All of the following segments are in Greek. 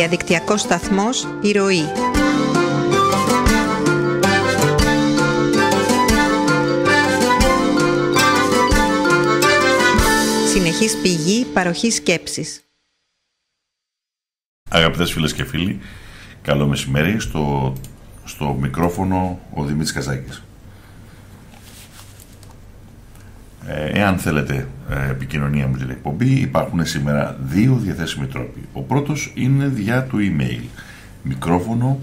Διαδικτυακός σταθμός «Η Ροή». Συνεχής πηγή παροχής σκέψης. Αγαπητές φίλες και φίλοι, καλό μεσημέρι. Στο μικρόφωνο ο Δημήτρης Καζάκης. Εάν θέλετε επικοινωνία με την εκπομπή, υπάρχουν σήμερα δύο διαθέσιμοι τρόποι. Ο πρώτος είναι δια του email. Μικρόφωνο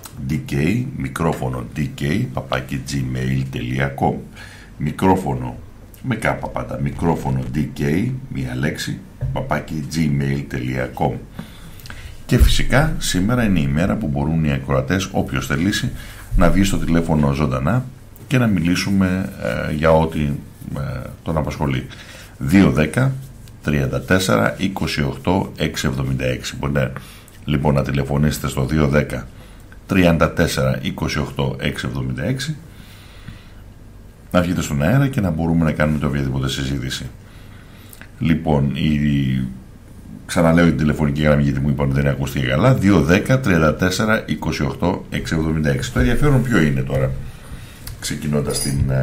dk, @gmail.com. Μικρόφωνο με κάπα πάντα. Μικρόφωνο dk, μία λέξη, @gmail.com. Και φυσικά σήμερα είναι η μέρα που μπορούν οι ακροατές, όποιος θελήσει, να βγει στο τηλέφωνο ζωντανά και να μιλήσουμε για ό,τι τον απασχολεί. 210 34 28 676. Μπορείτε λοιπόν να τηλεφωνήσετε στο 210 34 28 676, να βγείτε στον αέρα και να μπορούμε να κάνουμε το οποιαδήποτε συζήτηση. Λοιπόν, ξαναλέω την τηλεφωνική γραμμή, γιατί μου είπαν ότι δεν ακούστηκε καλά. 210 34 28 676. Το ενδιαφέρον ποιο είναι τώρα, ξεκινώντας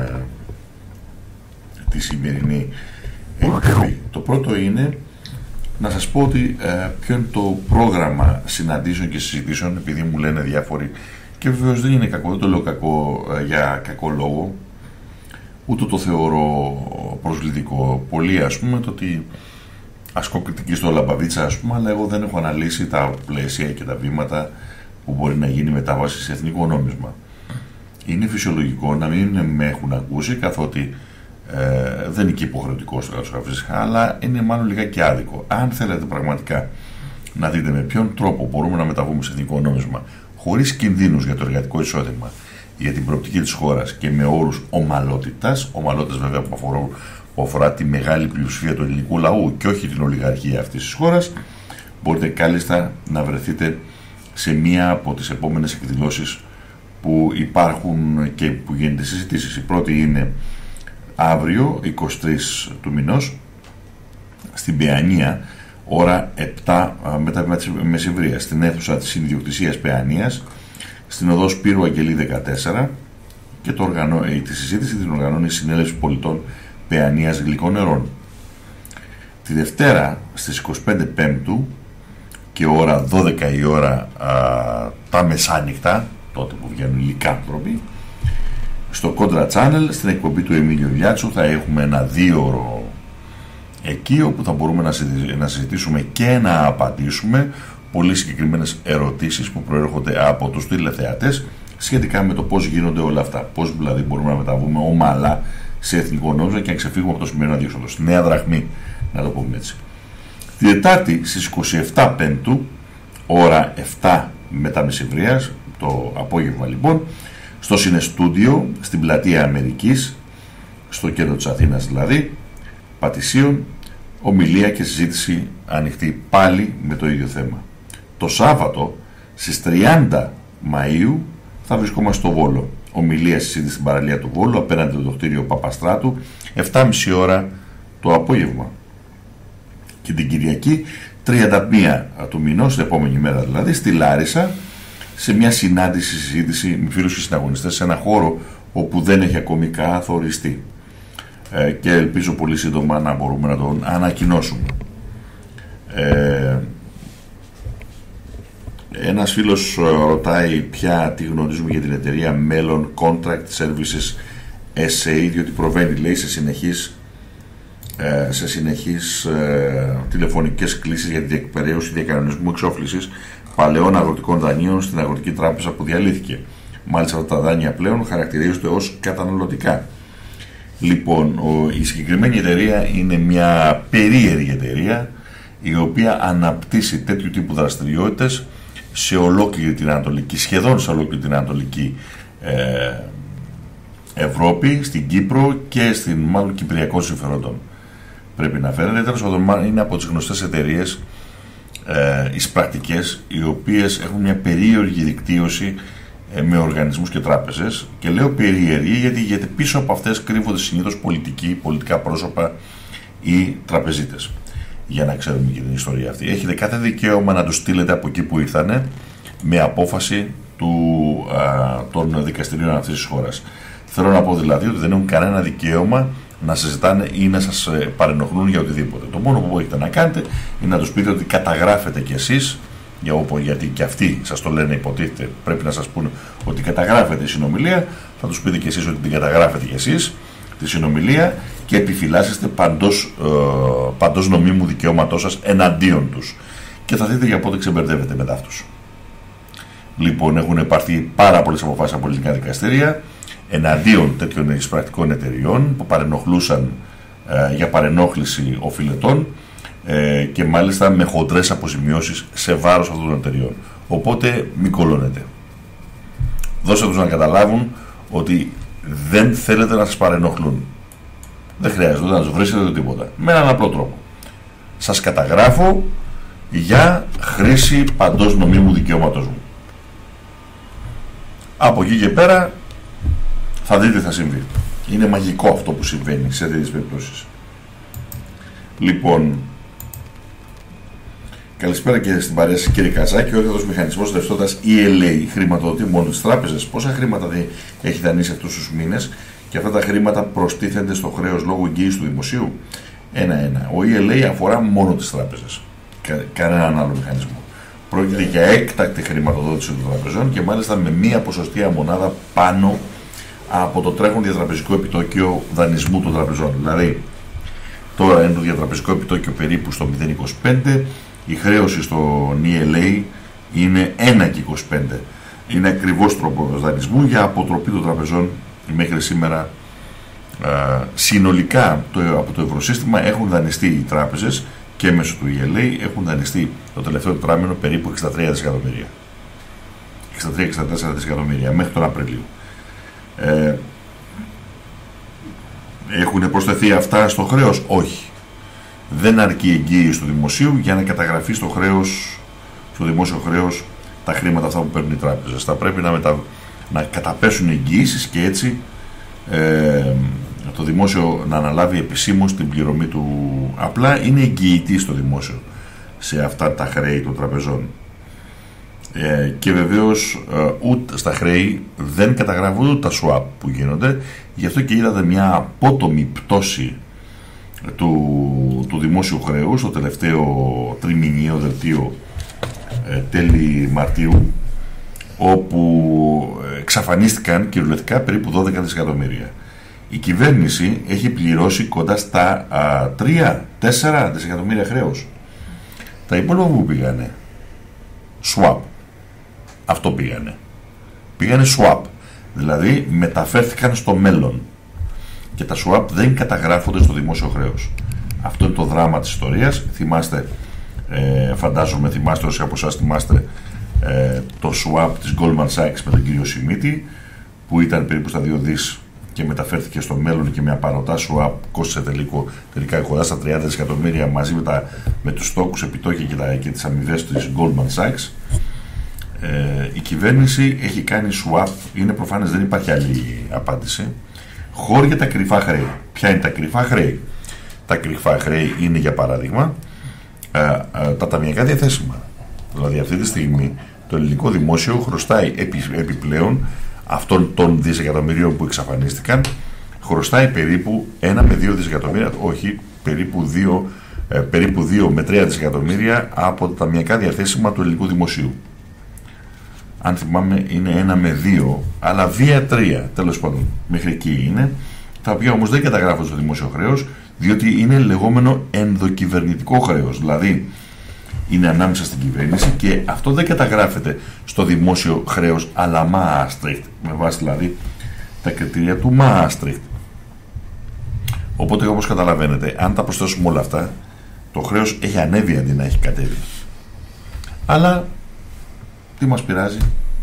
τη σημερινή εκπομπή? Το πρώτο είναι να σας πω ότι ποιο είναι το πρόγραμμα συναντήσεων και συζητήσεων, επειδή μου λένε διάφοροι, και βεβαίως δεν είναι κακό, δεν το λέω κακό για κακό λόγο, ούτε το θεωρώ προσβλητικό. Πολλοί, ας πούμε, το ότι ασκώ κριτική στο λαμπαδίτσα, ας πούμε, αλλά εγώ δεν έχω αναλύσει τα πλαίσια και τα βήματα που μπορεί να γίνει μετάβαση σε εθνικό νόμισμα. Είναι φυσιολογικό να μην με έχουν ακούσει, καθότι δεν είναι και υποχρεωτικό αλλά είναι μάλλον λιγάκι άδικο. Αν θέλετε πραγματικά να δείτε με ποιον τρόπο μπορούμε να μεταβούμε σε εθνικό νόμισμα χωρίς κινδύνους για το εργατικό εισόδημα, για την προοπτική της χώρας και με όρους ομαλότητας βέβαια που αφορά τη μεγάλη πλειοψηφία του ελληνικού λαού και όχι την ολιγαρχία αυτής της χώρας, μπορείτε κάλλιστα να βρεθείτε σε μία από τις επόμενες εκδηλώσεις που υπάρχουν και που γίνεται συζητήσεις. Η πρώτη είναι αύριο, 23 του μηνός, στην Παιανία, ώρα 7 μετά μεσημβρία, στην αίθουσα της ιδιοκτησίας Παιανίας, στην οδό Σπύρου Αγγελή 14, και τη συζήτηση την οργανώνει η Συνέλευση Πολιτών Παιανίας Γλυκών Νερών. Τη Δευτέρα, στις 25 Πέμπτου και ώρα 12 η ώρα, τα μεσάνυχτα, τότε που βγαίνουν οι λυκάνθρωποι, στο Contra Channel, στην εκπομπή του Εμίλιο Λιάτσου, θα έχουμε ένα 2ωρο εκεί, όπου θα μπορούμε να συζητήσουμε και να απαντήσουμε πολύ συγκεκριμένες ερωτήσεις που προέρχονται από τους τηλεθεατές σχετικά με το πώς γίνονται όλα αυτά. Πώς δηλαδή μπορούμε να μεταβούμε ομαλά σε εθνικό νόμισμα και να ξεφύγουμε από το σημερινό αδιέξοδο. Νέα δραχμή, να το πούμε έτσι. Τη Δετάρτη, στις 27 Πέμπτου, ώρα 7 μετά μεσημβρίας, το απόγευμα λοιπόν, στο Συνεστούντιο, στην πλατεία Αμερικής, στο κέντρο της Αθήνας δηλαδή, Πατησίων, ομιλία και συζήτηση ανοιχτή πάλι με το ίδιο θέμα. Το Σάββατο, στις 30 Μαΐου, θα βρισκόμαστε στο Βόλο. Ομιλία συζήτηση στην παραλία του Βόλου, απέναντι το κτίριο Παπαστράτου, 7.30 ώρα το απόγευμα. Και την Κυριακή, 31 του μηνός, την επόμενη μέρα δηλαδή, στη Λάρισα, σε μια συνάντηση, συζήτηση με φίλους και συναγωνιστές σε ένα χώρο όπου δεν έχει ακόμη καθοριστεί. Και ελπίζω πολύ σύντομα να μπορούμε να τον ανακοινώσουμε. Ένας φίλος ρωτάει τι γνωρίζουμε για την εταιρεία Μέλλον Contract Services SA, διότι προβαίνει, λέει, σε συνεχείς τηλεφωνικές κλήσεις για τη διεκπαιρέωση διακανονισμού εξόφλησης παλαιών αγροτικών δανείων στην Αγροτική Τράπεζα που διαλύθηκε. Μάλιστα αυτά τα δάνεια πλέον χαρακτηρίζονται ως καταναλωτικά. Λοιπόν, η συγκεκριμένη εταιρεία είναι μια περίεργη εταιρεία, η οποία αναπτύσσει τέτοιου τύπου δραστηριότητες σε ολόκληρη την Ανατολική, σχεδόν σε ολόκληρη την Ανατολική Ευρώπη, στην Κύπρο και στην μάλλον κυπριακών συμφερόντων. Πρέπει να φαίνεται, τέλος πάντων, είναι από τις γνωστές εταιρείες εισπρακτικές, οι οποίες έχουν μια περίεργη δικτύωση με οργανισμούς και τράπεζες, και λέω περίεργη γιατί πίσω από αυτές κρύβονται συνήθως πολιτικά πρόσωπα ή τραπεζίτες. για να ξέρουμε και την ιστορία αυτή. Έχετε κάθε δικαίωμα να τους στείλετε από εκεί που ήρθανε με απόφαση των δικαστηρίων αυτής της χώρας. Θέλω να πω δηλαδή ότι δεν έχουν κανένα δικαίωμα να συζητάνε ή να σας παρενοχλούν για οτιδήποτε. Το μόνο που μπορείτε να κάνετε είναι να τους πείτε ότι καταγράφετε κι εσείς, γιατί και αυτοί σας το λένε, υποτίθεται, πρέπει να σας πούνε ότι καταγράφετε η συνομιλία, θα τους πείτε κι εσείς ότι την καταγράφετε κι εσείς τη συνομιλία και επιφυλάσσεστε παντός νομίμου δικαιώματός σας εναντίον τους. Και θα δείτε για πότε ξεμπερδεύετε μετά αυτούς. Λοιπόν, έχουν υπάρξει πάρα πολλές αποφάσεις από ελληνικά δικαστήρια εναντίον τέτοιων εισπρακτικών εταιριών που παρενοχλούσαν για παρενόχληση οφειλετών και μάλιστα με χοντρές αποζημιώσεις σε βάρος αυτών των εταιριών. Οπότε μην κολώνετε. Δώστε τους να καταλάβουν ότι δεν θέλετε να σας παρενοχλούν. Δεν χρειάζεται να τους βρίσκετε τίποτα. Με έναν απλό τρόπο. Σας καταγράφω για χρήση παντός νομίμου δικαιώματος μου. Από εκεί και πέρα θα δείτε τι θα συμβεί. Είναι μαγικό αυτό που συμβαίνει σε τέτοιες περιπτώσεις. Λοιπόν, καλησπέρα και στην παρέα σας κύριε Καζάκη. Ο όρθιος μηχανισμός ρευστότητας ELA χρηματοδοτεί μόνο τις τράπεζες. Πόσα χρήματα έχει δανείσει αυτούς τους μήνες και αυτά τα χρήματα προστίθενται στο χρέος λόγω εγγύησης του δημοσίου? Ένα-ένα. Ο ELA αφορά μόνο τις τράπεζες. Κανέναν άλλο μηχανισμό. Πρόκειται για έκτακτη χρηματοδότηση των τραπεζών και μάλιστα με μία ποσοστία μονάδα πάνω από το τρέχον διατραπεζικό επιτόκιο δανεισμού των τραπεζών. Δηλαδή, τώρα είναι το διατραπεζικό επιτόκιο περίπου στο 0,25, η χρέωση στο ELA είναι 1,25. Είναι ακριβώς τρόπο δανεισμού για αποτροπή των τραπεζών μέχρι σήμερα. Συνολικά από το ευρωσύστημα έχουν δανειστεί οι τράπεζες και μέσω του ELA έχουν δανειστεί το τελευταίο τετράμινο περίπου 63 δισεκατομμύρια. 63-64 δισεκατομμύρια μέχρι τον Απρίλιο. Έχουν προσθεθεί αυτά στο χρέος? Όχι. Δεν αρκεί η εγγύηση του δημοσίου για να καταγραφεί στο δημόσιο χρέος τα χρήματα αυτά που παίρνουν οι τράπεζες. Θα πρέπει να καταπέσουν εγγυήσεις και έτσι το δημόσιο να αναλάβει επισήμως την πληρωμή του. Απλά είναι εγγυητή στο δημόσιο σε αυτά τα χρέη των τραπεζών. Και βεβαίως ούτε στα χρέη δεν καταγράφουν ούτε τα swap που γίνονται. Γι' αυτό και είδατε μια απότομη πτώση του δημόσιου χρέους στο τελευταίο τριμηνιαίο δελτίο τέλη Μαρτίου, όπου εξαφανίστηκαν κυριολεκτικά περίπου 12 δισεκατομμύρια. Η κυβέρνηση έχει πληρώσει κοντά στα 3-4 δισεκατομμύρια χρέος. Τα υπόλοιπα που πήγανε? Swap. Αυτό πήγανε. Πήγανε swap. Δηλαδή μεταφέρθηκαν στο μέλλον. Και τα swap δεν καταγράφονται στο δημόσιο χρέος. Αυτό είναι το δράμα της ιστορίας. Θυμάστε, φαντάζομαι θυμάστε όσοι από εσάς θυμάστε το swap της Goldman Sachs με τον κύριο Σιμίτη, που ήταν περίπου στα 2 δις και μεταφέρθηκε στο μέλλον και με απαρωτά swap κόστησε τελικά κοντά στα 30 δισεκατομμύρια μαζί με τους στόκους επιτόκια και τις αμοιβές της Goldman Sachs. Η κυβέρνηση έχει κάνει swap, είναι προφανές, δεν υπάρχει άλλη απάντηση. Χώρια τα κρυφά χρέη. Ποια είναι τα κρυφά χρέη? Τα κρυφά χρέη είναι, για παράδειγμα, τα ταμιακά διαθέσιμα. Δηλαδή αυτή τη στιγμή το ελληνικό δημόσιο χρωστάει επιπλέον αυτών των δισεκατομμυρίων που εξαφανίστηκαν, χρωστάει περίπου 1 με 2 δισεκατομμύρια, όχι, περίπου 2 με 3 δισεκατομμύρια από τα ταμιακά διαθέσιμα του ελληνικού δημοσίου. Αν θυμάμαι είναι 1 με 2, αλλά 2-3, τέλος πάντων, μέχρι εκεί είναι, τα οποία όμως δεν καταγράφονται στο δημόσιο χρέος, διότι είναι λεγόμενο ενδοκυβερνητικό χρέος, δηλαδή είναι ανάμεσα στην κυβέρνηση και αυτό δεν καταγράφεται στο δημόσιο χρέος, αλλά Maastricht, με βάση δηλαδή τα κριτήρια του Maastricht. Οπότε, όπως καταλαβαίνετε, αν τα προσθέσουμε όλα αυτά, το χρέος έχει ανέβει αντί να έχει κατέβει. Αλλά τι μας πειράζει?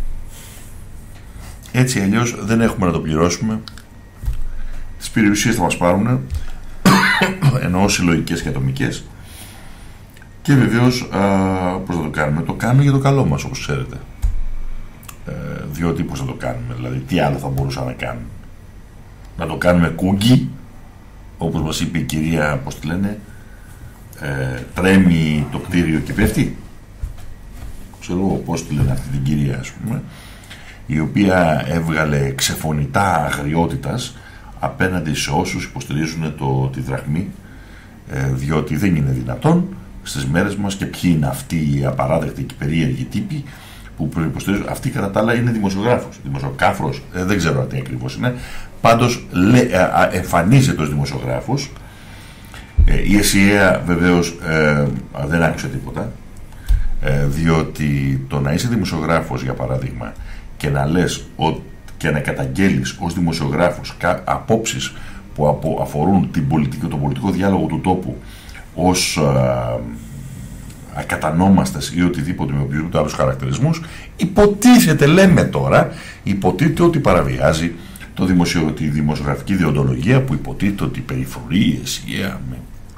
Έτσι αλλιώς δεν έχουμε να το πληρώσουμε. Τις περιουσίες θα μας πάρουν, εννοώ συλλογικές και ατομικές. Και βεβαίως πώς θα το κάνουμε? Το κάνουμε για το καλό μας, όπως ξέρετε. Διότι πώς θα το κάνουμε? Δηλαδή τι άλλο θα μπορούσαμε να κάνουμε? Να το κάνουμε κούγκι, όπως μας είπε η κυρία, πώς τη λένε, τρέμει το κτίριο και πέφτει. Ξέρω εγώ πώς τη λένε αυτή την κυρία, ας πούμε, η οποία έβγαλε ξεφωνητά αγριότητας απέναντι σε όσους υποστηρίζουν τη δραχμή, διότι δεν είναι δυνατόν στις μέρες μας, και ποιοι είναι αυτοί οι απαράδεκτοι και περίεργοι τύποι που υποστηρίζουν. Αυτή κατά τα άλλα είναι δημοσιογράφος, δημοσιοκάφρος, δεν ξέρω τι ακριβώς είναι, πάντως εμφανίζεται ως δημοσιογράφος. Η ΕΣΥΑ βεβαίως δεν άκουσε τίποτα, διότι το να είσαι δημοσιογράφος, για παράδειγμα, και να λες και να καταγγέλεις ως δημοσιογράφος απόψεις που αφορούν τον πολιτικό διάλογο του τόπου ως ακατανόμαστες ή οτιδήποτε με οποιοδήποτε άλλους χαρακτηρισμούς, υποτίθεται, λέμε τώρα, υποτίθεται ότι παραβιάζει τη δημοσιογραφική διοντολογία, που υποτίθεται ότι περιφρουρεί η ΕΣΥΑ με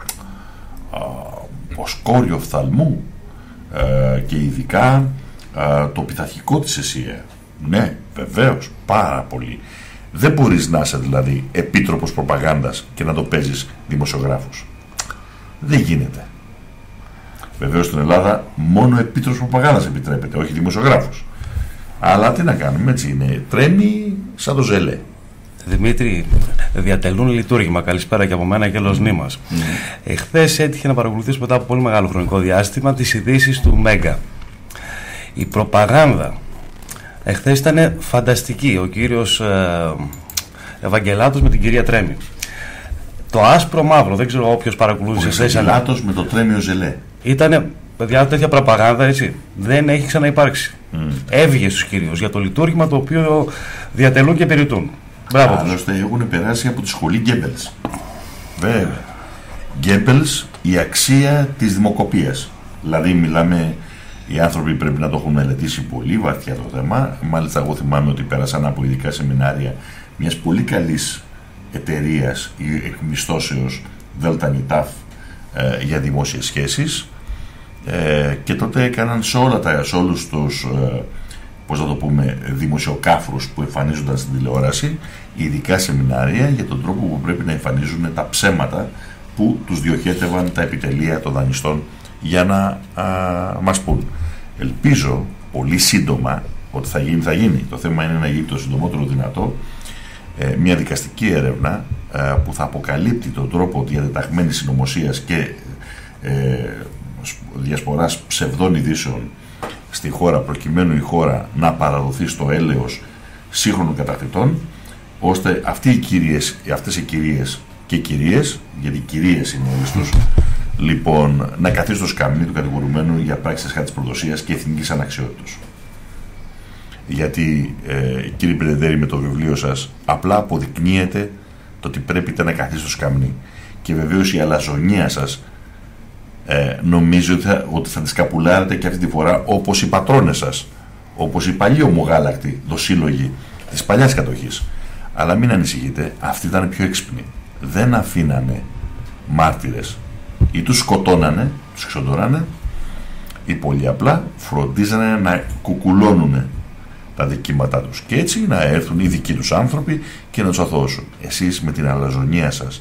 ποσκόριο φθαλμού, και ειδικά το πειθαρχικό της ΕΣΥΑ. Ναι, βεβαίως, πάρα πολύ. Δεν μπορείς να είσαι δηλαδή επίτροπος προπαγάνδας και να το παίζεις δημοσιογράφος. Δεν γίνεται. Βεβαίως στην Ελλάδα μόνο επίτροπος προπαγάνδας επιτρέπεται, όχι δημοσιογράφος. Αλλά τι να κάνουμε, έτσι είναι. Τρέμει σαν το ζελέ. Δημήτρη, διατελούν λειτουργήμα. Καλησπέρα και από μένα και Λοσνή μας. Εχθές έτυχε να παρακολουθήσω μετά από πολύ μεγάλο χρονικό διάστημα τις ειδήσεις του Μέγκα. Η προπαγάνδα εχθές ήταν φανταστική. Ο κύριος Ευαγγελάτος με την κυρία Τρέμι. Το άσπρο μαύρο, δεν ξέρω όποιος παρακολούθησε. Ο Ευαγγελάτος με το Τρέμιο ζελέ. Ήτανε, παιδιά, τέτοια προπαγάνδα, έτσι, δεν έχει ξαναυπάρξει. Έβγε στους κυρίους για το λειτουργήμα το οποίο διατελούν και περιτούν. Μπράβο. Άλλωστε έχουν περάσει από τη σχολή Γκέμπελς. Βέβαια. Γκέμπελς, η αξία της δημοκοπίας. Δηλαδή μιλάμε, οι άνθρωποι πρέπει να το έχουν μελετήσει πολύ βαθιά το θέμα. Μάλιστα εγώ θυμάμαι ότι πέρασαν από ειδικά σεμινάρια μιας πολύ καλής εταιρείας ή εκμισθώσεως ΔΝΤ για δημόσιες σχέσεις, και τότε έκαναν σε όλους τους πώς να το πούμε, δημοσιοκάφρους που εμφανίζονταν στην τηλεόραση ειδικά σεμινάρια για τον τρόπο που πρέπει να εμφανίζουν τα ψέματα που τους διοχέτευαν τα επιτελεία των δανειστών για να μας πούν. Ελπίζω πολύ σύντομα ότι θα γίνει. Το θέμα είναι να γίνει το συντομότερο δυνατό μια δικαστική έρευνα που θα αποκαλύπτει τον τρόπο διατεταγμένης συνωμοσίας και διασποράς ψευδών ειδήσεων στη χώρα, προκειμένου η χώρα να παραδοθεί στο έλεος σύγχρονων κατακτητών, ώστε αυτές οι κυρίες και κυρίες, γιατί κυρίες είναι όλες τους, λοιπόν, να καθίσουν στο σκαμνί του κατηγορουμένου για πράξεις χάρτης προδοσίας και εθνικής αναξιότητος. Γιατί, κύριε Πρεδέρη, με το βιβλίο σας απλά αποδεικνύεται το ότι πρέπει να καθίσετε στο σκαμνί. Και βεβαίως η αλαζονία σας νομίζω ότι θα τις καπουλάρετε και αυτή τη φορά, όπως οι πατρόνες σας, όπως οι παλιοί ομογάλακτοι δοσύλλογοι της παλιάς κατοχής. Αλλά μην ανησυχείτε, αυτοί ήταν πιο έξυπνοι. Δεν αφήνανε μάρτυρες, ή τους σκοτώνανε, τους εξοντωράνε, ή πολύ απλά φροντίζανε να κουκουλώνουν τα δικήματά τους και έτσι να έρθουν οι δικοί τους άνθρωποι και να τους αθωώσουν. Εσείς με την αλαζονία σας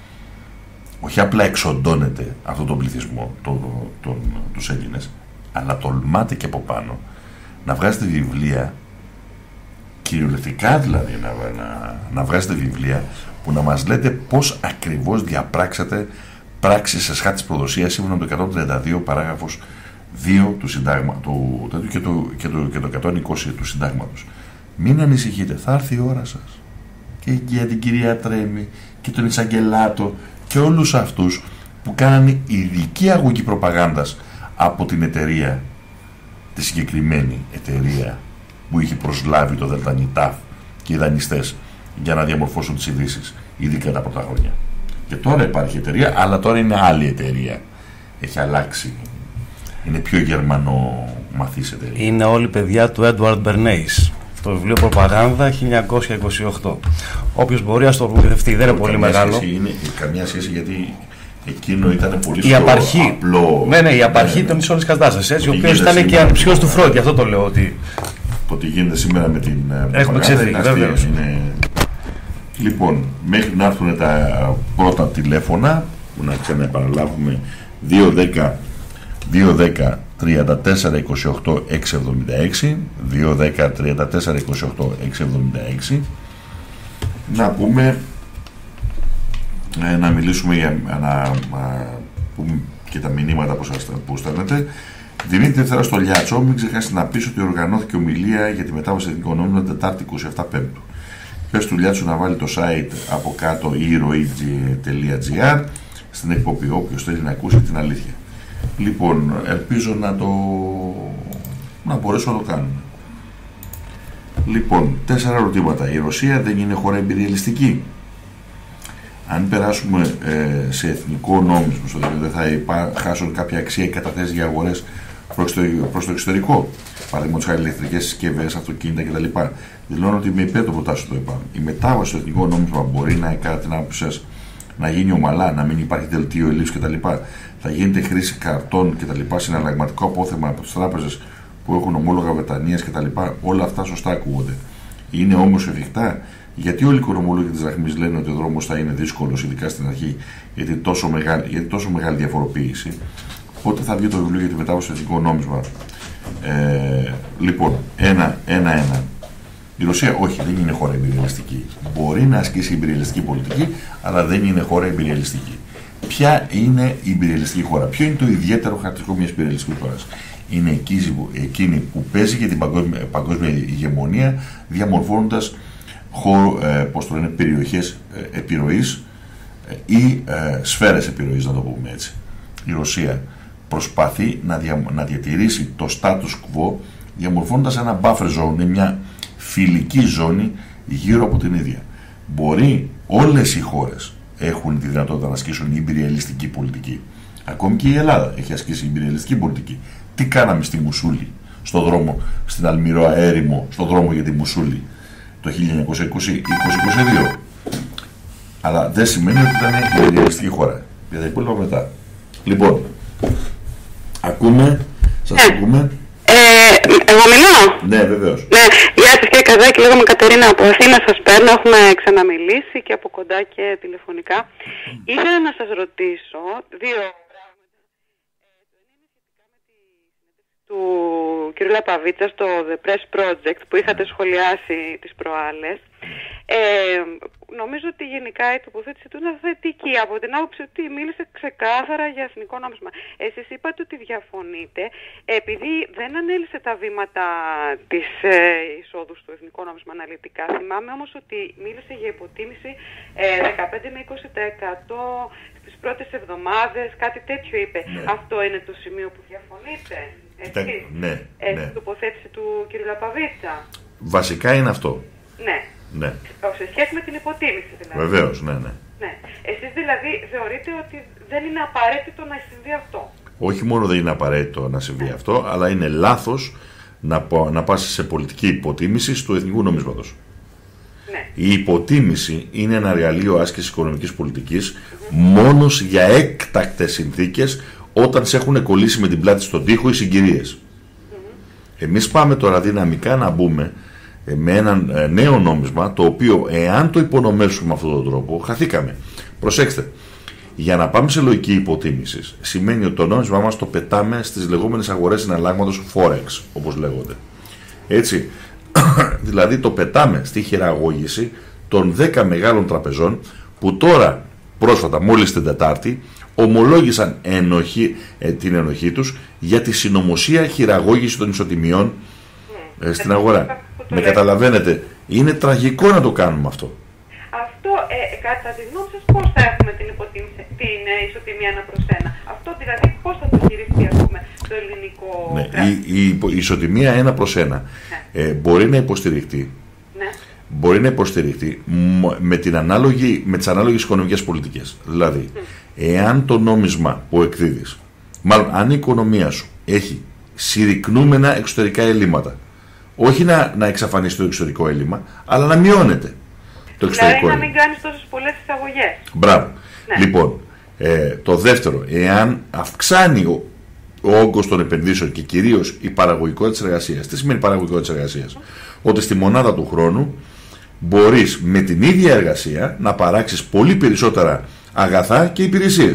όχι απλά εξοντώνετε αυτόν τον πληθυσμό, τους Έλληνες, αλλά τολμάτε και από πάνω να βγάζετε βιβλία, κυριολεκτικά δηλαδή, να βγάζετε βιβλία που να μας λέτε πώς ακριβώς διαπράξατε πράξεις σε σχάτης προδοσίας σύμφωνα με το 132 παράγραφος 2 του Συντάγματος και το 120 του Συντάγματος. Μην ανησυχείτε, θα έρθει η ώρα σας. Και για την κυρία Τρέμι και τον Εισαγγελάτο και όλους αυτούς που κάνανε ειδική αγωγή προπαγάνδας από την εταιρεία, τη συγκεκριμένη εταιρεία που είχε προσλάβει το ΔΝΤ και οι δανειστές για να διαμορφώσουν τις ειδήσεις, ειδικά τα πρώτα χρόνια. Και τώρα υπάρχει εταιρεία, αλλά τώρα είναι άλλη εταιρεία. Έχει αλλάξει. Είναι πιο γερμανομαθής εταιρεία. Είναι όλοι παιδιά του Έντουαρντ Μπερνέης. Το βιβλίο Προπαγάνδα 1928. Όποιος μπορεί να το βουλευτεί, δεν είναι πολύ μεγάλο. Καμία σχέση, γιατί εκείνο ήταν πολύ η απλό. Ναι, η απαρχή ήταν τη όλη κατάσταση. Ο οποίος ήταν και ανυψιός του Φρόιντ, γι' αυτό το λέω. Ότι το τι γίνεται σήμερα με την. Έχουμε ξεφύγει, βεβαίως. Λοιπόν, μέχρι να έρθουν τα πρώτα τηλέφωνα, που να ξαναεπαναλάβουμε 210 34 28 676, 210 34 28 676. Να πούμε, να μιλήσουμε για να πούμε και τα μηνύματα που στέλνετε. Δημήτρη Θέρα στο Λιάτσο, μην ξεχάσετε να πεις ότι οργανώθηκε ομιλία για τη μετάβαση εθνικών νόμων Τετάρτη 27 Πέμπτου. Πες του Λιάτσου να βάλει το site από κάτω ηρωή.gr στην εκπομπή, όποιος θέλει να ακούσει την αλήθεια. Λοιπόν, ελπίζω να μπορέσω να το κάνουμε. Λοιπόν, 4 ερωτήματα. Η Ρωσία δεν είναι χώρα εμπειριαλιστική? Αν περάσουμε σε εθνικό νόμισμα, στο δεν θα χάσουν κάποια αξία οι καταθέσεις για αγορές προς το εξωτερικό. Παραδείγματος χάρη ηλεκτρικές συσκευές, αυτοκίνητα κτλ. Δηλώνω ότι είμαι υπέρ των προτάσεων του ΕΠΑ. Η μετάβαση στο εθνικό νόμισμα μπορεί να, κατά την άποψή σας, να γίνει ομαλά, να μην υπάρχει δελτίο ελλείψης κτλ. Θα γίνεται χρήση καρτών κτλ. Συναλλαγματικό απόθεμα από τις τράπεζες που έχουν ομόλογα Βρετανίας κτλ. Όλα αυτά σωστά ακούγονται. Είναι όμως εφικτά? Γιατί όλοι οι οικονομολόγοι της δραχμής λένε ότι ο δρόμος θα είναι δύσκολος, ειδικά στην αρχή, γιατί τόσο μεγάλη διαφοροποίηση. Πότε θα βγει το βιβλίο για τη μετάβαση στο εθνικό νόμισμα? Λοιπόν, ένα. Η Ρωσία όχι, δεν είναι χώρα εμπειριαλιστική. Μπορεί να ασκήσει εμπειριαλιστική πολιτική, αλλά δεν είναι χώρα εμπειριαλιστική. Ποια είναι η εμπειριαλιστική χώρα? Ποιο είναι το ιδιαίτερο χαρακτηριστικό μιας εμπειριαλιστικής χώρας? Είναι εκείνη που παίζει για την παγκόσμια ηγεμονία, διαμορφώνοντας περιοχές επιρροής ή σφαίρες επιρροής, να το πούμε έτσι. Η Ρωσία προσπαθεί να διατηρήσει το status quo, διαμορφώνοντας ένα buffer zone, μια φιλική ζώνη γύρω από την ίδια. Μπορεί όλες οι χώρες έχουν τη δυνατότητα να ασκήσουν ιμπεριαλιστική πολιτική. Ακόμη και η Ελλάδα έχει ασκήσει ιμπεριαλιστική πολιτική. Τι κάναμε στη Μουσούλη, στον δρόμο, στην Αλμυρό έρημο, στον δρόμο για τη Μουσούλη το 1920-2022. Αλλά δεν σημαίνει ότι ήταν η ιμπεριαλιστική χώρα. Για τα υπόλοιπα μετά. Λοιπόν, σας ακούμε. Εγώ μιλάω. Ναι, βεβαίως. Ναι, γεια σας κύριε Καζάκη, λέγομαι Κατερίνα από Αθήνα, σας παίρνω, έχουμε ξαναμιλήσει και από κοντά και τηλεφωνικά. Ήθελα να σας ρωτήσω δύο πράγματα. Το ένα είναι σχετικά με τη συνέντευξη του κ. Λαπαβίτσα στο The Press Project που είχατε σχολιάσει τις προάλλες. Νομίζω ότι γενικά η τοποθέτηση του είναι θετική από την άποψη ότι μίλησε ξεκάθαρα για εθνικό νόμισμα. Εσείς είπατε ότι διαφωνείτε επειδή δεν ανέλησε τα βήματα της εισόδου στο εθνικό νόμισμα αναλυτικά. Θυμάμαι όμως ότι μίλησε για υποτίμηση 15 με 20% στις πρώτες εβδομάδες, κάτι τέτοιο είπε. Ναι. Αυτό είναι το σημείο που διαφωνείτε? Ναι. Στην τοποθέτηση του κ. Λαπαβίτσα. Βασικά είναι αυτό. Ναι. Ναι. Σε σχέση με την υποτίμηση δηλαδή. Βεβαίως, ναι. Εσείς δηλαδή θεωρείτε ότι δεν είναι απαραίτητο να συμβεί αυτό? Όχι μόνο δεν είναι απαραίτητο να συμβεί αυτό, αλλά είναι λάθος να πας σε πολιτική υποτίμηση του εθνικού νομίσματος. Ναι. Η υποτίμηση είναι ένα εργαλείο άσκησης οικονομικής πολιτικής μόνο για έκτακτες συνθήκες, όταν σε έχουν κολλήσει με την πλάτη στον τοίχο οι συγκυρίες. Εμείς πάμε τώρα δυναμικά να μπούμε με ένα νέο νόμισμα, το οποίο εάν το υπονομεύσουμε με αυτόν τον τρόπο, χαθήκαμε. Προσέξτε, για να πάμε σε λογική υποτίμηση σημαίνει ότι το νόμισμά μας το πετάμε στις λεγόμενες αγορές συναλλάγματος Forex, όπως λέγονται. Έτσι, δηλαδή το πετάμε στη χειραγώγηση των 10 μεγάλων τραπεζών που τώρα πρόσφατα, μόλις την Τετάρτη, ομολόγησαν την ενοχή τους για τη συνωμοσία χειραγώγηση των ισοτιμιών στην αγορά. Με καταλαβαίνετε, είναι τραγικό να το κάνουμε αυτό. Αυτό, κατά τη γνώμη σας, πώς θα έχουμε την ισοτιμία 1/1? Αυτό δηλαδή πώς θα το χειριστεί, ας πούμε, το ελληνικό κράτος? Η ισοτιμία 1/1 μπορεί να υποστηριχτεί. Ναι. Μπορεί να υποστηριχτεί με τις ανάλογες οικονομικές πολιτικές. Δηλαδή, εάν το νόμισμα που εκδίδεις, μάλλον αν η οικονομία σου έχει συρρυκνούμενα εξωτερικά έλλειμματα, όχι να εξαφανίσει το εξωτερικό έλλειμμα, αλλά να μειώνεται το εξωτερικό έλλειμμα. Δηλαδή να μην κάνεις τόσες πολλές εισαγωγές. Μπράβο. Ναι. Λοιπόν, το δεύτερο, εάν αυξάνει ο όγκος των επενδύσεων και κυρίως η παραγωγικότητα της εργασίας. Τι σημαίνει παραγωγικότητα της εργασίας? Ότι στη μονάδα του χρόνου μπορείς με την ίδια εργασία να παράξεις πολύ περισσότερα αγαθά και υπηρεσίες.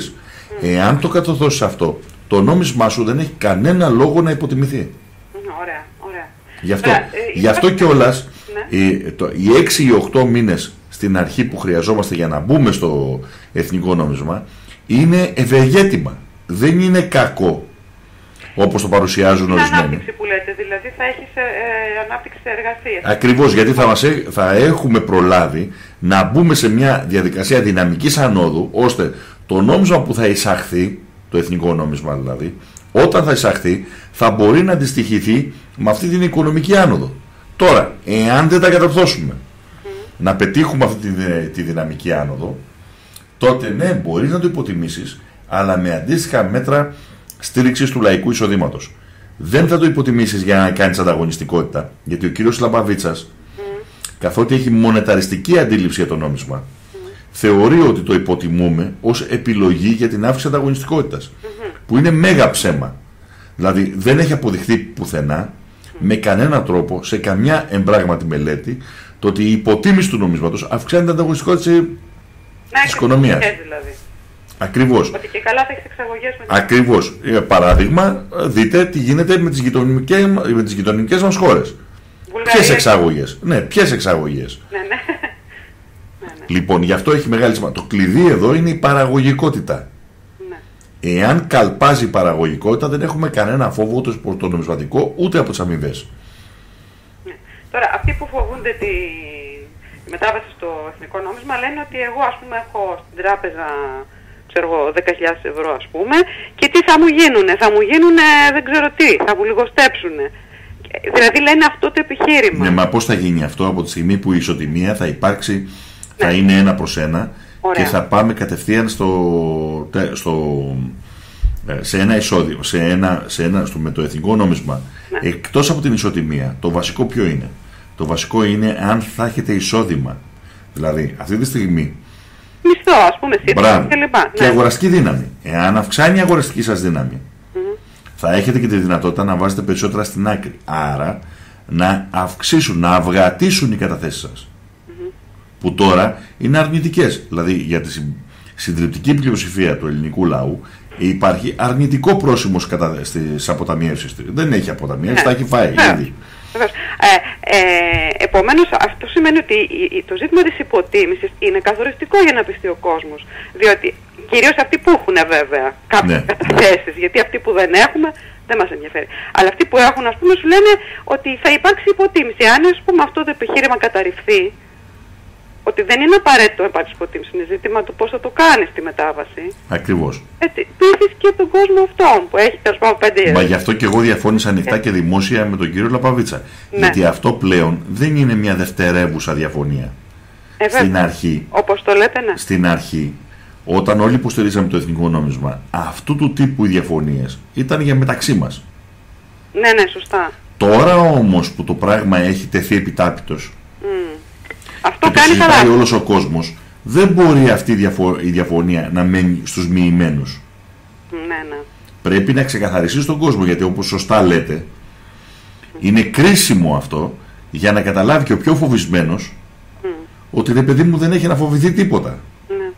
Εάν το κατορθώσεις αυτό, το νόμισμά σου δεν έχει κανένα λόγο να υποτιμηθεί. Ωραία, ωραία. Γι' αυτό κιόλας οι 6 ή 8 μήνες στην αρχή που χρειαζόμαστε για να μπούμε στο εθνικό νόμισμα είναι ευεργέτημα. Δεν είναι κακό, όπως το παρουσιάζουν ορισμένοι. Είναι ανάπτυξη που λέτε, δηλαδή θα έχεις ανάπτυξη εργασίας. Ακριβώς, γιατί θα έχουμε προλάβει να μπούμε σε μια διαδικασία δυναμικής ανόδου, ώστε το νόμισμα που θα εισαχθεί, το εθνικό νόμισμα δηλαδή, όταν θα εισαχθεί, θα μπορεί να αντιστοιχηθεί με αυτή την οικονομική άνοδο. Τώρα, εάν δεν τα κατορθώσουμε να πετύχουμε αυτή τη δυναμική άνοδο, τότε ναι, μπορείς να το υποτιμήσεις, αλλά με αντίστοιχα μέτρα στήριξης του λαϊκού εισοδήματος. Δεν θα το υποτιμήσεις για να κάνεις ανταγωνιστικότητα, γιατί ο κύριος Λαμπαβίτσας, καθότι έχει μονεταριστική αντίληψη για το νόμισμα, θεωρεί ότι το υποτιμούμε ως επιλογή για την αύξηση ανταγωνιστικότητας, που είναι μέγα ψέμα. Δηλαδή δεν έχει αποδειχθεί πουθενά, με κανένα τρόπο, σε καμιά εμπράγματη μελέτη, το ότι η υποτίμηση του νομίσματος αυξάνει την ανταγωνιστικότητα της οικονομίας. Δηλαδή. Ακριβώς. Ότι και καλά θα έχεις εξαγωγές μετά. Ακριβώς. Παράδειγμα, δείτε τι γίνεται με τις γειτονικές μας χώρες. Ποιες εξαγωγές. Ναι, ποιες εξαγωγές. Ναι. Λοιπόν, γι' αυτό έχει μεγάλη σημασία. Το κλειδί εδώ είναι η παραγωγικότητα. Ναι. Εάν καλπάζει η παραγωγικότητα, δεν έχουμε κανένα φόβο ούτε από το νομισματικό ούτε από τις αμοιβές. Ναι. Τώρα, αυτοί που φοβούνται τη μετάβαση στο εθνικό νόμισμα λένε ότι εγώ, ας πούμε, έχω στην τράπεζα, ξέρω εγώ, 10.000 ευρώ, ας πούμε, και τι θα μου γίνουνε. Θα μου γίνουνε δεν ξέρω τι, θα μου λιγοστέψουνε. Δηλαδή λένε αυτό το επιχείρημα. Ναι, μα πώς θα γίνει αυτό από τη στιγμή που η ισοτιμία θα υπάρξει, θα είναι 1/1. Ωραία. Και θα πάμε κατευθείαν σε ένα εισόδημα, με το εθνικό νόμισμα. Ναι. Εκτός από την ισοτιμία, το βασικό ποιο είναι? Το βασικό είναι αν θα έχετε εισόδημα. Δηλαδή, αυτή τη στιγμή. Μισθό, ας πούμε, σύντομα και λοιπά. Και αγοραστική δύναμη. Εάν αυξάνει η αγοραστική σας δύναμη, θα έχετε και τη δυνατότητα να βάζετε περισσότερα στην άκρη. Άρα, να αυξήσουν, να αυγατήσουν οι καταθέσεις σας. Που τώρα είναι αρνητικές. Δηλαδή, για τη συντριπτική πλειοψηφία του ελληνικού λαού υπάρχει αρνητικό πρόσημο στις αποταμιεύσεις. Δεν έχει αποταμιεύσεις, τα έχει φάει ήδη. Επομένως, αυτό σημαίνει ότι το ζήτημα της υποτίμησης είναι καθοριστικό για να πιστεί ο κόσμος. Διότι κυρίως αυτοί που έχουν βέβαια κάποιες καταθέσεις, γιατί αυτοί που δεν έχουμε δεν μας ενδιαφέρει. Αλλά αυτοί που έχουν, ας πούμε, σου λένε ότι θα υπάρξει υποτίμηση. Αν, ας πούμε, αυτό το επιχείρημα καταρριφθεί, ότι δεν είναι απαραίτητο να υπάρξει υποτίμηση, είναι ζήτημα του πώς θα το κάνεις τη μετάβαση. Ακριβώς. Πείθεις και τον κόσμο αυτόν που έχει, τέλος πάντων, 5 Μα γι' αυτό και εγώ διαφώνησα ανοιχτά και δημόσια με τον κύριο Λαπαβίτσα. Ναι. Γιατί αυτό πλέον δεν είναι μια δευτερεύουσα διαφωνία. Στην αρχή. Όπως το λέτε, ναι. Στην αρχή, όταν όλοι υποστηρίζαμε το εθνικό νόμισμα, αυτού του τύπου οι διαφωνίες ήταν για μεταξύ μας. Ναι, σωστά. Τώρα όμως που το πράγμα έχει τεθεί επιτάπητος. Αυτό και κάνει το συζητάει όλος ο κόσμος, δεν μπορεί αυτή η διαφωνία να μένει στους μοιημένους. Ναι. Πρέπει να ξεκαθαριστεί στον κόσμο, γιατί όπως σωστά λέτε, είναι κρίσιμο αυτό για να καταλάβει και ο πιο φοβισμένος ότι ρε παιδί μου δεν έχει να φοβηθεί τίποτα. Ναι.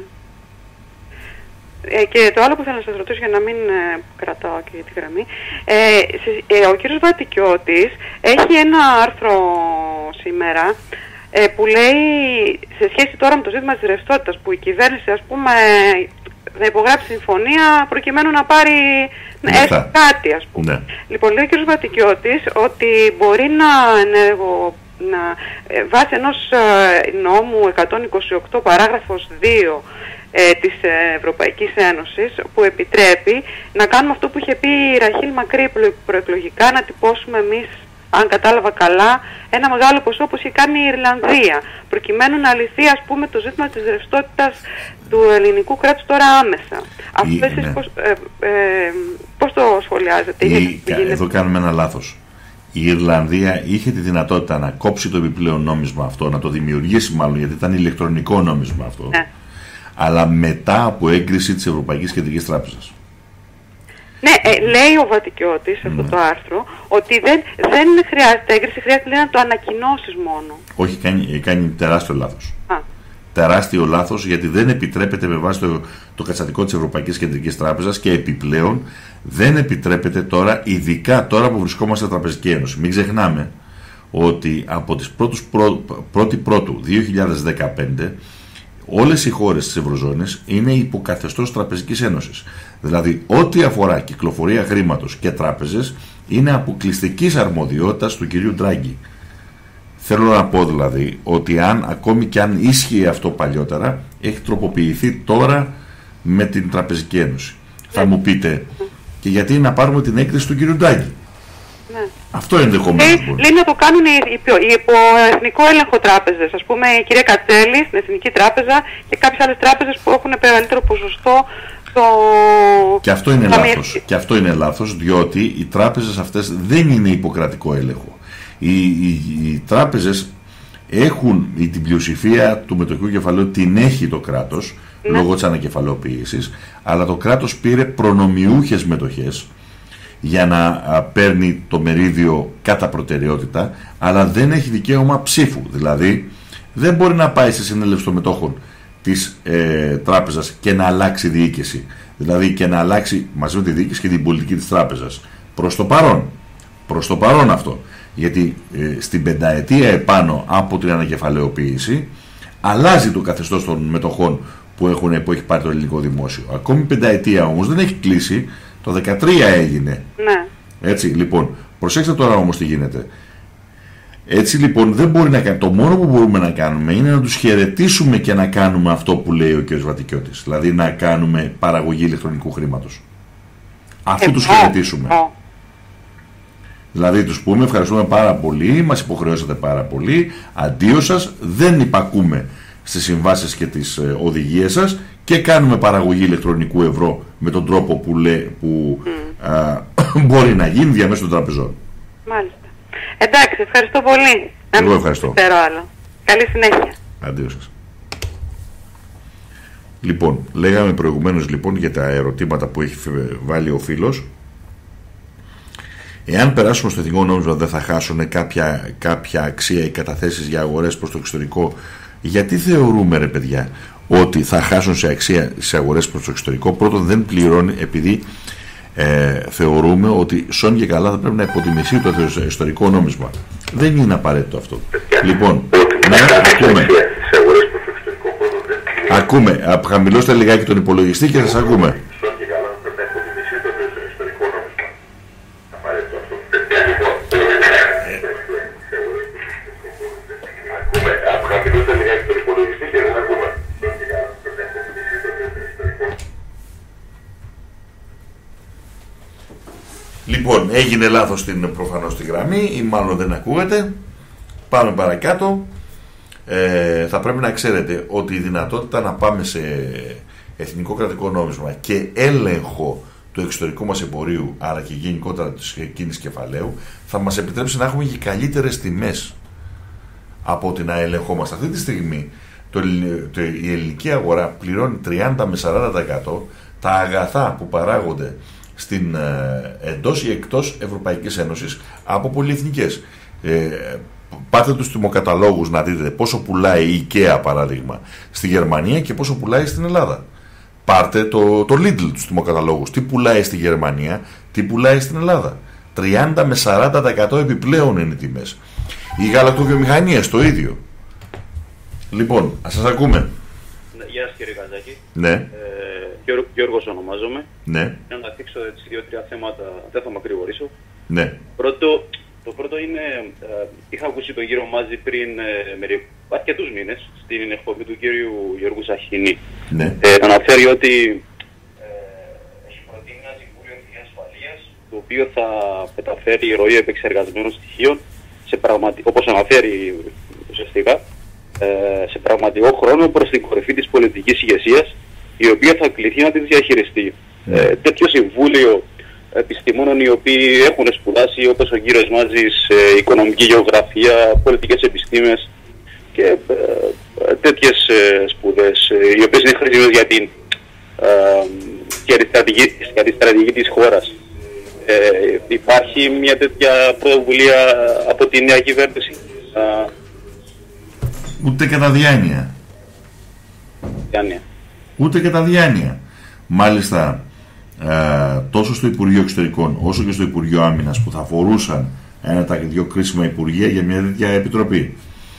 Και το άλλο που θέλω να σας ρωτήσω, για να μην κρατάω και τη γραμμή, ο κύριος Βατικιώτης έχει ένα άρθρο σήμερα που λέει, σε σχέση τώρα με το ζήτημα της ρευστότητας, που η κυβέρνηση, ας πούμε, θα υπογράψει συμφωνία προκειμένου να πάρει κάτι, ας πούμε. Ναι. Λοιπόν, λέει ο κ. Βατικιώτης ότι μπορεί να βάσει ενός νόμου 128 παράγραφος 2 της Ευρωπαϊκής Ένωσης, που επιτρέπει να κάνουμε αυτό που είχε πει η Ραχήλ Μακρύ προεκλογικά, να τυπώσουμε εμείς, αν κατάλαβα καλά, ένα μεγάλο ποσό όπως είχε κάνει η Ιρλανδία, προκειμένου να λυθεί, ας πούμε, το ζήτημα της ρευστότητας του ελληνικού κράτους τώρα άμεσα. Αυτό εσείς πώς το σχολιάζετε? Εδώ κάνουμε ένα λάθος. Η Ιρλανδία είχε τη δυνατότητα να κόψει το επιπλέον νόμισμα αυτό, να το δημιουργήσει μάλλον, γιατί ήταν ηλεκτρονικό νόμισμα αυτό, αλλά μετά από έγκριση της Ευρωπαϊκής Κεντρικής Τράπεζας. Ναι, λέει ο Βατικιώτης σε αυτό το άρθρο ότι δεν χρειάζεται έγκριση, χρειάζεται να το ανακοινώσεις μόνο. Όχι, κάνει τεράστιο λάθος. τεράστιο λάθος, γιατί δεν επιτρέπεται με βάση το καταστατικό της Ευρωπαϊκής Κεντρικής Τράπεζας και επιπλέον δεν επιτρέπεται τώρα, ειδικά τώρα που βρισκόμαστε στην Τραπεζική Ένωση. Μην ξεχνάμε ότι από τις 1η Πρώτου 2015 όλες οι χώρες της Ευρωζώνης είναι υποκαθεστώς Τραπεζικής Ένωσης. Δηλαδή, ό,τι αφορά κυκλοφορία χρήματος και τράπεζες είναι αποκλειστικής αρμοδιότητας του κυρίου Ντράγκη. Θέλω να πω δηλαδή ότι ακόμη και αν ίσχυε αυτό παλιότερα, έχει τροποποιηθεί τώρα με την Τραπεζική Ένωση. Θα μου πείτε, και γιατί να πάρουμε την έκθεση του κύριου Ντράγκη. Ναι. Αυτό ενδεχομένως μπορεί. Λέει να το κάνουν οι υποεθνικό έλεγχο τράπεζες. Ας πούμε η κυρία Κατσέλη στην Εθνική Τράπεζα και κάποιες άλλες τράπεζες που έχουν μεγαλύτερο ποσοστό. Και αυτό είναι λάθος. Και αυτό είναι λάθος, διότι οι τράπεζες αυτές δεν είναι υποκρατικό έλεγχο. Οι τράπεζες έχουν την πλειοψηφία του μετοχικού κεφαλαίου, την έχει το κράτος, ναι, λόγω της ανακεφαλαιοποίησης, αλλά το κράτος πήρε προνομιούχες μετοχές για να παίρνει το μερίδιο κατά προτεραιότητα, αλλά δεν έχει δικαίωμα ψήφου. Δηλαδή δεν μπορεί να πάει στη συνέλευση των μετόχων της τράπεζας και να αλλάξει διοίκηση. Δηλαδή και να αλλάξει μαζί με τη διοίκηση και την πολιτική της τράπεζας. Προς το παρόν αυτό. Γιατί στην πενταετία επάνω από την ανακεφαλαιοποίηση αλλάζει το καθεστώς των μετοχών που έχει πάρει το ελληνικό δημόσιο. Ακόμη πενταετία όμως δεν έχει κλείσει. Το 2013 έγινε. Ναι. Έτσι λοιπόν, προσέξτε τώρα όμως τι γίνεται. Έτσι λοιπόν δεν μπορεί να κάνει. Το μόνο που μπορούμε να κάνουμε είναι να τους χαιρετήσουμε και να κάνουμε αυτό που λέει ο κ. Βατικιώτης. Δηλαδή να κάνουμε παραγωγή ηλεκτρονικού χρήματος. Αφού τους χαιρετήσουμε. Δηλαδή τους πούμε ευχαριστούμε πάρα πολύ, μας υποχρεώσατε πάρα πολύ, αντίο σας, δεν υπακούμε στις συμβάσεις και τις οδηγίες σας και κάνουμε παραγωγή ηλεκτρονικού ευρώ με τον τρόπο που μπορεί να γίνει διαμέσου των τραπεζών. Μάλιστα. Εντάξει, ευχαριστώ πολύ. Εγώ ευχαριστώ. Άλλο. Καλή συνέχεια. Αντίο σας. Λοιπόν, λέγαμε προηγουμένως λοιπόν για τα ερωτήματα που έχει βάλει ο φίλος. Εάν περάσουμε στο εθνικό νόμισμα δεν θα χάσουν κάποια αξία οι καταθέσεις για αγορές προς το εξωτερικό. Γιατί θεωρούμε ρε παιδιά ότι θα χάσουν σε αξία στις αγορές προς το εξωτερικό? Πρώτον δεν πληρώνει επειδή θεωρούμε ότι σόν και καλά θα πρέπει να υποτιμηθεί το ιστορικό νόμισμα. Δεν είναι απαραίτητο αυτό. Λοιπόν, ναι, ακούμε. Χαμηλώστε λιγάκι τον υπολογιστή και σας ακούμε. Λοιπόν, έγινε λάθος προφανώς στη γραμμή ή μάλλον δεν ακούγεται. Πάμε παρακάτω. Θα πρέπει να ξέρετε ότι η δυνατότητα να πάμε σε εθνικό κρατικό νόμισμα και έλεγχο του εξωτερικού μας εμπορίου, άρα και γενικότερα της κίνησης κεφαλαίου, θα μας επιτρέψει να έχουμε και καλύτερες τιμές από ότι να ελεγχόμαστε. Αυτή τη στιγμή η ελληνική αγορά πληρώνει 30 με 40% τα αγαθά που παράγονται στην εντός ή εκτός Ευρωπαϊκής Ένωσης από πολυεθνικές. Πάτε τους τιμοκαταλόγους να δείτε πόσο πουλάει η IKEA παράδειγμα στη Γερμανία και πόσο πουλάει στην Ελλάδα. Πάρτε το Lidl τους τιμοκαταλόγους, τι πουλάει στη Γερμανία, τι πουλάει στην Ελλάδα. 30 με 40% επιπλέον είναι οι τιμές. Οι γαλακτοβιομηχανίες το ίδιο. Λοιπόν, ας σας ακούμε. Γεια σας κύριε Καζάκη. Ναι. Γιώργος ονομάζομαι. Ναι. Για να δείξω τις 2-3 θέματα, δεν θα μακρηγορήσω. Ναι. Το πρώτο είναι, είχα ακούσει τον κύριο Μάζη πριν αρκετούς μήνες στην εκπομπή του κύριου Γιώργου Σαχίνη. Ναι. Αναφέρει ότι έχει προτείνει ένα Συμβούλιο Εθνικής Ασφαλείας το οποίο θα μεταφέρει ροή επεξεργασμένων στοιχείων όπως αναφέρει ουσιαστικά σε πραγματικό χρόνο προς την κορυφή της πολιτικής ηγεσίας, η οποία θα κληθεί να τις διαχειριστεί. Τέτοιο συμβούλιο επιστημόνων οι οποίοι έχουν σπουδάσει, όπως ο κύριος Μάζης, οικονομική γεωγραφία, πολιτικές επιστήμες και τέτοιες σπουδές, οι οποίες είναι χρήσιμες για τη στρατηγική της χώρας. Υπάρχει μια τέτοια πρωτοβουλία από τη νέα κυβέρνηση? Ούτε κατά διάνοια. διάνοια. Ούτε και τα διάνοια. Μάλιστα, τόσο στο Υπουργείο Εξωτερικών όσο και στο Υπουργείο Άμυνας, που θα αφορούσαν τα δύο κρίσιμα υπουργεία για μια τέτοια επιτροπή,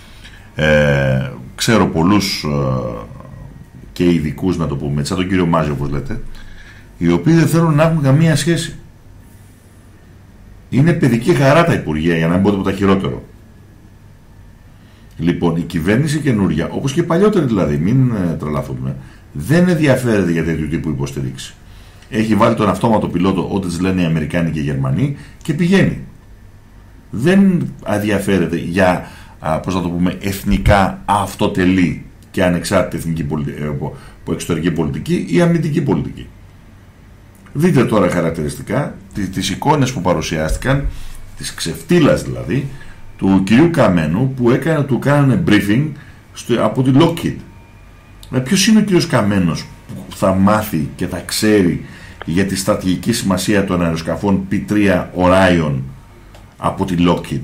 ξέρω πολλούς και ειδικούς, να το πούμε, σαν τον κύριο Μάζη, όπως λέτε, οι οποίοι δεν θέλουν να έχουν καμία σχέση. Είναι παιδική χαρά τα υπουργεία, για να μην πω τίποτα χειρότερο. Λοιπόν, η κυβέρνηση καινούρια, όπως και η παλιότερη δηλαδή, μην τρελαθούμε, δεν ενδιαφέρεται για τέτοιου τύπου υποστήριξη. Έχει βάλει τον αυτόματο πιλότο, ό,τι τις λένε οι Αμερικάνοι και οι Γερμανοί, και πηγαίνει. Δεν ενδιαφέρεται για, πώς να το πούμε, εθνικά αυτοτελή και ανεξάρτητη εξωτερική πολιτική ή αμυντική πολιτική. Δείτε τώρα χαρακτηριστικά τις εικόνες που παρουσιάστηκαν, της ξεφτύλας δηλαδή, του κυρίου Καμένου, που του κάνανε briefing από τη Lockheed. Ποιος είναι ο κύριος Καμένος που θα μάθει και θα ξέρει για τη στρατηγική σημασία των αεροσκαφών P3 Orion από τη Lockheed?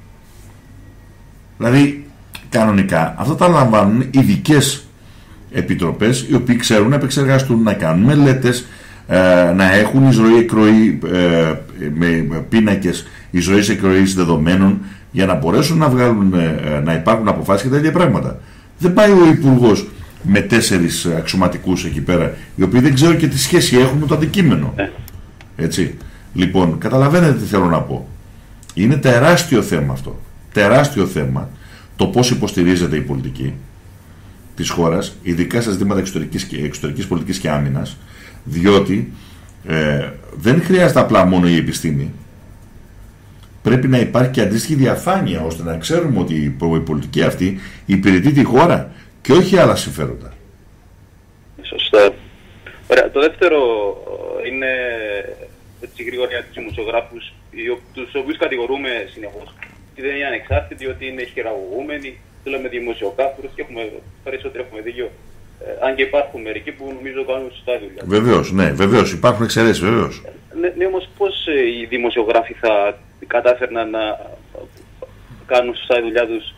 Δηλαδή, κανονικά αυτά τα λαμβάνουν ειδικές επιτροπές, οι οποίοι ξέρουν να επεξεργαστούν, να κάνουν μελέτες, να έχουν εισρωή-εκροή με πίνακες εισρωής-εκροής δεδομένων, για να μπορέσουν να βγάλουν, να υπάρχουν αποφάσεις και τέτοια πράγματα. Δεν πάει ο υπουργός με 4 αξιωματικούς εκεί πέρα, οι οποίοι δεν ξέρουν και τι σχέση έχουν με το αντικείμενο. Έτσι. Λοιπόν, καταλαβαίνετε τι θέλω να πω. Είναι τεράστιο θέμα αυτό. Τεράστιο θέμα το πώς υποστηρίζεται η πολιτική της χώρας, ειδικά σε ζητήματα εξωτερικής πολιτικής και άμυνας, διότι δεν χρειάζεται απλά μόνο η επιστήμη. Πρέπει να υπάρχει και αντίστοιχη διαφάνεια, ώστε να ξέρουμε ότι η πολιτική αυτή υπηρετεί τη χώρα και όχι άλλα συμφέροντα. Σωστά. Ωραία. Το δεύτερο είναι, έτσι γρήγορα, για τους δημοσιογράφους, τους οποίους κατηγορούμε συνεχώς ότι δεν είναι ανεξάρτητοι, ότι είναι χειραγωγούμενοι. Λέμε δημοσιογράφους και περισσότερο έχουμε δίκιο. Αν και υπάρχουν μερικοί που νομίζω κάνουν σωστά δουλειά. Βεβαίως, ναι, βεβαίως. Υπάρχουν εξαιρέσεις, βεβαίως. Ναι, όμως πώς οι δημοσιογράφοι θα κατάφερναν να κάνουν σωστά τη δουλειά τους,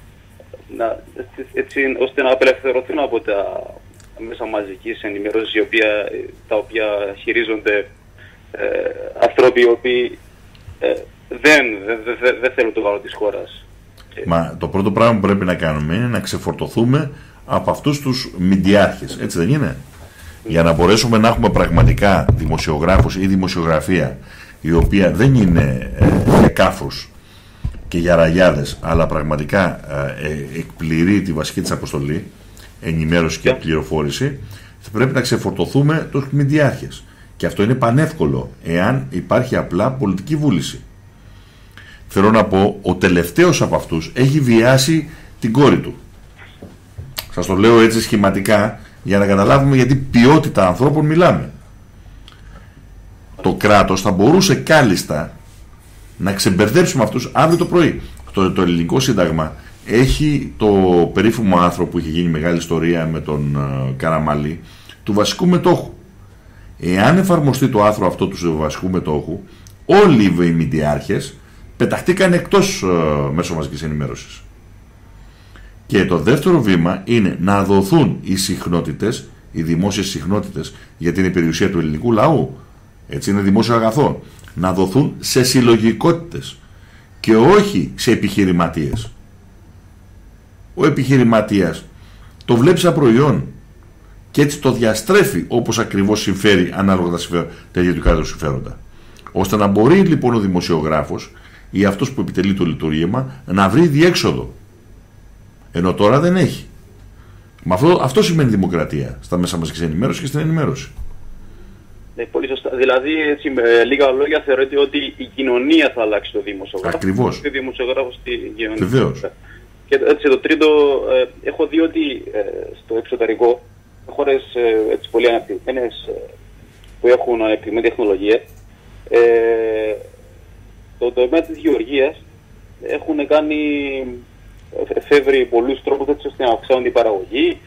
έτσι ώστε να απελευθερωθούν από τα μέσα μαζικής ενημέρωσης, τα οποία χειρίζονται άνθρωποι οι οποίοι δεν θέλουν το καλό της χώρας. Μα το πρώτο πράγμα που πρέπει να κάνουμε είναι να ξεφορτωθούμε από αυτούς τους μηντιάρχες, έτσι δεν είναι? Για να μπορέσουμε να έχουμε πραγματικά δημοσιογράφους ή δημοσιογραφία η οποία δεν είναι για κάφρους και για ραγιάδες, αλλά πραγματικά εκπληρεί τη βασική της αποστολή, ενημέρωση και πληροφόρηση, θα πρέπει να ξεφορτωθούμε τους μηντιάρχες. Και αυτό είναι πανεύκολο εάν υπάρχει απλά πολιτική βούληση. Θέλω να πω, ο τελευταίος από αυτούς έχει βιάσει την κόρη του. Σας το λέω έτσι σχηματικά για να καταλάβουμε γιατί ποιότητα ανθρώπων μιλάμε. Το κράτος θα μπορούσε κάλλιστα να ξεμπερδέψει με αυτούς αύριο το πρωί. Το ελληνικό σύνταγμα έχει το περίφημο άρθρο που είχε γίνει μεγάλη ιστορία με τον Καραμαλή, του βασικού μετόχου. Εάν εφαρμοστεί το άρθρο αυτό του βασικού μετόχου, όλοι οι μηντιάρχες πεταχτήκαν εκτός μέσω μαζικής ενημέρωσης. Και το δεύτερο βήμα είναι να δοθούν οι συχνότητες, οι δημόσιες συχνότητες, γιατί είναι η περιουσία του ελληνικού λαού, έτσι είναι δημόσιο αγαθό, να δοθούν σε συλλογικότητες και όχι σε επιχειρηματίες. Ο επιχειρηματίας το βλέπει σαν προϊόν και έτσι το διαστρέφει όπως ακριβώς συμφέρει ανάλογα τα ίδια του κράτους συμφέροντα. Ώστε να μπορεί λοιπόν ο δημοσιογράφος ή αυτός που επιτελεί το λειτουργήμα να βρει διέξοδο. Ενώ τώρα δεν έχει. Αυτό σημαίνει δημοκρατία στα μέσα μαζικής ενημέρωσης και στην ενημέρωση. Ναι, πολύ σωστά. Δηλαδή, έτσι, με λίγα λόγια, θεωρείται ότι η κοινωνία θα αλλάξει το δημοσιογράφο. Ακριβώς. Και ο δημοσιογράφος στην κοινωνία. Βεβαίως. Και έτσι, το τρίτο, έχω δει ότι στο εξωτερικό, χώρες έτσι, πολύ αναπτυγμένες που έχουν αναπτυγμένη τεχνολογία, το τομέα της γεωργίας έχουν κάνει, εφεύρει πολλούς τρόπους έτσι ώστε να αυξάνουν την παραγωγή.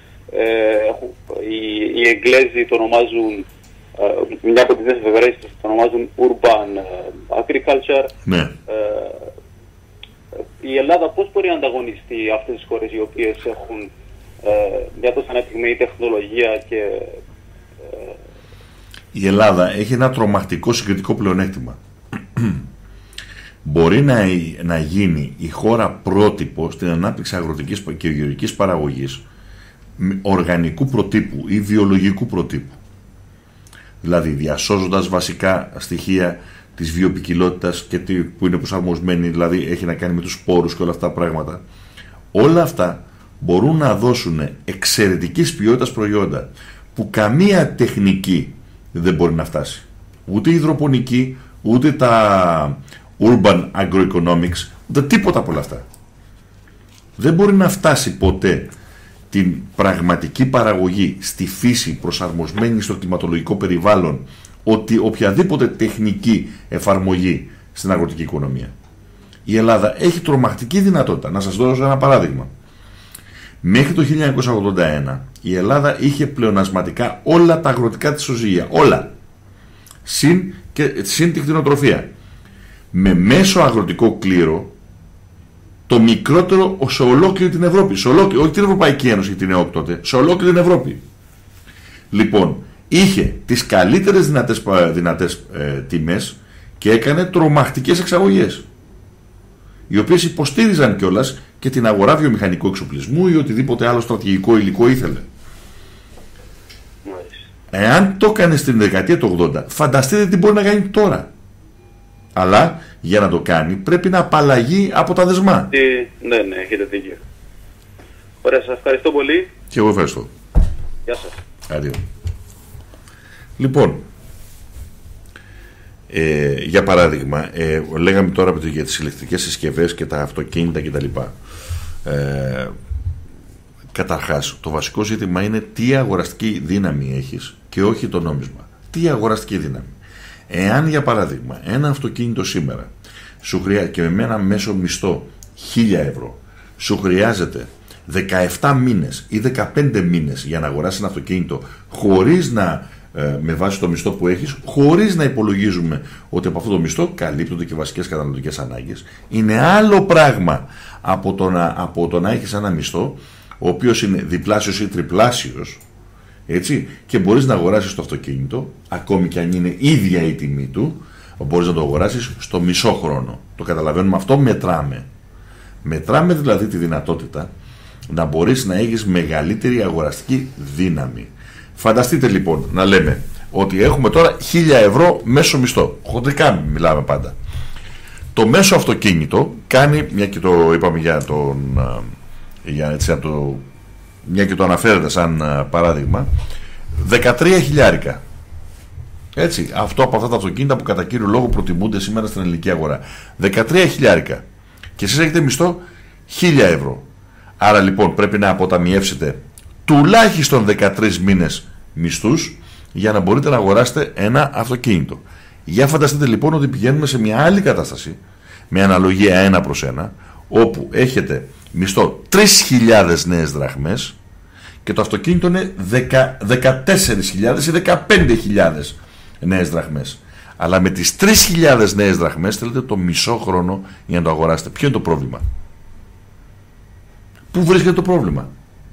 Οι Εγγλέζοι το ονομάζουν, μια από τις εφευρέσεις το ονομάζουν urban agriculture. Ναι. Η Ελλάδα πώς μπορεί να ανταγωνιστεί αυτές τις χώρες οι οποίες έχουν μια τόσο ανεπτυγμένη τεχνολογία και... Η Ελλάδα έχει ένα τρομακτικό συγκριτικό πλεονέκτημα. Μπορεί να γίνει η χώρα πρότυπο στην ανάπτυξη αγροτικής και γεωργικής παραγωγής οργανικού προτύπου ή βιολογικού προτύπου. Δηλαδή διασώζοντας βασικά στοιχεία της βιοποικιλότητας και που είναι προσαρμοσμένη, δηλαδή έχει να κάνει με τους σπόρους και όλα αυτά τα πράγματα. Όλα αυτά μπορούν να δώσουν εξαιρετικής ποιότητας προϊόντα που καμία τεχνική δεν μπορεί να φτάσει. Ούτε η υδροπονική, ούτε τα urban agroeconomics, ούτε τίποτα από όλα αυτά. Δεν μπορεί να φτάσει ποτέ την πραγματική παραγωγή στη φύση προσαρμοσμένη στο κλιματολογικό περιβάλλον, ότι οποιαδήποτε τεχνική εφαρμογή στην αγροτική οικονομία. Η Ελλάδα έχει τρομακτική δυνατότητα. Να σας δώσω ένα παράδειγμα. Μέχρι το 1981 η Ελλάδα είχε πλεονασματικά όλα τα αγροτικά της ισοζύγια. Όλα. Συν τη κτηνοτροφία. Με μέσο αγροτικό κλήρο το μικρότερο σε ολόκληρη την Ευρώπη. Όχι την Ευρωπαϊκή Ένωση, την ΕΟΚ τότε. Σε ολόκληρη την Ευρώπη. Λοιπόν, είχε τις καλύτερες δυνατές τιμές και έκανε τρομακτικές εξαγωγές, οι οποίες υποστήριζαν κιόλας και την αγορά βιομηχανικού εξοπλισμού ή οτιδήποτε άλλο στρατηγικό υλικό ήθελε. Εάν το έκανε στην δεκαετία του 80, φανταστείτε τι μπορεί να κάνει τώρα. Αλλά για να το κάνει πρέπει να απαλλαγεί από τα δεσμά. Ναι, έχετε δίκιο. Ωραία, σας ευχαριστώ πολύ. Και εγώ ευχαριστώ. Γεια σας. Αντίο. Λοιπόν, για παράδειγμα, λέγαμε τώρα για τις ηλεκτρικές συσκευές και τα αυτοκίνητα κτλ. Καταρχάς, το βασικό ζήτημα είναι τι αγοραστική δύναμη έχεις και όχι το νόμισμα. Τι αγοραστική δύναμη. Εάν, για παράδειγμα, ένα αυτοκίνητο σήμερα σου χρειάζεται και με ένα μέσο μισθό 1.000 ευρώ σου χρειάζεται 17 μήνες ή 15 μήνες για να αγοράσεις ένα αυτοκίνητο χωρίς να, με βάση το μισθό που έχεις, χωρίς να υπολογίζουμε ότι από αυτό το μισθό καλύπτονται και βασικές καταναλωτικές ανάγκες, είναι άλλο πράγμα από το να έχεις ένα μισθό ο οποίος είναι διπλάσιος ή τριπλάσιος, έτσι, και μπορείς να αγοράσεις το αυτοκίνητο, ακόμη και αν είναι ίδια η τιμή του, μπορείς να το αγοράσεις στο μισό χρόνο. Το καταλαβαίνουμε αυτό, μετράμε. Μετράμε δηλαδή τη δυνατότητα να μπορείς να έχεις μεγαλύτερη αγοραστική δύναμη. Φανταστείτε λοιπόν να λέμε ότι έχουμε τώρα 1.000 ευρώ μέσο μισθό. Χοντρικά μιλάμε πάντα. Το μέσο αυτοκίνητο κάνει, μια και το είπαμε για τον... μια και το αναφέρεται σαν παράδειγμα, 13.000. Έτσι, αυτό από αυτά τα αυτοκίνητα που κατά κύριο λόγο προτιμούνται σήμερα στην ελληνική αγορά. 13.000. Και εσείς έχετε μισθό 1.000 ευρώ. Άρα λοιπόν πρέπει να αποταμιεύσετε τουλάχιστον 13 μήνες μισθούς για να μπορείτε να αγοράσετε ένα αυτοκίνητο. Για φανταστείτε λοιπόν ότι πηγαίνουμε σε μια άλλη κατάσταση με αναλογία 1/1, όπου έχετε μισθό 3.000 νέες δραχμές και το αυτοκίνητο είναι 14.000 ή 15.000 νέες δραχμές. Αλλά με τις 3.000 νέες δραχμές θέλετε το μισό χρόνο για να το αγοράσετε. Ποιο είναι το πρόβλημα? Πού βρίσκεται το πρόβλημα?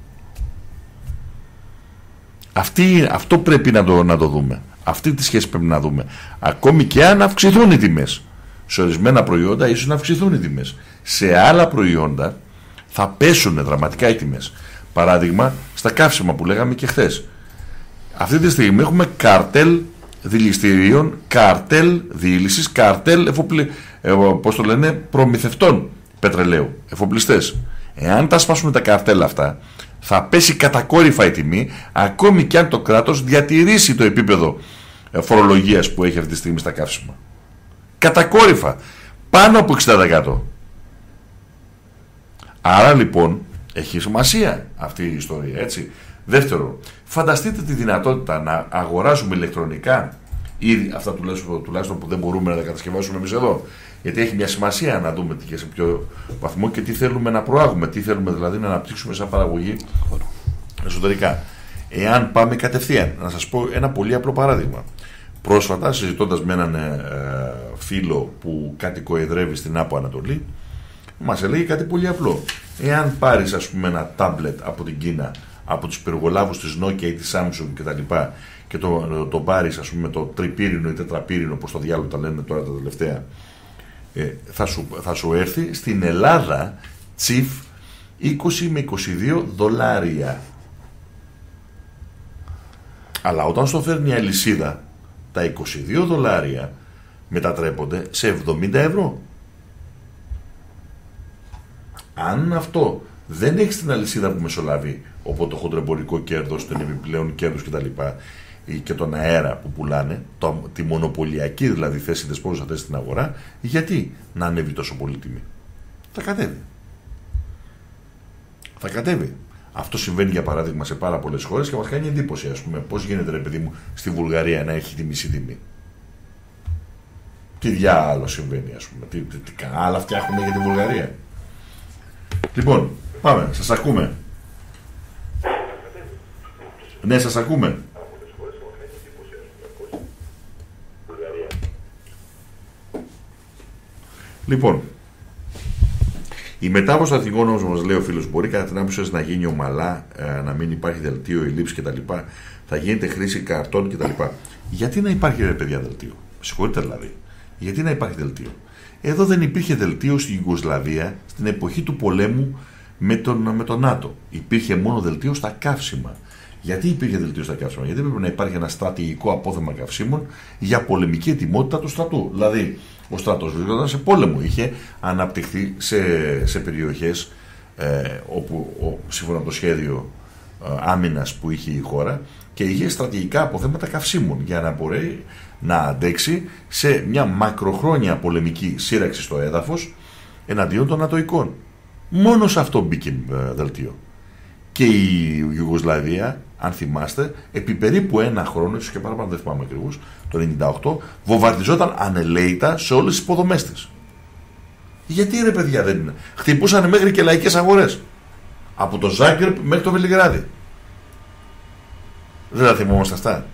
Αυτό πρέπει να το δούμε. Αυτή τη σχέση πρέπει να δούμε. Ακόμη και αν αυξηθούν οι τιμές. Σε ορισμένα προϊόντα ίσως να αυξηθούν οι τιμές. Σε άλλα προϊόντα θα πέσουν δραματικά οι τιμές. Παράδειγμα, στα καύσιμα που λέγαμε και χθες. Αυτή τη στιγμή έχουμε καρτέλ δηληστηρίων, καρτέλ διήλυσης, καρτέλ προμηθευτών πετρελαίου, εφοπλιστές. Εάν τα σπάσουμε τα καρτέλ αυτά, θα πέσει κατακόρυφα η τιμή, ακόμη και αν το κράτος διατηρήσει το επίπεδο φορολογίας που έχει αυτή τη στιγμή στα καύσιμα. Κατακόρυφα, πάνω από 60%. Άρα λοιπόν έχει σημασία αυτή η ιστορία, έτσι. Δεύτερο, φανταστείτε τη δυνατότητα να αγοράζουμε ηλεκτρονικά, ήδη αυτά τουλάχιστον που δεν μπορούμε να τα κατασκευάσουμε εμείς εδώ, γιατί έχει μια σημασία να δούμε και σε ποιο βαθμό και τι θέλουμε να προάγουμε, τι θέλουμε δηλαδή να αναπτύξουμε σαν παραγωγή εσωτερικά. Εάν πάμε κατευθείαν, να σας πω ένα πολύ απλό παράδειγμα. Πρόσφατα, συζητώντας με έναν φίλο που κατοικοεδρεύει στην Άπο Ανατολή, μας έλεγε κάτι πολύ απλό. Εάν πάρεις, ας πούμε, ένα τάμπλετ από την Κίνα, από τους υπεργολάβους της Nokia ή της Samsung κτλ. Και το πάρεις, ας πούμε, το τριπύρινο ή τετραπύρινο, όπως το διάλογο τα λένε τώρα τα τελευταία, θα σου έρθει στην Ελλάδα τσιφ 20 με 22 δολάρια. Αλλά όταν στο φέρνει η αλυσίδα, τα 22 δολάρια μετατρέπονται σε 70 ευρώ. Αν αυτό δεν έχει την αλυσίδα που μεσολαβεί, οπότε το χοντρεμπορικό κέρδος, τον επιπλέον κέρδος κτλ. Και τον αέρα που πουλάνε, τη μονοπωλιακή δηλαδή θέση δεσπόζουσα θέση στην αγορά, γιατί να ανέβει τόσο πολύ τιμή? Θα κατέβει. Θα κατέβει. Αυτό συμβαίνει για παράδειγμα σε πάρα πολλές χώρες και μας κάνει εντύπωση, ας πούμε, πώς γίνεται, ρε παιδί μου, στη Βουλγαρία να έχει τη μισή τιμή. Τι διάλογο συμβαίνει, ας πούμε, τι άλλα φτιάχνουμε για τη Βουλγαρία. Λοιπόν, πάμε, σας ακούμε. Ναι, σας ακούμε. Λοιπόν, η μετάβαση των εθνικών νόμων, μας λέει ο φίλος, μπορεί κατά την άποψή σας να γίνει ομαλά, να μην υπάρχει δελτίο, ελλείψη κτλ. Θα γίνεται χρήση καρτών κτλ. Γιατί να υπάρχει, ρε παιδιά, δελτίο? Συγχωρείτε δηλαδή. Γιατί να υπάρχει δελτίο? Εδώ δεν υπήρχε δελτίο στην Ιουγκοσλαβία στην εποχή του πολέμου με τον ΝΑΤΟ. Υπήρχε μόνο δελτίο στα καύσιμα. Γιατί υπήρχε δελτίο στα καύσιμα? Γιατί πρέπει να υπάρχει ένα στρατηγικό απόθεμα καυσίμων για πολεμική ετοιμότητα του στρατού. Δηλαδή, ο στρατός βρισκόταν σε πόλεμο. Είχε αναπτυχθεί σε περιοχές όπου σύμφωνα με το σχέδιο άμυνας που είχε η χώρα και είχε στρατηγικά αποθέματα καυσίμων για να μπορεί να αντέξει σε μια μακροχρόνια πολεμική σύραξη στο έδαφος εναντίον των Νατοικών. Μόνο σε αυτό μπήκε δελτίο. Και η Ιουγκοσλαβία, αν θυμάστε, επί περίπου ένα χρόνο, ίσως και παραπάνω, δεν θυμάμαι ακριβώς, το 1998, βομβαρδιζόταν ανελαίητα σε όλες τις υποδομές της. Γιατί, ρε παιδιά, δεν είναι? Χτυπούσαν μέχρι και λαϊκές αγορές. Από το Ζάγκρεπ μέχρι το Βελιγράδι. Δεν τα θυμόμαστε αυτά?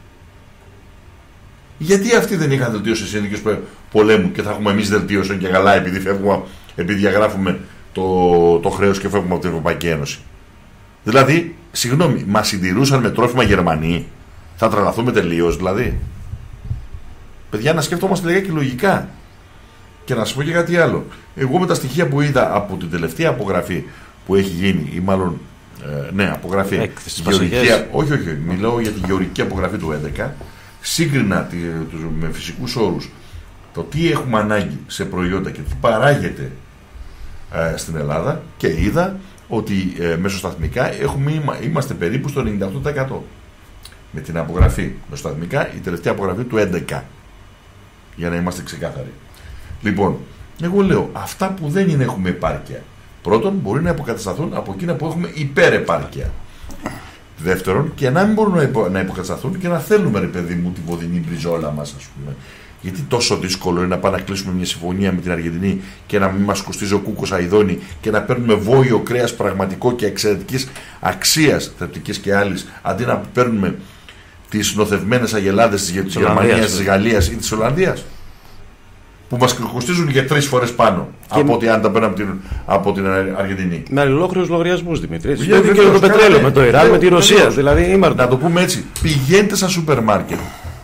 Γιατί αυτοί δεν είχαν δελτίο σε συνθήκες πολέμου και θα έχουμε εμείς δελτίο και καλά επειδή διαγράφουμε το χρέος και φεύγουμε από την Ευρωπαϊκή Ένωση? Δηλαδή, συγγνώμη, μας συντηρούσαν με τρόφιμα Γερμανοί? Θα τρελαθούμε τελείως δηλαδή? Παιδιά, να σκεφτόμαστε λιγάκι λογικά. Και να σας πω και κάτι άλλο. Εγώ με τα στοιχεία που είδα από την τελευταία απογραφή που έχει γίνει, ή μάλλον απογραφή γεωργική, όχι, μιλάω για τη γεωργική απογραφή του 2011, σύγκρινα με φυσικούς όρους το τι έχουμε ανάγκη σε προϊόντα και τι παράγεται στην Ελλάδα, και είδα ότι μεσοσταθμικά είμαστε περίπου στο 98% με την απογραφή μεσοσταθμικά, η τελευταία απογραφή του 2011, για να είμαστε ξεκάθαροι. Λοιπόν, εγώ λέω, αυτά που δεν έχουμε επάρκεια, πρώτον μπορεί να υποκατασταθούν από εκείνα που έχουμε υπερεπάρκεια. Δεύτερον, και να μην μπορούν να υποκατασταθούν και να θέλουμε, ρε παιδί μου, τη βοδινή μπριζόλα μας, ας πούμε. Γιατί τόσο δύσκολο είναι να πάμε να κλείσουμε μια συμφωνία με την Αργεντινή και να μην μας κοστίζει ο κούκος αηδόνι και να παίρνουμε βόηο κρέας πραγματικό και εξαιρετικής αξίας, θρεπτικής και άλλης, αντί να παίρνουμε τις νοθευμένες αγελάδες της Γερμανίας, της Γαλλίας ή της Ολλανδίας, που μας κοστίζουν και 3 φορές πάνω από ό,τι αν τα παίρνουμε από την Αργεντινή. Με αλληλόχρεους λογαριασμούς, Δημήτρη. Και το πετρέλαιο με το Ιράν, με τη Ρωσία. Δηλαδή, να το πούμε έτσι, πηγαίνετε στα σούπερ μάρκετ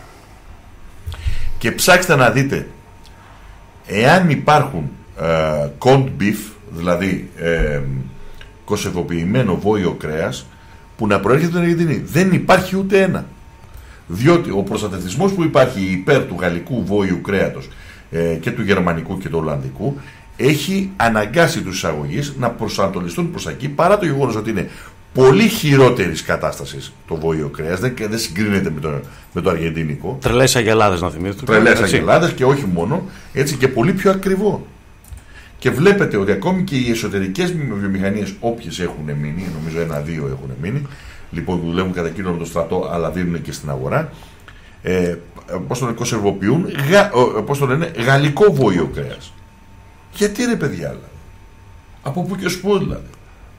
και ψάξτε να δείτε εάν υπάρχουν corned beef, δηλαδή κοσεβοποιημένο βόηο κρέας που να προέρχεται από την Αργεντινή. Δεν υπάρχει ούτε ένα. Διότι ο προστατευτισμός που υπάρχει υπέρ του γαλλικού βόηου κρέατος και του γερμανικού και του ολλανδικού έχει αναγκάσει τους εισαγωγείς να προσανατολιστούν προς εκεί, παρά το γεγονός ότι είναι πολύ χειρότερης κατάστασης το βόηο κρέας, δεν συγκρίνεται με το αργεντινικό. Τρελές αγελάδες, να θυμίσετε. Τρελές αγελάδες, και όχι μόνο, έτσι, και πολύ πιο ακριβό. Και βλέπετε ότι ακόμη και οι εσωτερικές βιομηχανίες, όποιες έχουν μείνει, νομίζω 1-2 έχουν μείνει, λοιπόν, δουλεύουν κατά κύριο με το στρατό, αλλά δίνουν και στην αγορά, πώς τον κονσερβοποιούν, πώς το λένε, γαλλικό βόηο κρέας. Γιατί, ρε παιδιά, δηλαδή? Από πού και ως πού, δηλαδή?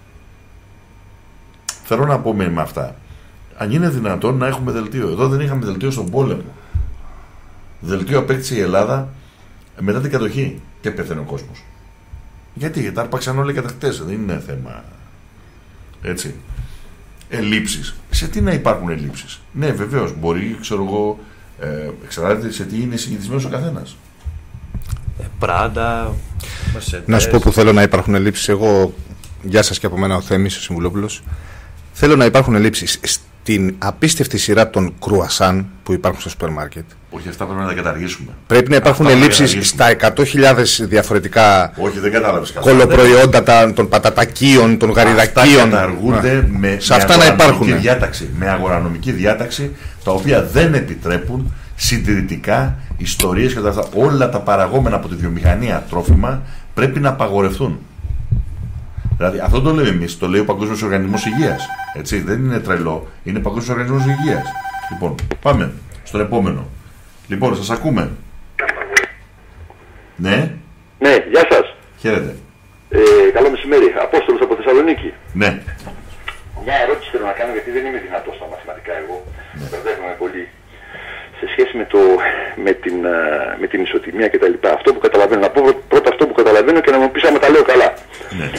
Θέλω να πω με αυτά, αν είναι δυνατόν να έχουμε δελτίο. Εδώ δεν είχαμε δελτίο στον πόλεμο. Δελτίο απέκτησε η Ελλάδα μετά την κατοχή και πέθανε ο κόσμος. Γιατί άρπαξαν όλοι οι κατακτητές, δεν είναι θέμα. Έτσι. Ελλείψεις. Σε τι να υπάρχουν ελλείψεις? Ναι, βεβαίως, μπορεί, ξέρω εγώ, εξαρτάται σε τι είναι συνηθισμένος ο καθένας. Πράντα, να σου πω που θέλω να υπάρχουν ελλείψεις. Εγώ, γεια σας και από μένα ο Θέμης, ο Συμβουλόπουλος. Θέλω να υπάρχουν ελλείψεις στην απίστευτη σειρά των κρουασάν που υπάρχουν στο σούπερ μάρκετ. Όχι, αυτά πρέπει να τα καταργήσουμε. Πρέπει να υπάρχουν ελλείψεις στα 100.000 διαφορετικά κολοπροϊόντα των πατατακίων, των γαριδακίων. Αυτά καταργούνται με αγορανομική διάταξη, τα οποία δεν επιτρέπουν συντηρητικά, ιστορίες και αυτά. Όλα τα παραγόμενα από τη βιομηχανία τρόφιμα πρέπει να απαγορευτούν. Δηλαδή, αυτό το λέμε εμείς, το λέει ο Παγκόσμιος Οργανισμός Υγείας. Έτσι, δεν είναι τρελό, είναι Παγκόσμιος Οργανισμός Υγείας. Λοιπόν, πάμε στον επόμενο. Λοιπόν, σας ακούμε. Ναι. Ναι, γεια σας. Χαίρετε. Καλό μεσημέρι. Απόστολος από Θεσσαλονίκη. Ναι. Μια ερώτηση θέλω να κάνω, γιατί δεν είμαι δυνατός στα μαθηματικά εγώ. Μπερδεύομαι πολύ. Σε σχέση με την ισοτιμία κτλ. Αυτό που καταλαβαίνω. Να πω πρώτα αυτό που καταλαβαίνω και να μου πεις άμα τα λέω καλά. Ναι.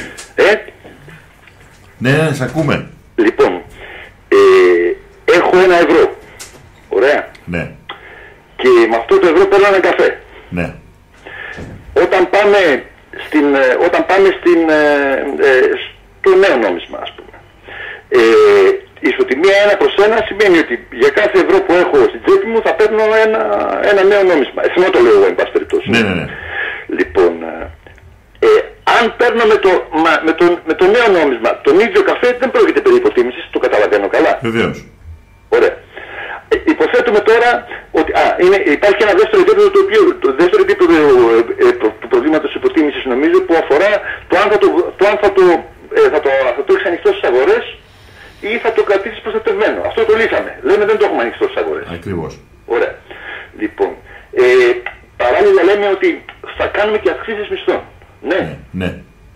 Ναι, σε ακούμε. Λοιπόν, έχω 1 ευρώ. Ωραία. Ναι. Και με αυτό το ευρώ παίρνω ένα καφέ. Ναι. Όταν πάμε στο νέο νόμισμα, ας πούμε. Η ισοτιμία 1/1 σημαίνει ότι για κάθε ευρώ που έχω στην τσέπη μου θα παίρνω ένα νέο νόμισμα. Εθνό το λέω εγώ, εν πάση περιπτώσει. Ναι. Λοιπόν, αν παίρνω με το νέο νόμισμα τον ίδιο καφέ, δεν πρόκειται περί υποτίμησης, το καταλαβαίνω καλά. Βεβαίως. Ωραία. Υποθέτουμε τώρα ότι υπάρχει ένα δεύτερο επίπεδο, του προβλήματος υποτίμησης, νομίζω, που αφορά το αν θα το έχεις ανοιχτό στις αγορές ή θα το κρατήσεις προστατευμένο. Αυτό το λύσαμε. Λέμε δεν το έχουμε ανοιχτό στις αγορές. Ακριβώς. Ωραία. Λοιπόν, παράλληλα λέμε ότι θα κάνουμε και αυξήσεις μισθών. Ναι.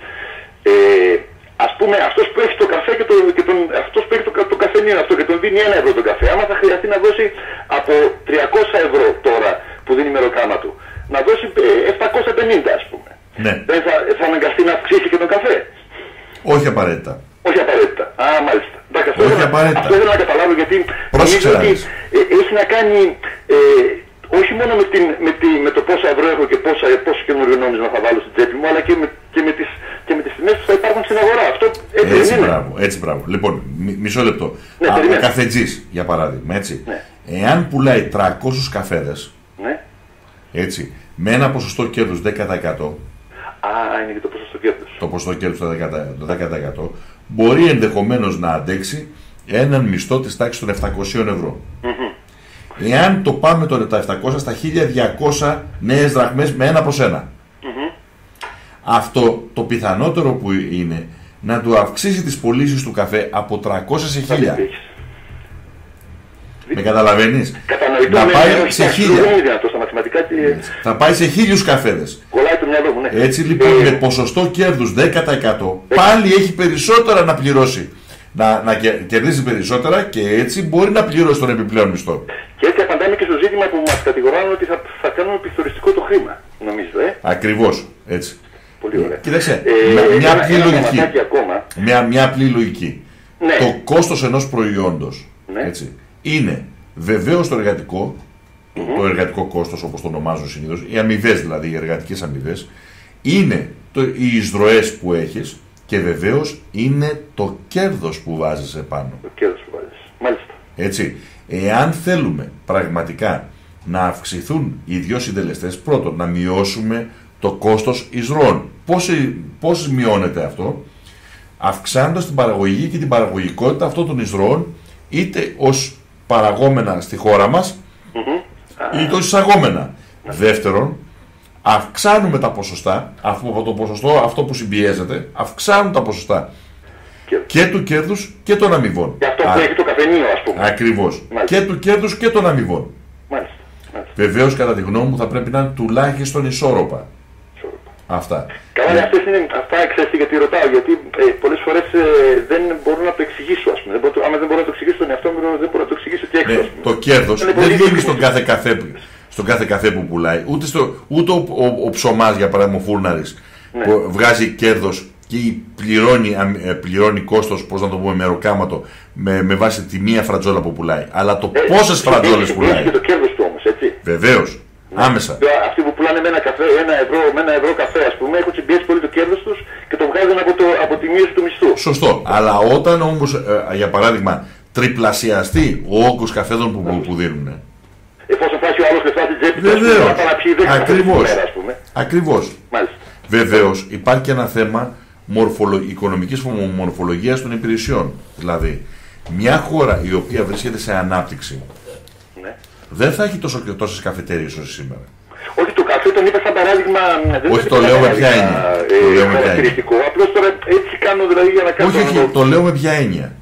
Ας πούμε, αυτός που έχει το καφέ αυτός που έχει το καφενείο αυτό και τον δίνει 1 ευρώ τον καφέ, άμα θα χρειαστεί να δώσει από 300 ευρώ τώρα που δίνει η μεροκάμα του, να δώσει 750 ας πούμε. Ναι. Δεν θα αναγκαστεί να αυξήσει και τον καφέ? Όχι απαραίτητα. Όχι απαραίτητα. Μάλιστα. Όχι απαραίτητα. Αυτό θέλω να καταλάβω, γιατί νομίζω ότι έχει να κάνει όχι μόνο με το πόσα ευρώ έχω και πόσο καινούριο νόμισμα θα βάλω στην τσέπη μου, αλλά και με τις τιμές που θα υπάρχουν στην αγορά. Αυτό έτσι, μπράβο. Λοιπόν, μισό λεπτό. Ναι, ο καφετζής, για παράδειγμα, έτσι. Ναι. Εάν πουλάει 300 καφέδες, ναι, έτσι, με ένα ποσοστό κέρδους 10%. Είναι και το ποσοστό κέρδους. Το ποσοστό κέρδους το 10%, μπορεί ενδεχομένως να αντέξει έναν μισθό της τάξης των 700 ευρώ. Εάν το πάμε τώρα τα 700 στα 1200 νέες δραχμές με 1/1. Αυτό το πιθανότερο που είναι να του αυξήσει τις πωλήσεις του καφέ από 300 σε 1000. Με καταλαβαίνεις? Κατανοητό, να πάει σε 1000. Θα πάει σε 1000 καφέδες. Κολλάει το μυαλό μου, ναι. Έτσι λοιπόν με ποσοστό κέρδους 10% πάλι έχει περισσότερα να πληρώσει. Να κερδίσει περισσότερα και έτσι μπορεί να πληρώσει τον επιπλέον μισθό. Και έτσι απαντάμε και στο ζήτημα που μας κατηγοράνε ότι θα κάνουμε πληθωριστικό το χρήμα, νομίζω. Ακριβώς, έτσι. Πολύ ωραία. Κοίταξε, μια απλή λογική. Ναι. Το κόστος ενός προϊόντος, έτσι, είναι βεβαίως το εργατικό, το εργατικό κόστος όπως το ονομάζουν συνήθως, οι αμοιβές δηλαδή, οι εργατικές αμοιβές, είναι οι εισρωές που έχεις και βεβαίως είναι το κέρδος που βάζεις επάνω. Το κέρδος που βάζεις, μάλιστα. Έτσι, εάν θέλουμε πραγματικά να αυξηθούν οι δύο συντελεστές, πρώτον να μειώσουμε το κόστος εισρώων. Πώς μειώνεται αυτό? Αυξάνοντας την παραγωγή και την παραγωγικότητα αυτών των εισρώων, είτε ως παραγόμενα στη χώρα μας, είτε ως εισαγόμενα. Δεύτερον, αυξάνουμε τα ποσοστά, από το ποσοστό αυτό που συμπιέζεται, αυξάνουν τα ποσοστά και του κέρδους και των αμοιβών. Και αυτό που έχει το καφενείο, ας πούμε. Ακριβώς. Και του κέρδους και των αμοιβών. Μάλιστα. Βεβαίως, κατά τη γνώμη μου, θα πρέπει να είναι τουλάχιστον ισόρροπα. Αυτά. Καλά, αυτά ξέρεις γιατί ρωτάω, γιατί πολλές φορές δεν μπορώ να το εξηγήσω, ας πούμε. Άμα δεν μπορώ να το εξηγήσω στον εαυτό μου, δεν μπορώ να το εξηγήσω και έξω. Το κέρδος δεν δίνει στον κάθε καφέ που πουλάει, ούτε ο ψωμάς, για παράδειγμα, ο φούρναρης, που βγάζει κέρδος και πληρώνει κόστος, πώς να το πούμε, μεροκάματο με βάση τη μία φρατζόλα που πουλάει. Αλλά το πόσες φρατζόλες πουλάει. Και το κέρδος του όμως, έτσι. Βεβαίως. Άμεσα. Αυτοί που πουλάνε με ένα ευρώ καφέ, ας πούμε, έχουν συμπιέσει πολύ το κέρδος τους και το βγάζουν από τη μείωση του μισθού. Σωστό. Αλλά όταν όμως, για παράδειγμα, τριπλασιαστεί ο όγκος καφέδων που δίνουν. Εφόσον φτάσει ο άλλος λεφτά στην τσέπη του, βεβαίως. Ακριβώς. Ακριβώς. Μάλιστα. Βεβαίως υπάρχει και ένα θέμα οικονομικής μορφολογίας των υπηρεσιών. Δηλαδή, μια χώρα η οποία βρίσκεται σε ανάπτυξη δεν θα έχει τόσες καφετέριες όσο σήμερα. Όχι, το καφέ τον είπα σαν παράδειγμα. Όχι, το λέω με ποια έννοια. Χαρακτηριστικό. Απλώς τώρα έτσι κάνω δηλαδή για να κάνω. Όχι, το λέω με ποια έννοια.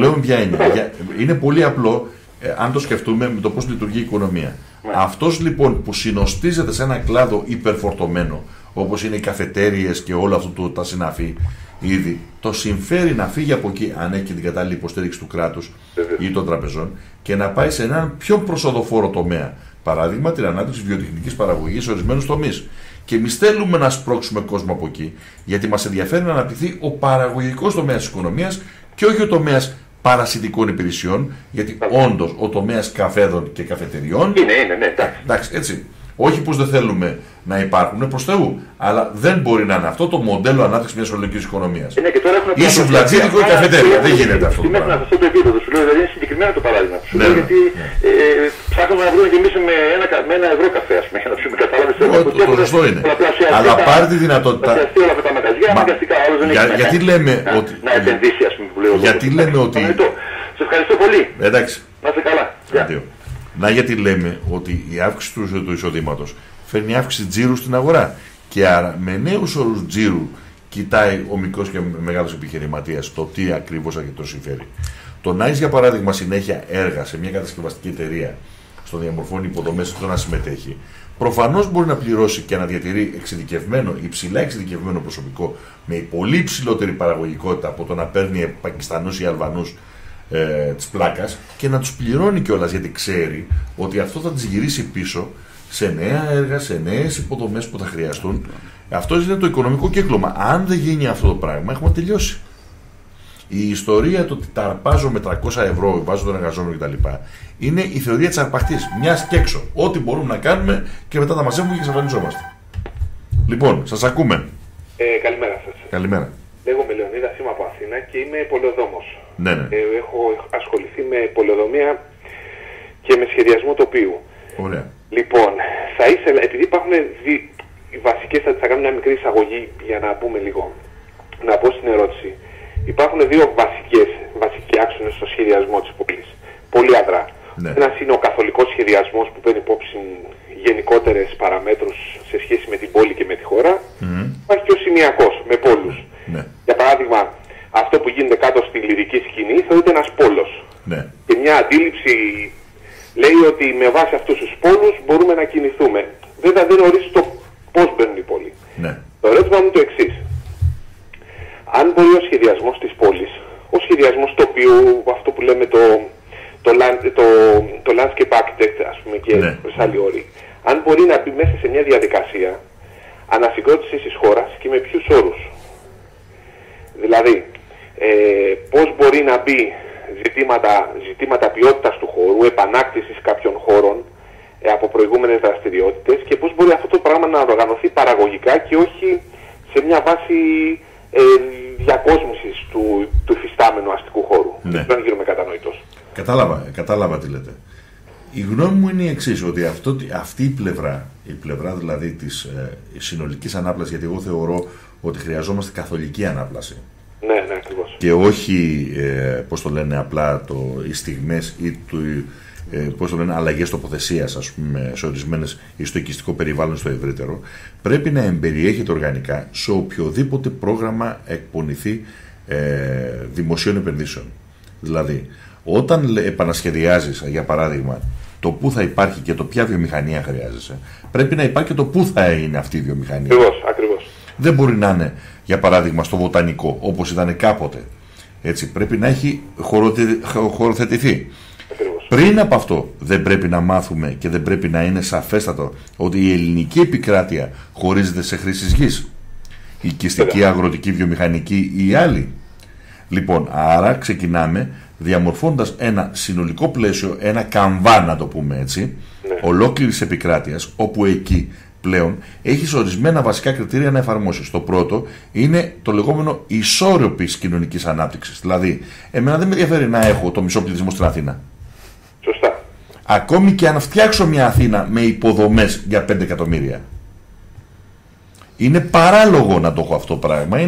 Είναι πολύ απλό αν το σκεφτούμε με το πώς λειτουργεί η οικονομία. Αυτός λοιπόν που συνοστίζεται σε ένα κλάδο υπερφορτωμένο, όπως είναι οι καφετέριες και όλο αυτό τα συναφή, ήδη το συμφέρει να φύγει από εκεί, αν έχει και την κατάλληλη υποστήριξη του κράτους ή των τραπεζών, και να πάει σε έναν πιο προσοδοφόρο τομέα. Παράδειγμα, την ανάπτυξη βιοτεχνικής παραγωγής σε ορισμένους τομείς. Και εμείς θέλουμε να σπρώξουμε κόσμο από εκεί, γιατί μας ενδιαφέρει να αναπτυχθεί ο παραγωγικός τομέας της οικονομίας και όχι ο τομέας παρασιτικών υπηρεσιών, γιατί όντως ο τομέας καφέδων και καφετεριών είναι, εντάξει, έτσι. Όχι πως δεν θέλουμε να υπάρχουν προς Θεού, αλλά δεν μπορεί να είναι αυτό το μοντέλο ανάπτυξης μιας ολοκληρικής οικονομίας. Ή σουβλατζίδικο ή καφετέρια. Δεν γίνεται αυτό. Μέχρι να αυτό το επίπεδο σου λέω, δηλαδή είναι συγκεκριμένο το παράδειγμα. Σου λέω γιατί ψάχνουμε να βρούμε κι εμείς με ένα ευρώ καφέ, ας πούμε, για να ψούμε, κατάλαβες. Το σωστό είναι. Αλλά πάρει τη δυνατότητα. Όλα αυτά τα μαγαζιά, αναγκαστικά άλλος δεν έχει γιατί λέμε ότι. Να επενδύσει, ας πούμε, που λέω. Γιατί λέμε ότι. Σε ευχαριστώ πολύ. Εντάξει. Να είστε καλά. Γιατί λέμε ότι η αύξηση του εισοδήματος φέρνει αύξηση τζίρου στην αγορά. Και άρα με νέους όρους τζίρου κοιτάει ο μικρός και μεγάλος επιχειρηματίας το τι ακριβώς θα το συμφέρει. Το να έχεις για παράδειγμα συνέχεια έργα σε μια κατασκευαστική εταιρεία, στο διαμορφώνει υποδομές, στο να συμμετέχει, προφανώς μπορεί να πληρώσει και να διατηρεί εξειδικευμένο, υψηλά εξειδικευμένο προσωπικό με πολύ υψηλότερη παραγωγικότητα από το να παίρνει Πακιστανούς ή Αλβανούς της πλάκας, και να τους πληρώνει κιόλας, γιατί ξέρει ότι αυτό θα τις γυρίσει πίσω σε νέα έργα, σε νέες υποδομές που θα χρειαστούν. Αυτό είναι το οικονομικό κύκλωμα. Αν δεν γίνει αυτό το πράγμα, έχουμε τελειώσει. Η ιστορία του ότι τα αρπάζω με 300 ευρώ, βάζω τον εργαζόμενο κτλ. Είναι η θεωρία της αρπαχτής. Μιας και έξω. Ό,τι μπορούμε να κάνουμε και μετά τα μαζεύουμε και εξαφανιζόμαστε. Λοιπόν, σας ακούμε. Καλημέρα σας. Καλημέρα. Λέγομαι Λεωνίδας, είμαι από Αθήνα και είμαι πολεοδόμος. Ναι. Έχω ασχοληθεί με πολεοδομία και με σχεδιασμό τοπίου. Ωραία. Λοιπόν, θα ήθελα, επειδή υπάρχουν οι βασικές, θα κάνω μια μικρή εισαγωγή για να πούμε λίγο, να πω στην ερώτηση. Υπάρχουν δύο βασικοί άξονες στο σχεδιασμό της πόλης. Πολύ αδρά. Ναι. Ένας είναι ο καθολικός σχεδιασμός που παίρνει υπόψη γενικότερες παραμέτρους σε σχέση με την πόλη και με τη χώρα. Υπάρχει και ο σημειακός, με πόλους. Ναι. Για παράδειγμα, αυτό που γίνεται κάτω στη λυρική σκηνή θεωρείται ένας πόλος. Ναι. Και μια αντίληψη λέει ότι με βάση αυτούς τους πόλους μπορούμε να κινηθούμε. Βέβαια δεν ορίζει το πώς μπαίνουν οι πόλοι. Ναι. Το ερώτημα μου είναι το εξής. Αν μπορεί ο σχεδιασμός της πόλης, ο σχεδιασμός τοπίου, αυτό που λέμε το landscape architect, ας πούμε, και προς άλλη όρη, αν μπορεί να μπει μέσα σε μια διαδικασία ανασυγκρότησης της χώρας και με ποιους όρους. Δηλαδή, πώς μπορεί να μπει ζητήματα ποιότητας του χώρου, επανάκτησης κάποιων χώρων από προηγούμενες δραστηριότητες, και πώς μπορεί αυτό το πράγμα να οργανωθεί παραγωγικά και όχι σε μια βάση διακόσμησης του υφιστάμενου αστικού χώρου. Ναι. Δεν γίνομαι κατανοητός. Κατάλαβα τι λέτε. Η γνώμη μου είναι η εξής, ότι αυτή η πλευρά δηλαδή της συνολικής ανάπλασης, γιατί εγώ θεωρώ ότι χρειαζόμαστε καθολική ανάπλαση. Ναι, ακριβώς. Και όχι, πώς το λένε απλά, οι στιγμές ή αλλαγές τοποθεσίας, ας πούμε, σε ορισμένες ή στο οικιστικό περιβάλλον στο ευρύτερο, πρέπει να εμπεριέχεται οργανικά σε οποιοδήποτε πρόγραμμα εκπονηθεί δημοσίων επενδύσεων. Δηλαδή, όταν επανασχεδιάζεις, για παράδειγμα, το πού θα υπάρχει και το ποια βιομηχανία χρειάζεσαι, πρέπει να υπάρχει και το πού θα είναι αυτή η βιομηχανία. Ακριβώς. Δεν μπορεί να είναι, για παράδειγμα, στο βοτανικό, όπως ήταν κάποτε. Έτσι, πρέπει να έχει χωροθετηθεί. Ακριβώς. Πριν από αυτό, δεν πρέπει να μάθουμε και δεν πρέπει να είναι σαφέστατο ότι η ελληνική επικράτεια χωρίζεται σε χρήσεις γης. η οικιστική, αγροτική, βιομηχανική ή άλλοι. Λοιπόν, άρα ξεκινάμε διαμορφώνοντας ένα συνολικό πλαίσιο, ένα καμβά, να το πούμε έτσι, ολόκληρης επικράτειας, όπου εκεί πλέον έχεις ορισμένα βασικά κριτήρια να εφαρμόσεις. Το πρώτο είναι το λεγόμενο ισόρροπης κοινωνικής ανάπτυξης. Δηλαδή, εμένα δεν με ενδιαφέρει να έχω το μισό πληθυσμό στην Αθήνα. Σωστά. Ακόμη και αν φτιάξω μια Αθήνα με υποδομές για 5 εκατομμύρια. Είναι παράλογο να το έχω αυτό το πράγμα.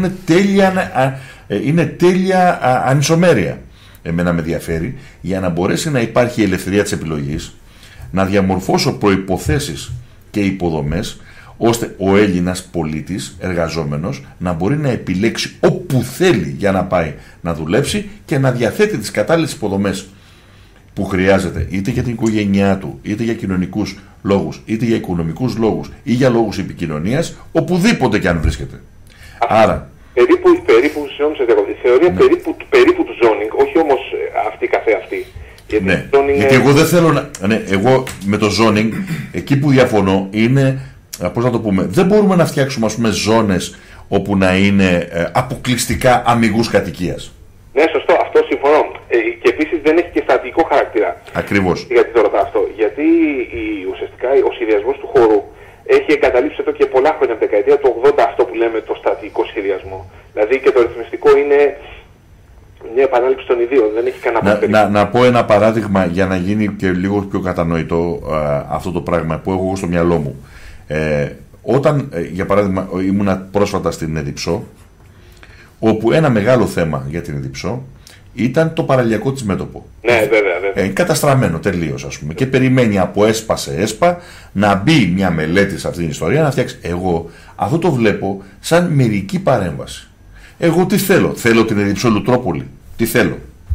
Είναι τέλεια ανισομέρεια. Εμένα με ενδιαφέρει για να μπορέσει να υπάρχει η ελευθερία της επιλογής, να διαμορφώσω προϋποθέσεις και υποδομές, ώστε ο Έλληνας πολίτης, εργαζόμενος, να μπορεί να επιλέξει όπου θέλει για να πάει να δουλέψει και να διαθέτει τις κατάλληλες υποδομές που χρειάζεται, είτε για την οικογένειά του, είτε για κοινωνικούς λόγους, είτε για οικονομικούς λόγους ή για λόγους επικοινωνίας, οπουδήποτε και αν βρίσκεται. Άρα, περίπου θεωρία περίπου του zoning, όχι όμως αυτή καθεαυτή. Γιατί εγώ δεν θέλω να. Ναι, εγώ με το zoning, εκεί που διαφωνώ είναι. Πώς να το πούμε, δεν μπορούμε να φτιάξουμε, ας πούμε, ζώνες όπου να είναι αποκλειστικά αμιγούς κατοικίας. Ναι, σωστό, αυτό συμφωνώ. Και επίσης δεν έχει και στατικό χαρακτήρα. Ακριβώς. Γιατί το ρωτάω αυτό. Γιατί ουσιαστικά ο σχεδιασμός του χώρου έχει εγκαταλείψει εδώ και πολλά χρόνια, από την δεκαετία του 80, αυτό που λέμε το στατικό σχεδιασμό. Δηλαδή και το ρυθμιστικό είναι μια επανάληψη των ιδίων, δεν έχει κανένα να πω ένα παράδειγμα για να γίνει και λίγο πιο κατανοητό αυτό το πράγμα που έχω εγώ στο μυαλό μου. Όταν, για παράδειγμα, ήμουνα πρόσφατα στην Εδιψό, όπου ένα μεγάλο θέμα για την Εδιψό ήταν το παραλιακό της μέτωπο. Ναι, βέβαια. Καταστραμμένο τελείως, ας πούμε. Και περιμένει από ΕΣΠΑ σε ΕΣΠΑ να μπει μια μελέτη σε αυτήν την ιστορία να φτιάξει. Εγώ αυτό το βλέπω σαν μερική παρέμβαση. Εγώ τι θέλω? Θέλω την Εδιψό Λουτρόπολη. Τι θέλω?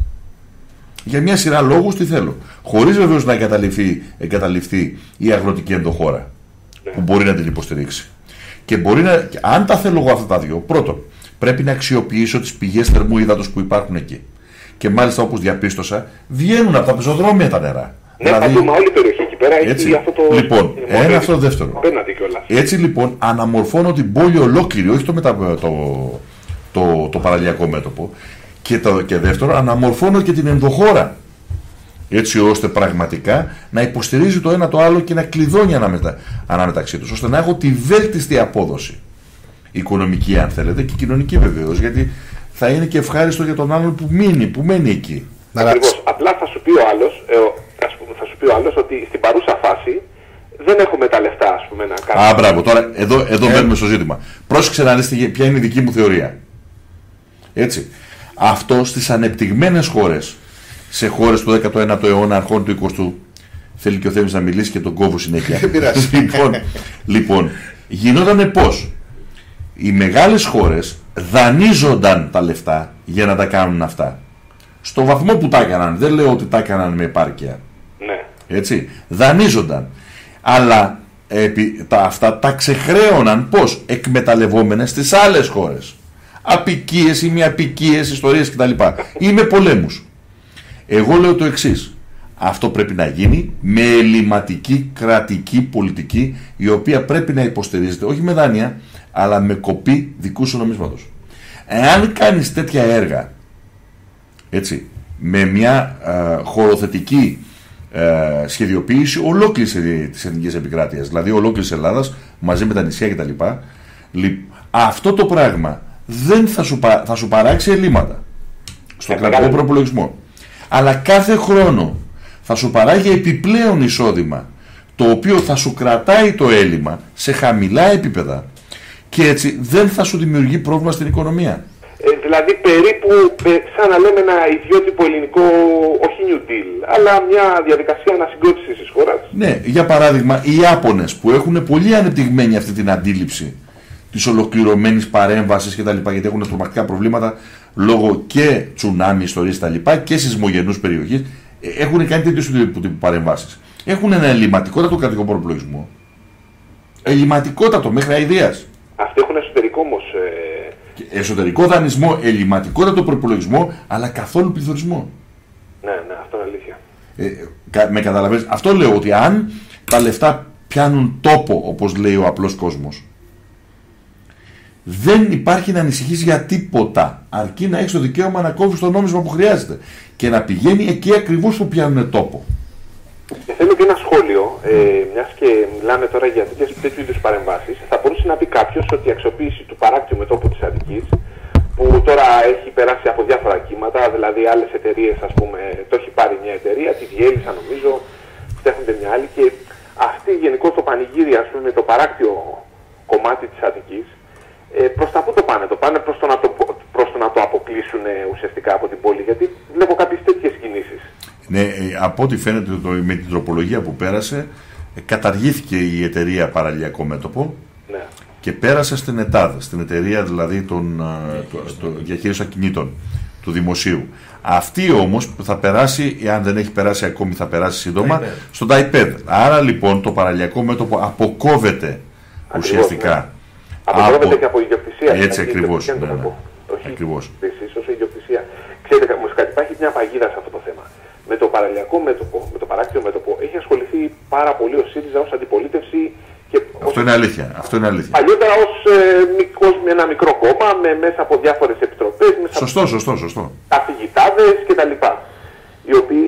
Για μια σειρά λόγους τι θέλω. Χωρίς βεβαίως να εγκαταλειφθεί η αγροτική ενδοχώρα που μπορεί να την υποστηρίξει. Και μπορεί να, αν τα θέλω εγώ αυτά τα δύο, πρώτον, πρέπει να αξιοποιήσω τις πηγές θερμού ύδατος που υπάρχουν εκεί. Και μάλιστα, όπως διαπίστωσα, βγαίνουν από τα πεζοδρόμια τα νερά. Ναι, δηλαδή, όλη η περιοχή εκεί πέρα έχει αυτό το. Λοιπόν, ένα αυτό δεύτερο. Έτσι λοιπόν, αναμορφώνω την πόλη ολόκληρη, όχι το παραλιακό μέτωπο. Και δεύτερο, αναμορφώνω και την ενδοχώρα. Έτσι ώστε πραγματικά να υποστηρίζει το ένα το άλλο και να κλειδώνει ανάμεταξύ τους, ώστε να έχω τη βέλτιστη απόδοση. Οικονομική, αν θέλετε, και κοινωνική βεβαίως, γιατί θα είναι και ευχάριστο για τον άλλον που μένει εκεί. Ακριβώς. Απλά θα σου πει ο άλλος, ότι στην παρούσα φάση δεν έχουμε τα λεφτά, ας πούμε, να κάνουμε. Μπράβο, τώρα εδώ μένουμε στο ζήτημα. Πρόσεξε να δεις ποια είναι η δική μου θεωρία. Έτσι. Αυτό στις ανεπτυγμένες χώρες, σε χώρες του 19ου αιώνα, αρχών του 20ου, θέλει και ο Θέμης να μιλήσει και τον κόβω συνέχεια. Λοιπόν, γινόταν πώς? Οι μεγάλες χώρες δανείζονταν τα λεφτά για να τα κάνουν αυτά. Στο βαθμό που τα έκαναν, δεν λέω ότι τα έκαναν με επάρκεια. Ναι. Έτσι, δανείζονταν. Αλλά αυτά τα ξεχρέωναν πώς? Εκμεταλλευόμενες τις άλλες χώρες. Απικίες ή μη απικίες ιστορίες κτλ. Ή με πολέμους. Εγώ λέω το εξής. Αυτό πρέπει να γίνει με ελληματική κρατική πολιτική, η οποία πρέπει να υποστηρίζεται όχι με δάνεια, αλλά με κοπή δικού σου νομίσματος. Εάν κάνεις τέτοια έργα, έτσι, με μια χωροθετική σχεδιοποίηση ολόκληρης της εθνικής επικράτειας, δηλαδή ολόκληρης Ελλάδας μαζί με τα νησιά κτλ., αυτό το πράγμα δεν θα σου παράξει ελλείμματα στο κρατικό προπολογισμό, αλλά κάθε χρόνο θα σου παράγει επιπλέον εισόδημα, το οποίο θα σου κρατάει το έλλειμμα σε χαμηλά επίπεδα και έτσι δεν θα σου δημιουργεί πρόβλημα στην οικονομία. Δηλαδή περίπου σαν να λέμε ένα ιδιότυπο ελληνικό, όχι New Deal, αλλά μια διαδικασία ανασυγκρότησης της χώρας. Ναι, για παράδειγμα οι Ιάπωνες που έχουν πολύ ανεπτυγμένη αυτή την αντίληψη της ολοκληρωμένης παρέμβασης κτλ., γιατί έχουν τρομακτικά προβλήματα λόγω και τσουνάμι, ιστορίες κτλ. Και σεισμογενούς περιοχής, έχουν κάνει τέτοιους τύπου παρεμβάσεις. Έχουν ένα ελληματικότατο κρατικό προπολογισμό. Ελληματικότατο μέχρι αηδίας. Αυτοί έχουν εσωτερικό όμως. Εσωτερικό δανεισμό, ελληματικότατο προπολογισμό, αλλά καθόλου πληθωρισμό. Ναι, αυτό είναι αλήθεια. Με καταλαβαίνεις. Αυτό λέω, ότι αν τα λεφτά πιάνουν τόπο, όπως λέει ο απλός κόσμος, Δεν υπάρχει να ανησυχείς για τίποτα. Αρκεί να έχεις το δικαίωμα να κόβεις το νόμισμα που χρειάζεται και να πηγαίνει εκεί ακριβώς που πιάνουν τόπο. Και θέλω και ένα σχόλιο, μιας και μιλάμε τώρα για τέτοιου είδους παρεμβάσεις. Θα μπορούσε να πει κάποιος ότι η αξιοποίηση του παράκτιου μετώπου της Αττικής, που τώρα έχει περάσει από διάφορα κύματα, δηλαδή άλλες εταιρείες, ας πούμε, το έχει πάρει μια εταιρεία, τη διέλυσα νομίζω, φτιάχνονται μια άλλη, και αυτή γενικώς το πανηγύρι, ας πούμε, με το παράκτιο κομμάτι της Αττικής, προς τα πού το πάνε? Το πάνε προς το να το αποκλείσουν ουσιαστικά από την πόλη, γιατί βλέπω κάποιες τέτοιες κινήσεις. Ναι, από ό,τι φαίνεται με την τροπολογία που πέρασε, καταργήθηκε η εταιρεία Παραλιακό Μέτωπο, ναι, και πέρασε στην ΕΤΑΔ, στην εταιρεία δηλαδή των διαχείρισης ακινήτων του Δημοσίου. Αυτή όμως θα περάσει, εάν δεν έχει περάσει ακόμη θα περάσει σύντομα, στο ΤΑΙΠΕΔ. Άρα λοιπόν το Παραλιακό Μέτωπο αποκόβεται ουσιαστικά. Ναι. Αποκόβεται και από ιδιοκτησία. Έτσι ακριβώς. Ναι, ναι. Ακριβώς. Εσείς ως ιδιοκτησία. Ξέρετε, όμως υπάρχει μια παγίδα σε αυτό το θέμα. Με το Παραλιακό Μέτωπο, με το παράκτιο μέτωπο, έχει ασχοληθεί πάρα πολύ ο ΣΥΡΙΖΑ ως αντιπολίτευση. Και αυτό είναι αλήθεια. Αυτό είναι αλήθεια. Παλιότερα ως ένα μικρό κόμμα, μέσα από διάφορες επιτροπές, σωστό. Καθηγητάδες κτλ. Οι οποίοι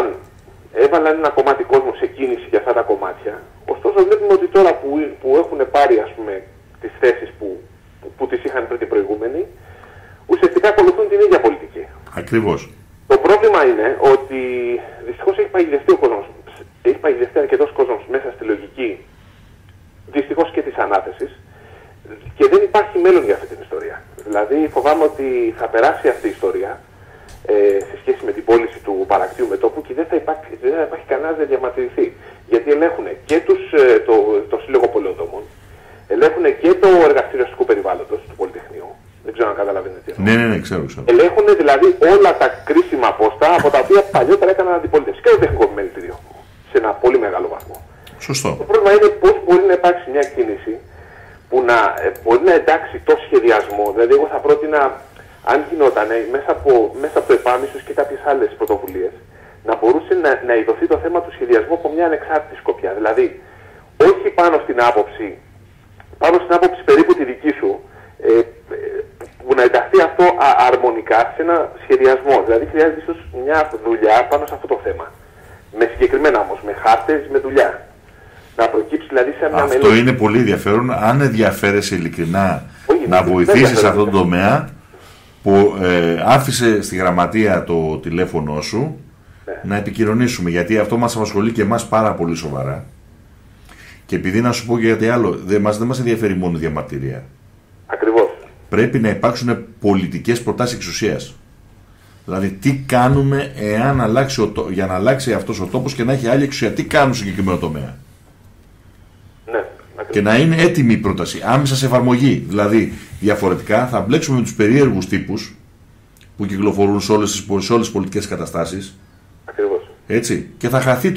έβαλαν ένα κομμάτι κόσμου σε κίνηση για αυτά τα κομμάτια. Ωστόσο βλέπουμε ότι τώρα που έχουν πάρει, ας πούμε, τις θέσεις που τις είχαν πριν οι προηγούμενοι, ουσιαστικά ακολουθούν την ίδια πολιτική. Ακριβώς. Το πρόβλημα είναι ότι δυστυχώς έχει παγιδευτεί ο κόσμος. Έχει παγιδευτεί αρκετός κόσμος μέσα στη λογική, δυστυχώς, και της ανάθεσης, και δεν υπάρχει μέλλον για αυτή την ιστορία. Δηλαδή φοβάμαι ότι θα περάσει αυτή η ιστορία σε σχέση με την πώληση του παρακτίου μετώπου και δεν θα υπάρχει κανένας να διαμαρτυρηθεί. Γιατί ελέγχουν και το Σύλλογο Πολεοδόμων, ελέγχουν και το Εργαστήριο Αστικού Περιβάλλοντος του Πολυτεχνείου. Δεν ξέρω αν καταλαβαίνετε τι εννοώ. Ναι, ξέρω. Ελέγχουν δηλαδή όλα τα κρίσιμα πόστα από τα οποία παλιότερα έκαναν αντιπολίτευση και το τεχνικό επιμελητήριο σε ένα πολύ μεγάλο βαθμό. Σωστό. Το πρόβλημα είναι πώς μπορεί να υπάρξει μια κίνηση που να μπορεί να εντάξει το σχεδιασμό. Δηλαδή, εγώ θα πρότεινα, αν γινόταν μέσα από το ΕΠΑΜ, ίσως και κάποιες άλλες πρωτοβουλίες, να μπορούσε να ειδωθεί το θέμα του σχεδιασμού από μια ανεξάρτητη σκοπιά. Δηλαδή, όχι πάνω στην άποψη περίπου τη δική σου, που να ενταχθεί αυτό αρμονικά σε ένα σχεδιασμό. Δηλαδή, χρειάζεται ίσως μια δουλειά πάνω σε αυτό το θέμα. Με συγκεκριμένα όμως, με χάρτες, με δουλειά. Να προκύψει δηλαδή σε μια αυτό είναι πολύ ενδιαφέρον. Αν ενδιαφέρεσαι ειλικρινά να βοηθήσεις σε αυτόν τον τομέα, που άφησε στη γραμματεία το τηλέφωνο σου, να επικοινωνήσουμε, γιατί αυτό μας απασχολεί και εμάς πάρα πολύ σοβαρά. Και επειδή να σου πω και κάτι άλλο, δεν μας ενδιαφέρει μόνο η διαμαρτυρία. Ακριβώς. Πρέπει να υπάρξουν πολιτικές προτάσεις εξουσίας. Δηλαδή, τι κάνουμε για να αλλάξει αυτός ο τόπος και να έχει άλλη εξουσία. Τι κάνουν στο συγκεκριμένο τομέα. Ναι, και να είναι έτοιμη η πρόταση, άμεσα σε εφαρμογή. Δηλαδή, διαφορετικά θα μπλέξουμε με τους περίεργους τύπους που κυκλοφορούν σε όλες τις πολιτικές καταστάσεις. Ακριβώς. Έτσι. Και θα χαθεί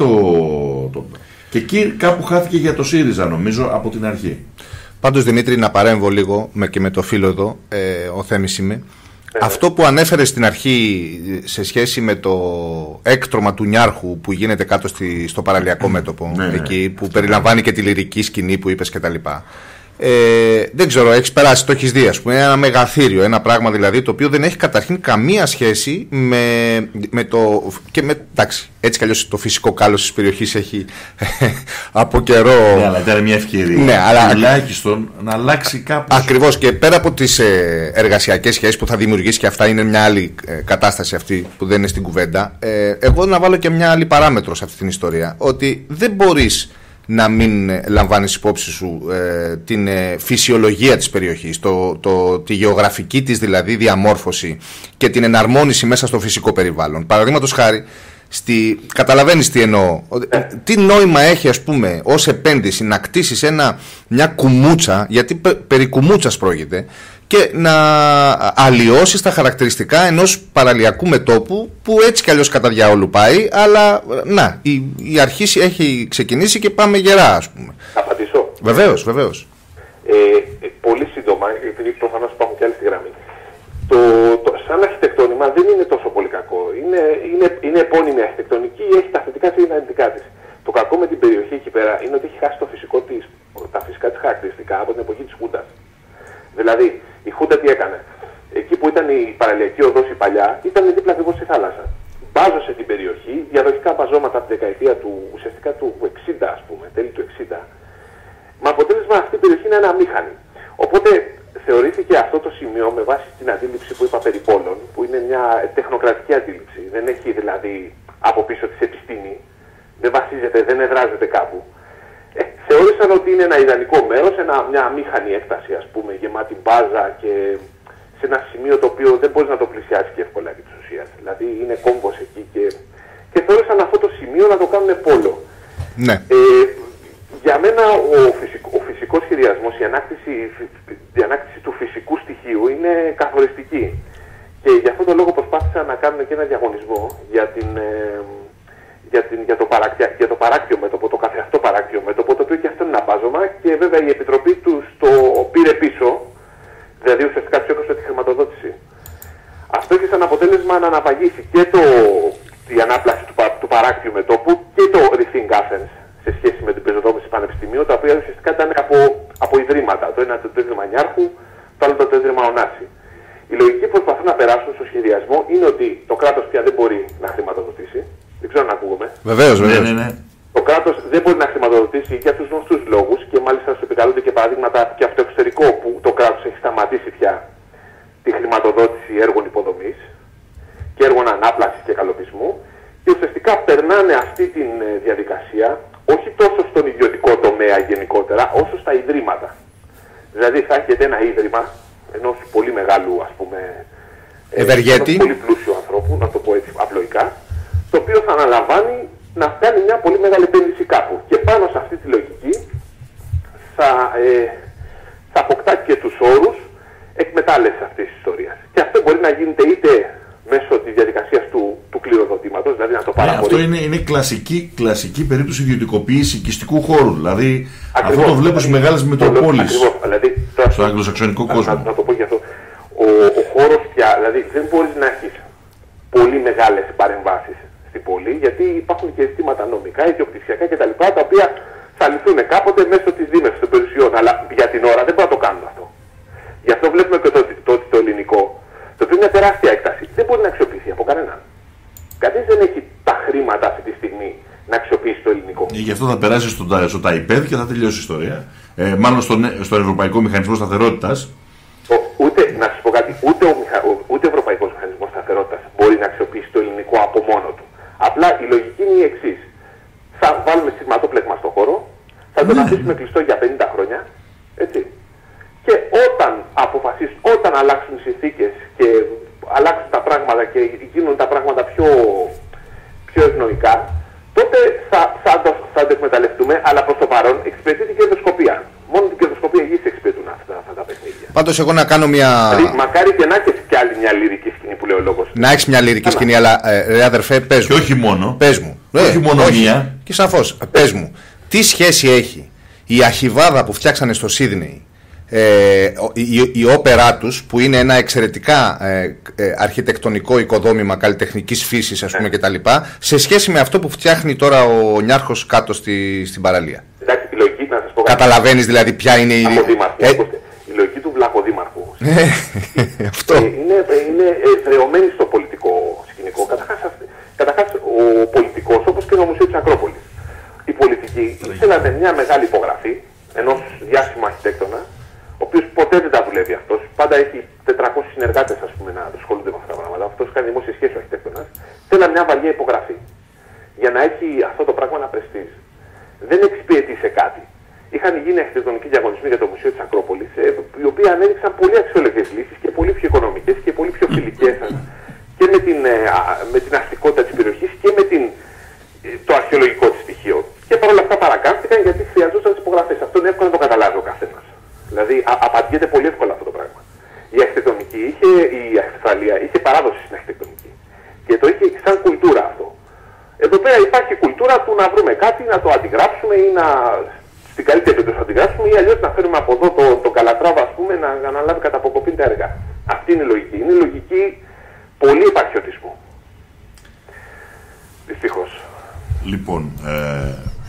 Και εκεί κάπου χάθηκε για το ΣΥΡΙΖΑ, νομίζω, από την αρχή. Πάντως, Δημήτρη, να παρέμβω λίγο και με το φίλο εδώ, ο Θέμης είμαι. Αυτό που ανέφερε στην αρχή σε σχέση με το έκτρωμα του Νιάρχου που γίνεται κάτω στο Παραλιακό Μέτωπο, εκεί που περιλαμβάνει και τη λυρική σκηνή που είπες κτλ. Δεν ξέρω, έχεις περάσει, το έχεις δει, ας πούμε, ένα μεγαθύριο, ένα πράγμα δηλαδή το οποίο δεν έχει καταρχήν καμία σχέση με το. Εντάξει, έτσι κι αλλιώς το φυσικό κάλος της περιοχής έχει από καιρό. Ναι, αλλά ήταν μια ευκαιρία. Ναι, αλλά τουλάχιστον να αλλάξει κάπως. Ακριβώς, και πέρα από τις εργασιακές σχέσεις που θα δημιουργήσει, και αυτά είναι μια άλλη κατάσταση αυτή που δεν είναι στην κουβέντα. Εγώ να βάλω και μια άλλη παράμετρο σε αυτή την ιστορία. Ότι δεν μπορείς να μην λαμβάνεις υπόψη σου την φυσιολογία της περιοχής, τη γεωγραφική της δηλαδή διαμόρφωση και την εναρμόνιση μέσα στο φυσικό περιβάλλον. Παραδείγματος χάρη, καταλαβαίνεις τι εννοώ. Τι νόημα έχει, ας πούμε, ως επένδυση να κτίσεις μια κουμούτσα, γιατί περί κουμούτσας πρόκειται, και να αλλοιώσεις τα χαρακτηριστικά ενός παραλιακού μετώπου που έτσι κι αλλιώς κατά διάολου πάει, αλλά η αρχή έχει ξεκινήσει και πάμε γερά, ας πούμε. Απαντήσω. Βεβαίως. Πολύ σύντομα, επειδή προφανώς υπάρχουν και άλλοι στη γραμμή. Σαν αρχιτεκτόνημα δεν είναι τόσο πολύ κακό. Είναι επώνυμη αρχιτεκτονική, έχει τα θετικά και τα αρνητικά της. Το κακό με την περιοχή εκεί πέρα είναι ότι έχει χάσει τα φυσικά της χαρακτηριστικά από την εποχή της Χούντας. Δηλαδή, η Χούντα τι έκανε? Εκεί που ήταν η παραλιακή οδός η παλιά, ήταν δίπλα ακριβώς στη θάλασσα. Μπάζωσε την περιοχή, διαδοχικά μπαζώματα από τη δεκαετία ουσιαστικά του 60, ας πούμε, τέλη του 60. Με αποτέλεσμα αυτή η περιοχή είναι αναμήχανη. Οπότε θεωρήθηκε αυτό το σημείο με βάση την αντίληψη που είπα περί πόλων, που είναι μια τεχνοκρατική αντίληψη. Δεν έχει δηλαδή από πίσω της επιστήμη, δεν βασίζεται, δεν εδράζεται κάπου. Θεώρησαν ότι είναι ένα ιδανικό μέρος, μια αμήχανη έκταση, ας πούμε, γεμάτη μπάζα και σε ένα σημείο το οποίο δεν μπορείς να το πλησιάσεις και εύκολα επί της ουσίας. Δηλαδή είναι κόμβος εκεί και θεώρησαν αυτό το σημείο να το κάνουν πόλο. Ναι. Για μένα ο φυσικός σχεδιασμός, η ανάκτηση του φυσικού στοιχείου είναι καθοριστική. Και γι' αυτόν τον λόγο προσπάθησα να κάνουμε και ένα διαγωνισμό για το παράκτιο μέτωπο, το καθεαυτό παράκτιο μέτωπο, το οποίο και αυτό είναι ένα μπάζωμα και βέβαια η Επιτροπή του το πήρε πίσω, δηλαδή ουσιαστικά του έκοψε τη χρηματοδότηση. Αυτό έχει σαν αποτέλεσμα να αναβαγίσει και η ανάπλαση του παράκτιου μετώπου και το Rethink Athens σε σχέση με την πεζοδόμηση πανεπιστημίου, τα οποία ουσιαστικά ήταν από ιδρύματα. Το ένα το ίδρυμα Νιάρχου, το άλλο το ίδρυμα Ωνάση. Η λογική που προσπαθούν να περάσουν στο σχεδιασμό είναι ότι το κράτος πια δεν μπορεί να χρηματοδοτήσει. Δεν ξέρω αν ακούγομαι. Βεβαίως, βεβαίως. Ναι. Το κράτος δεν μπορεί να χρηματοδοτήσει για τους γνωστούς λόγους και μάλιστα σου επικαλούνται και παραδείγματα και από το εξωτερικό που το κράτος έχει σταματήσει πια τη χρηματοδότηση έργων υποδομής και έργων ανάπλασης και καλοπισμού και ουσιαστικά περνάνε αυτή τη διαδικασία όχι τόσο στον ιδιωτικό τομέα γενικότερα όσο στα ιδρύματα. Δηλαδή θα έχετε ένα ίδρυμα ενός πολύ μεγάλου, ας πούμε, ευεργέτη, πολύ πλούσιου ανθρώπου, να το πω έτσι απλοϊκά, το οποίο θα αναλαμβάνει να κάνει μια πολύ μεγάλη επένδυση κάπου. Και πάνω σε αυτή τη λογική θα αποκτά και τους όρους εκμετάλλευσης αυτής της ιστορίας. Και αυτό μπορεί να γίνεται είτε μέσω της διαδικασίας του κληροδοτήματος, δηλαδή να το παραχωρήσει. Αυτό είναι κλασική περίπτωση ιδιωτικοποίηση οικιστικού χώρου. Δηλαδή ακριβώς, αυτό το βλέπω στις μεγάλες μετροπόλεις. Ακριβώς, δηλαδή, στον αγγλοσαξονικό κόσμο. Να το πω γι' αυτό. Ο χώρος πια, δηλαδή δεν μπορείς να έχεις πολύ μεγάλες παρεμβάσεις στην πόλη, γιατί υπάρχουν και ζητήματα νομικά, ιδιοκτησιακά κτλ. Τα οποία θα λυθούν κάποτε μέσω της δίμευσης των περιουσιών. Αλλά για την ώρα δεν μπορούν να το κάνουν αυτό. Γι' αυτό βλέπουμε και ότι το ελληνικό, το οποίο είναι μια τεράστια έκταση, δεν μπορεί να αξιοποιηθεί από κανέναν. Κανείς δεν έχει τα χρήματα αυτή τη στιγμή να αξιοποιήσει το ελληνικό. Γι' αυτό θα περάσει στο ΤΑΙΠΕΔ και θα τελειώσει η ιστορία. Μάλλον στον Ευρωπαϊκό Μηχανισμό Σταθερότητας. Να σας πω κάτι, ούτε ο Ευρωπαϊκός Μηχανισμός Σταθερότητας μπορεί να αξιοποιήσει το ελληνικό από μόνο του. Απλά η λογική είναι η εξής. Θα βάλουμε σειρματόπλεγμα στο χώρο, θα τον αφήσουμε κλειστό για 50 χρόνια, έτσι. Και όταν αλλάξουν οι συνθήκες και αλλάξουν τα πράγματα και γίνουν τα πράγματα πιο ευνοϊκά, τότε θα το εκμεταλλευτούμε, αλλά προς το παρόν εξυπηρετεί την κερδοσκοπία. Μόνο την κερδοσκοπία γης εξυπηρετούν αυτά τα παιχνίδια. Πάντως εγώ να κάνω μια... Δηλαδή, μακάρι και να έχεις κι άλλη μια λυρική σκηνή που λέει ο λόγος. Να έχεις μια λυρική σκηνή, αλλά ρε αδερφέ, πες μου. Και όχι μόνο. Πες μου. Όχι μόνο μία. Και σαφώς, πες μου. Τι σχέση έχει η αχιβάδα που φτιάξανε στο Σίδνεϊ, η όπερά τους, που είναι ένα εξαιρετικά αρχιτεκτονικό οικοδόμημα καλλιτεχνικής φύσης, ας πούμε, κτλ., σε σχέση με αυτό που φτιάχνει τώρα ο Νιάρχος κάτω στην παραλία? Εντάξει, η λογική, να σας πω κάτι. Καταλαβαίνεις δηλαδή ποια είναι η λογική του βλαχοδήμαρχου. Αυτό είναι εδραιωμένη στο πολιτικό σκηνικό. Καταρχάς, ο πολιτικός, όπως και το Μουσείο της Ακρόπολης, οι πολιτικοί ήθελαν μια μεγάλη υπογραφή ενός διάσημου αρχιτέκτονα, ο οποίος ποτέ δεν τα δουλεύει αυτός. Πάντα έχει 400 συνεργάτες, ας πούμε, να ασχολούνται με αυτά τα πράγματα. Αυτός κάνει δημόσιες σχέσεις ο αρχιτέκτονας. Θέλαν μια βαριά υπογραφή για να έχει αυτό το πράγμα να πρεστίζ. Δεν εξυπηρετεί σε κάτι. Είχαν γίνει αρχιτεκτονικοί διαγωνισμοί για το Μουσείο της Ακρόπολης, οι οποίοι ανέδειξαν πολύ αξιόλογες λύσεις και πολύ πιο οικονομικές και πολύ πιο φιλικές και με την αστικότητα της περιοχής και με το αρχαιολογικό της στοιχείο. Και παρόλα αυτά παρακάμφθηκαν γιατί χρειαζόταν τις υπογραφές. Αυτό είναι εύκολο να το καταλάβει ο καθένας. Δηλαδή απαντιέται πολύ εύκολα αυτό το πράγμα. Η αρχιτεκτονική η Αυστραλία είχε παράδοση στην αρχιτεκτονική και το είχε σαν κουλτούρα αυτό. Εδώ πέρα υπάρχει κουλτούρα του να βρούμε κάτι, να το αντιγράψουμε ή στην καλύτερη περίπτωση να αντιγράψουμε ή αλλιώς να φέρουμε από εδώ τον Καλατράβα, ας πούμε, να αναλάβει κατά αποκοπή τα έργα. Αυτή είναι η λογική. Είναι λογική πολύ επαρχιωτισμού. Δυστυχώς. Λοιπόν,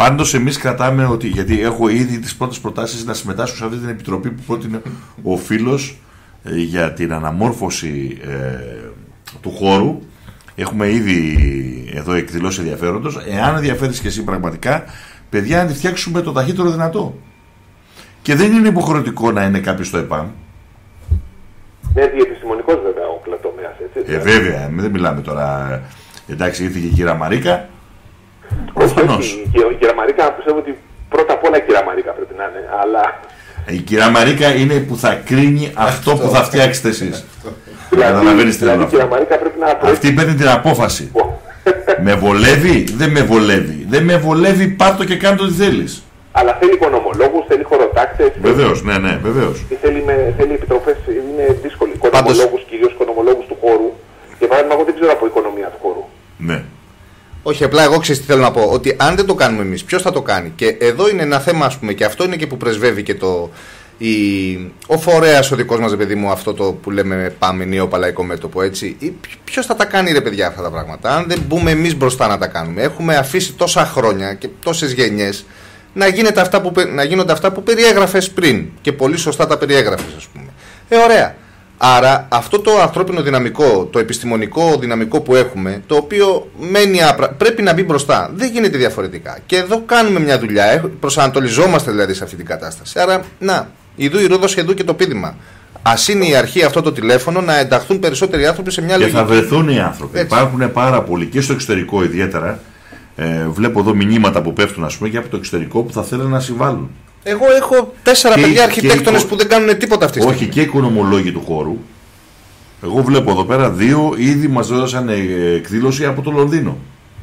Πάντως εμείς κρατάμε ότι, γιατί έχω ήδη τις πρώτες προτάσεις να συμμετάσχω σε αυτή την επιτροπή που πρότεινε ο φίλος για την αναμόρφωση του χώρου. Έχουμε ήδη εδώ εκδηλώσει ενδιαφέροντος. Εάν ενδιαφέρεις και εσύ πραγματικά, παιδιά, να τη φτιάξουμε το ταχύτερο δυνατό. Και δεν είναι υποχρεωτικό να είναι κάποιος στο ΕΠΑΜ. Είναι διεπιστημονικός βέβαια ο τομέας, έτσι. Βέβαια, δεν μιλάμε τώρα. Εντάξει, ήρθε και η κυρία Μαρίκα. Προφανώς. Η κυρία Μαρίκα, πιστεύω ότι πρώτα απ' όλα η κυρία Μαρίκα πρέπει να είναι, αλλά... Η κυρία Μαρίκα είναι που θα κρίνει αυτό που θα φτιάξετε εσείς. Δηλαδή η κυρία Μαρίκα πρέπει να... Αυτή παίρνει την απόφαση. Με βολεύει, δεν με βολεύει. Δεν με βολεύει, πάρ' και κάνε το τι θέλεις. Αλλά θέλει οικονομολόγους, θέλει χωροτάξες. Βεβαίως, ναι, βεβαίως. Θέλει επιτροπές, είναι δύσκολο. Οικονομολόγους, κυρίως οικονομολόγους του χώρου. Για παράδειγμα, εγώ δεν ξέρω από οικονομία του χώρου. Ναι. Όχι, απλά εγώ ξέρω τι θέλω να πω. Ότι αν δεν το κάνουμε εμείς, ποιος θα το κάνει? Και εδώ είναι ένα θέμα, ας πούμε, και αυτό είναι και που πρεσβεύει και ο φορέας ο δικός μας, παιδί μου, αυτό το που λέμε πάμε νέο-παλαϊκό μέτωπο, έτσι. Ποιος θα τα κάνει, ρε παιδιά, αυτά τα πράγματα? Αν δεν μπούμε εμείς μπροστά να τα κάνουμε. Έχουμε αφήσει τόσα χρόνια και τόσες γενιές να γίνονται αυτά που περιέγραφες πριν. Και πολύ σωστά τα περιέγραφες, ας πούμε. Ωραία. Άρα αυτό το ανθρώπινο δυναμικό, το επιστημονικό δυναμικό που έχουμε, το οποίο μένει πρέπει να μπει μπροστά. Δεν γίνεται διαφορετικά. Και εδώ κάνουμε μια δουλειά, προσανατολιζόμαστε δηλαδή σε αυτή την κατάσταση. Άρα, να, ιδού η Ρόδος, ειδού και το πείδημα. Ας είναι η αρχή αυτό το τηλέφωνο να ενταχθούν περισσότεροι άνθρωποι σε μια λογική. Και θα βρεθούν οι άνθρωποι. Έτσι. Υπάρχουν πάρα πολλοί και στο εξωτερικό ιδιαίτερα. Βλέπω εδώ μηνύματα που πέφτουν, ας πούμε, και από το εξωτερικό που θα θέλουν να συμβάλλουν. Εγώ έχω 4 παιδιά αρχιτέκτονες που δεν κάνουν τίποτα αυτή τη στιγμή. Όχι, και οικονομολόγοι του χώρου. Εγώ βλέπω εδώ πέρα 2 ήδη μας έδωσαν εκδήλωση από το Λονδίνο.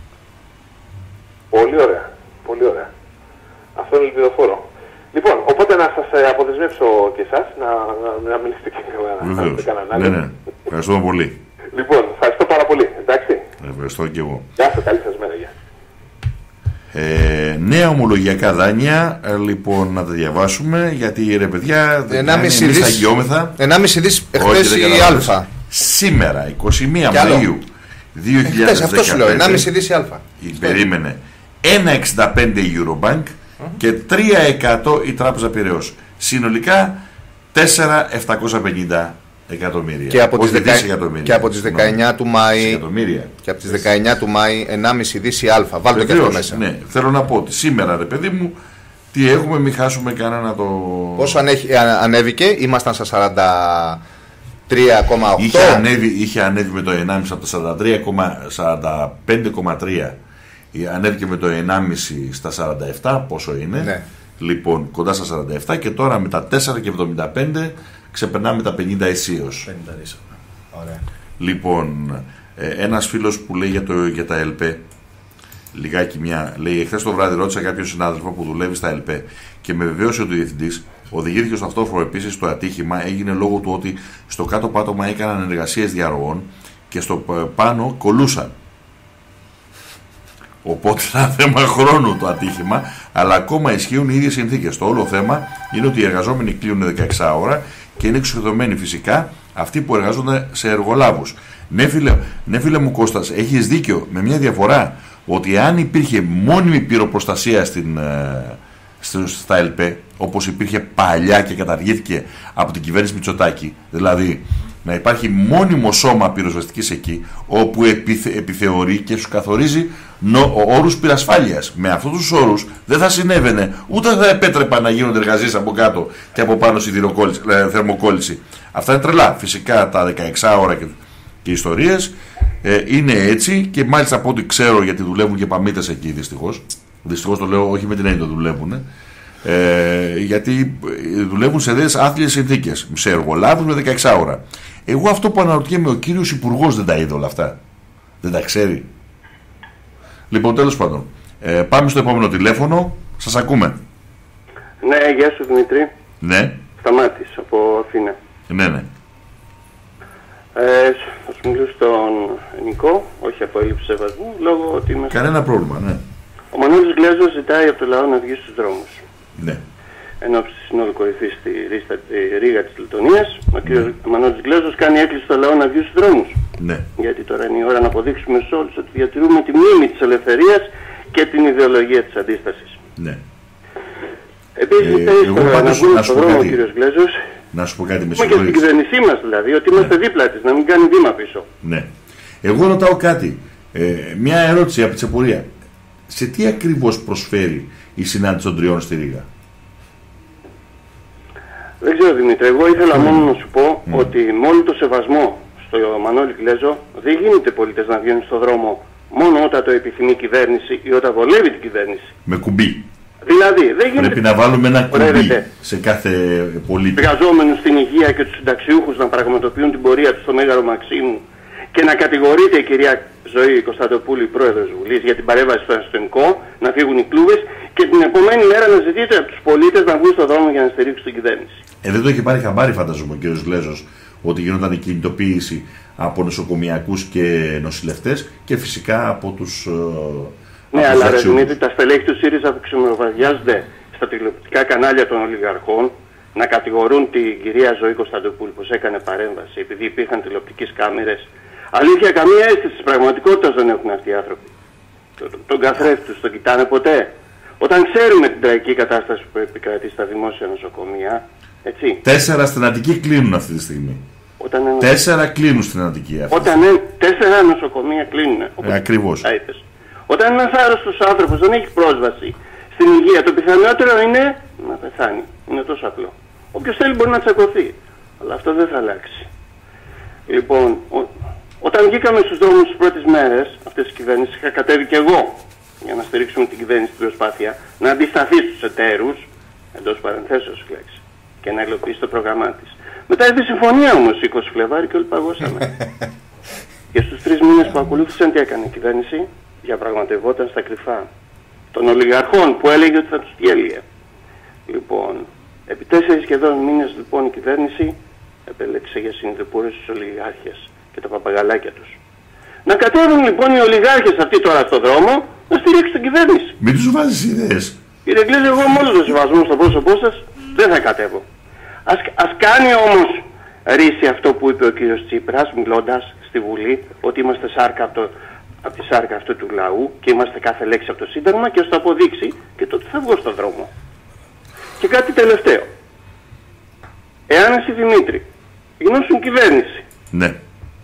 Πολύ ωραία. Πολύ ωραία. Αυτό είναι ελπιδοφόρο. Λοιπόν, οπότε να σας αποδεσμεύσω και εσάς να μιλήσετε και κανέναν άλλο. Ναι. Ευχαριστούμε πολύ. Λοιπόν, ευχαριστώ πάρα πολύ. Εντάξει. Ευχαριστώ και εγώ. Γεια σας, καλή σας μέρα. Γεια. Νέα ομολογιακά δάνεια, λοιπόν, να τα διαβάσουμε, γιατί ρε παιδιά, εμείς τα αγιόμεθα. 1,5 δις εχθές η Α. Σήμερα, 21 Μαΐου 2010. Αυτό σου λέω, 1,5 δις η Α. Περίμενε. 1,65 η Eurobank και 3% η Τράπεζα Πειραιώς. Συνολικά 4.750 εκατομμύρια. Και από τις 19 του Μάη. Και από τις 19 του Μάη 1,5 δις η Α. Βάλτε και αυτό μέσα. Ναι, θέλω να πω ότι σήμερα, ρε παιδί μου, τι έχουμε, μην χάσουμε κανένα το. Πόσο ανέβηκε, ήμασταν στα 43,8. Είχε ανέβει με το 1,5 από τα 45,3. Ανέβηκε με το 1,5 στα 47, πόσο είναι. Ναι. Λοιπόν, κοντά στα 47 και τώρα με τα 4,75 ξεπερνάμε τα 50 αισίως. 50 ίσα. Ωραία. Λοιπόν, ένας φίλος που λέει για τα ΕΛΠΕ, λιγάκι λέει, εχθές το βράδυ ρώτησα κάποιον συνάδελφο που δουλεύει στα ΕΛΠΕ και με βεβαίωσε ότι ο διευθυντής οδηγήθηκε στο αυτόφορο. Επίσης το ατύχημα έγινε λόγω του ότι στο κάτω πάτωμα έκαναν εργασίες διαρροών και στο πάνω κολούσαν. Οπότε είναι ένα θέμα χρόνου το ατύχημα, αλλά ακόμα ισχύουν οι ίδιες συνθήκες. Το όλο θέμα είναι ότι οι εργαζόμενοι κλείνουν 16 ώρα και είναι εξοδομένοι φυσικά αυτοί που εργάζονται σε εργολάβους. Ναι, φίλε μου Κώστας, έχεις δίκιο, με μια διαφορά, ότι αν υπήρχε μόνιμη πυροπροστασία στα ΕΛΠΕ, όπως υπήρχε παλιά και καταργήθηκε από την κυβέρνηση Μητσοτάκη, δηλαδή να υπάρχει μόνιμο σώμα πυροσβεστικής εκεί, όπου επιθεωρεί και σου καθορίζει όρους πυρασφάλειας. Με αυτούς τους όρους δεν θα συνέβαινε, ούτε θα επέτρεπαν να γίνονται εργασίες από κάτω και από πάνω θερμοκόλληση. Αυτά είναι τρελά. Φυσικά τα 16 ώρα και οι ιστορίες είναι έτσι, και μάλιστα από ό,τι ξέρω, γιατί δουλεύουν και παμίτες εκεί δυστυχώς. Δυστυχώς το λέω όχι με την έννοια ότι δουλεύουν. Γιατί δουλεύουν σε άθλιες συνθήκες, σε εργολάβους με 16 ώρα. Εγώ αυτό που αναρωτιέμαι, ο κύριος Υπουργός δεν τα είδε όλα αυτά? Δεν τα ξέρει? Λοιπόν, τέλος πάντων, πάμε στο επόμενο τηλέφωνο. Σας ακούμε. Ναι, γεια σου Δημήτρη. Ναι. Σταμάτης από Αθήνα. Ναι. Θα σου μιλήσω στον Νικό, όχι από έλλειψη σεβασμού, λόγω ότι είμαστε... Κανένα πρόβλημα, ναι. Ο Μανώλης Γκλέζος ζητάει από το λαό να βγει στους δρόμους. Ναι. Εν ώψη της συνόδου κορυφής στη Ρήγα της Λετωνίας, ο κ. Μανώλης Γκλέζος κάνει έκκληση στο λαό να βγει στους δρόμους. Ναι. Γιατί τώρα είναι η ώρα να αποδείξουμε σε όλους ότι διατηρούμε τη μνήμη της ελευθερίας και την ιδεολογία της αντίστασης. Ναι. Επίσης, να πούμε στον δρόμο ο κύριος Γλέζος, να σου πω κάτι με και στην κυβέρνησή μας δηλαδή, ότι είμαστε δίπλα της, να μην κάνει βήμα πίσω. Ναι. Εγώ ρωτάω κάτι. Μια ερώτηση από τη Τσεπορία. Σε τι ακριβώς προσφέρει η συνάντηση των τριών στη Ρήγα? Δεν ξέρω, Δημήτρη. Εγώ ήθελα μόνο να σου πω ότι με όλο το σεβασμό στο Μανώλη Γλέζο δεν γίνεται οι πολίτες να βγαίνουν στον δρόμο μόνο όταν το επιθυμεί η κυβέρνηση ή όταν βολεύει την κυβέρνηση. Με κουμπί. Δηλαδή, δεν γίνεται. Πρέπει να βάλουμε ένα κουμπί σε κάθε πολίτη. Εργαζόμενους στην υγεία και τους συνταξιούχους να πραγματοποιούν την πορεία τους στο Μέγαρο Μαξίμου και να κατηγορείται η κυρία Ζωή Κωνσταντοπούλου, η πρόεδρος της Βουλής, για την παρέμβαση στο αστυνομικό, να φύγουν οι κλούβες και την επόμενη μέρα να ζητείται από τους πολίτες να βγουν στον δρόμο για να στηρίξουν την κυβέρνηση. Δεν το έχει πάρει χαμπάρι, φανταζομαι, ο κ. Γλέζος, ότι γινόταν η κινητοποίηση από νοσοκομιακούς και νοσηλευτές και φυσικά από τους. Ναι, αλλά Δημήτρη, τα στελέχη του ΣΥΡΙΖΑ που ξεμεροβαδιάζονται στα τηλεοπτικά κανάλια των ολιγαρχών να κατηγορούν την κυρία Ζωή Κωνσταντοπούλου πως έκανε παρέμβαση επειδή υπήρχαν τηλεοπτικές κάμερες. Αλήθεια, καμία αίσθηση της πραγματικότητας δεν έχουν αυτοί οι άνθρωποι. Τον καθρέφτη τους τον κοιτάνε ποτέ. Όταν ξέρουμε την τραγική κατάσταση που επικρατεί στα δημόσια νοσοκομεία, έτσι. 4 στην Αττική κλείνουν αυτή τη στιγμή. 4 κλείνουν στην Αττική. 4 νοσοκομεία κλείνουν. Ακριβώς. Όταν ένας άρρωστος άνθρωπος δεν έχει πρόσβαση στην υγεία, το πιθανότερο είναι να πεθάνει. Είναι τόσο απλό. Όποιος θέλει μπορεί να τσακωθεί. Αλλά αυτό δεν θα αλλάξει. Λοιπόν, όταν βγήκαμε στους δρόμους τις πρώτες μέρες αυτές της κυβέρνησης, είχα κατέβει και εγώ για να στηρίξουμε την κυβέρνηση στην προσπάθεια να αντισταθεί στους εταίρους, εντός παρενθέσεως λέξη, και να υλοποιήσει το πρόγραμμά της. Μετά ήρθε η συμφωνία όμως 20 Φλεβάρι και όλοι παγώσαμε. Και στους 3 μήνες που ακολούθησαν τι έκανε η κυβέρνηση? Διαπραγματευόταν στα κρυφά των ολιγαρχών που έλεγε ότι θα τους διέλυε. Λοιπόν, επί 4 σχεδόν μήνες λοιπόν η κυβέρνηση επέλεξε για συνειδηπούρες τους ολιγάρχες και τα παπαγαλάκια τους. Να κατέβουν λοιπόν οι ολιγάρχες αυτοί τώρα στον δρόμο να στηρίξουν την κυβέρνηση. Μην τους βάζεις ιδέες. Κύριε Γκλέζο, εγώ με όλο το σεβασμό στο πρόσωπό σας δεν θα κατέβω. Ας κάνει όμως ρίση αυτό που είπε ο κύριος Τσίπρας μιλώντας στη Βουλή, ότι είμαστε σάρκα από τη σάρκα αυτού του λαού και είμαστε κάθε λέξη από το Σύνταγμα, και ας το αποδείξει και τότε θα βγω στον δρόμο. Και κάτι τελευταίο. Εάν εσύ, Δημήτρη, γινώσουν κυβέρνηση, ναι,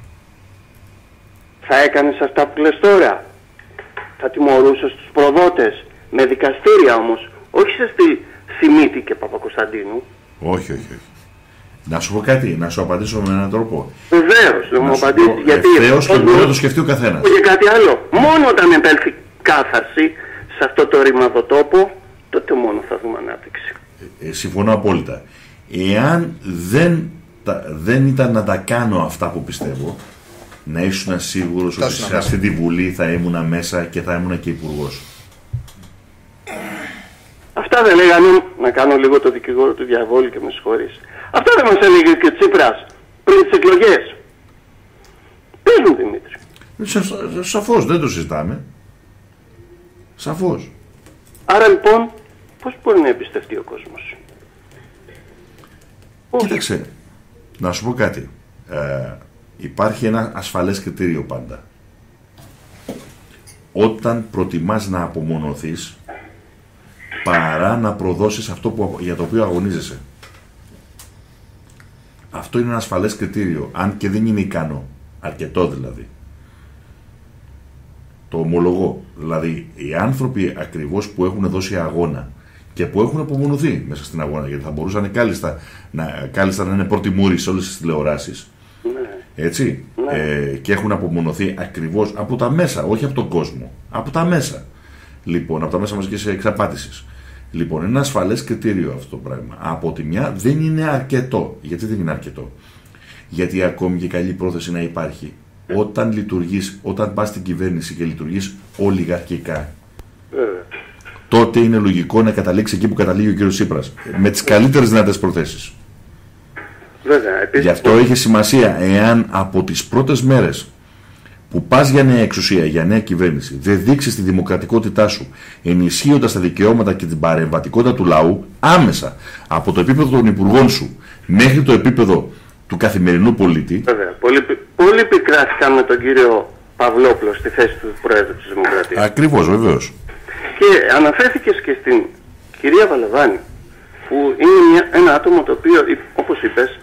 θα έκανες αυτά που λες τώρα? Θα τιμωρούσες τους προδότες με δικαστήρια όμως, όχι σε Σιμίτη και Παπακοσταντίνου? Όχι. Να σου πω κάτι, να σου απαντήσω με έναν τρόπο. Βεβαίως, να μου απαντήσει. Γιατί ευθέως και μπορεί να το σκεφτεί ο καθένας. Και κάτι άλλο. Μόνο όταν επέλθει κάθαρση σε αυτό το ρημαδοτόπο, τότε μόνο θα δούμε ανάπτυξη. Συμφωνώ απόλυτα. Εάν δεν ήταν να τα κάνω αυτά που πιστεύω, να ήσουν σίγουρος ότι σε αυτή τη Βουλή θα ήμουν μέσα και θα ήμουν και υπουργός. Αυτά δεν λέγανε, να κάνω λίγο το δικηγόρο του διαβόλου και με συγχωρείς. Αυτά δεν μας έλεγε και ο Τσίπρας πριν τις εκλογές. Πες μου, Δημήτρη. Σαφώς, δεν το συζητάμε. Σαφώς. Άρα λοιπόν, πώς μπορεί να εμπιστευτεί ο κόσμος? Κοίταξε, να σου πω κάτι. Υπάρχει ένα ασφαλές κριτήριο πάντα. Όταν προτιμάς να απομονωθείς παρά να προδώσεις αυτό για το οποίο αγωνίζεσαι. Αυτό είναι ένα ασφαλές κριτήριο, αν και δεν είναι ικανό. Αρκετό δηλαδή. Το ομολογώ. Δηλαδή, οι άνθρωποι ακριβώς που έχουν δώσει αγώνα και που έχουν απομονωθεί μέσα στην αγώνα, γιατί θα μπορούσαν κάλλιστα να είναι πρώτη μούρη σε όλες τις τηλεοράσεις. Έτσι. Και έχουν απομονωθεί ακριβώς από τα μέσα, όχι από τον κόσμο. Από τα μέσα. Λοιπόν, από τα μέσα μαζικής εξαπάτησης. Λοιπόν, είναι ένα ασφαλές κριτήριο αυτό το πράγμα. Από τη μια δεν είναι αρκετό. Γιατί δεν είναι αρκετό? Γιατί ακόμη και καλή πρόθεση να υπάρχει, όταν πας στην κυβέρνηση και λειτουργείς ολιγαρχικά, τότε είναι λογικό να καταλήξει εκεί που καταλήγει ο κύριος Τσίπρας, με τις καλύτερες δυνατές προθέσεις. Γι' αυτό έχει σημασία, εάν από τις πρώτες μέρες που πας για νέα εξουσία, για νέα κυβέρνηση, δεν δείξεις τη δημοκρατικότητά σου, ενισχύοντας τα δικαιώματα και την παρεμβατικότητα του λαού, άμεσα από το επίπεδο των υπουργών σου μέχρι το επίπεδο του καθημερινού πολίτη. Βέβαια. Πολύ πικράθηκαν με τον κύριο Παυλόπουλο στη θέση του Πρόεδρου της Δημοκρατίας. Ακριβώς, βεβαίως. Και αναφέρθηκες και στην κυρία Βαλαβάνη, που είναι ένα άτομο το οποίο, όπως είπες,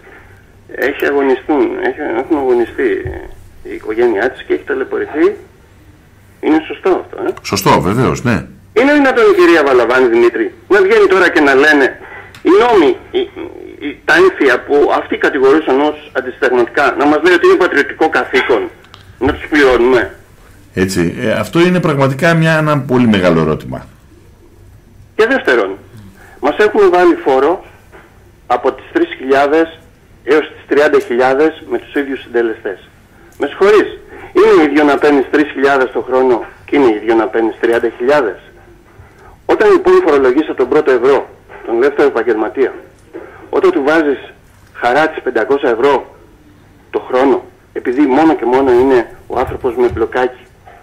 έχουν αγωνιστεί η οικογένειά της και έχει ταλαιπωρηθεί. Είναι σωστό αυτό, Σωστό, βεβαίως, ναι. Είναι δυνατόν η κυρία Βαλαβάνη, Δημήτρη, να βγαίνει τώρα και να λένε οι νόμοι, τα έμφυα που αυτοί κατηγορούσαν ως αντισυνταγματικά, να μας λέει ότι είναι πατριωτικό καθήκον, να τους πληρώνουμε? Έτσι, αυτό είναι πραγματικά ένα πολύ μεγάλο ερώτημα. Και δεύτερον, μας έχουν βάλει φόρο από τις 3.000 έως τις 30.000 με τους ίδιους συντελεστές. Με συγχωρείς, είναι ίδιο να παίρνεις 3.000 το χρόνο και είναι ίδιο να παίρνεις 30.000? Όταν λοιπόν φορολογείς τον πρώτο ευρώ, τον ελεύθερο επαγγελματία, όταν του βάζεις χαράτσι 500 ευρώ το χρόνο, επειδή μόνο και μόνο είναι ο άνθρωπος με μπλοκάκι,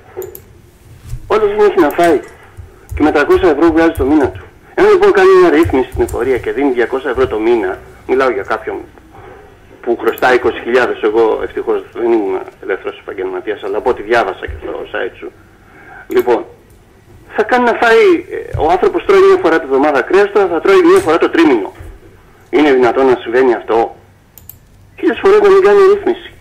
όλος δεν έχει να φάει και με 300 ευρώ βγάζει το μήνα του. Ένα λοιπόν κάνει μια ρύθμιση στην εφορία και δίνει 200 ευρώ το μήνα, μιλάω για κάποιον που χρωστάει 20.000, εγώ ευτυχώς δεν ήμουν ελεύθερος επαγγελματίας, αλλά από ό,τι διάβασα και στο site σου. Λοιπόν, θα κάνει να φάει, ο άνθρωπος τρώει μια φορά τη βδομάδα κρέας, τώρα θα τρώει μια φορά το τρίμηνο. Είναι δυνατόν να συμβαίνει αυτό? 1000 φορές να μην κάνει ρύθμιση.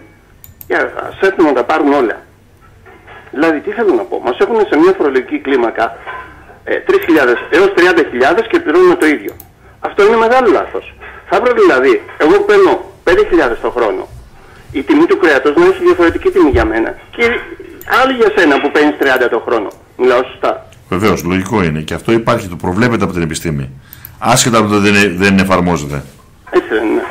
Ας έρθουν να τα πάρουν όλα. Δηλαδή, τι θέλω να πω, μας έχουν σε μια φορολογική κλίμακα 3.000 έως 30.000 και πληρώνουμε το ίδιο. Αυτό είναι μεγάλο λάθος. Θα έπρεπε δηλαδή, εγώ παίρνω 5.000 το χρόνο, η τιμή του κρέατος να έχει διαφορετική τιμή για μένα και άλλη για σένα που παίρνεις 30 το χρόνο. Μιλάω σωστά? Βεβαίως, λογικό είναι και αυτό υπάρχει, το προβλέπεται από την επιστήμη. Άσχετα από το δεν εφαρμόζεται. Έτσι δεν είναι?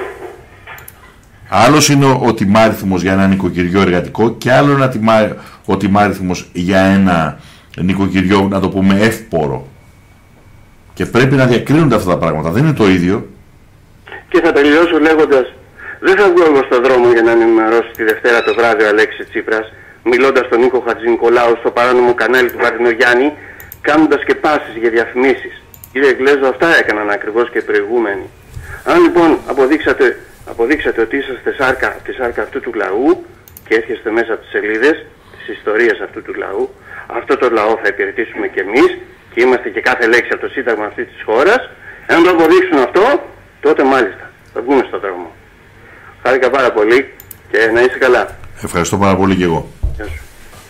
Άλλος είναι ο τιμάριθμος για ένα νοικοκυριό εργατικό και άλλο είναι ο τιμάριθμος για ένα νοικοκυριό, να το πούμε, εύπορο. Και πρέπει να διακρίνονται αυτά τα πράγματα. Δεν είναι το ίδιο. Και θα τελειώσω λέγοντας, δεν θα βγω εγώ στον δρόμο για να ενημερώσει τη Δευτέρα το βράδυ ο Αλέξης Τσίπρας, μιλώντας στον Νίκο Χατζηνικολάου στο παράνομο κανάλι του Βαρδινογιάννη, κάνοντας και πάσεις για διαφημίσεις. Κύριε Γκλέζο, αυτά έκαναν ακριβώς και οι προηγούμενοι. Αν λοιπόν αποδείξατε ότι είσαστε τη σάρκα αυτού του λαού και έρχεστε μέσα από τις σελίδες της ιστορίας αυτού του λαού, αυτό το λαό θα υπηρετήσουμε και εμείς και είμαστε και κάθε λέξη από το Σύνταγμα αυτής της χώρας. Αν το αποδείξουν αυτό, τότε μάλιστα θα βγούμε στον δρόμο. Χάρηκα πάρα πολύ και να είσαι καλά. Ευχαριστώ πάρα πολύ και εγώ. Γεια σου.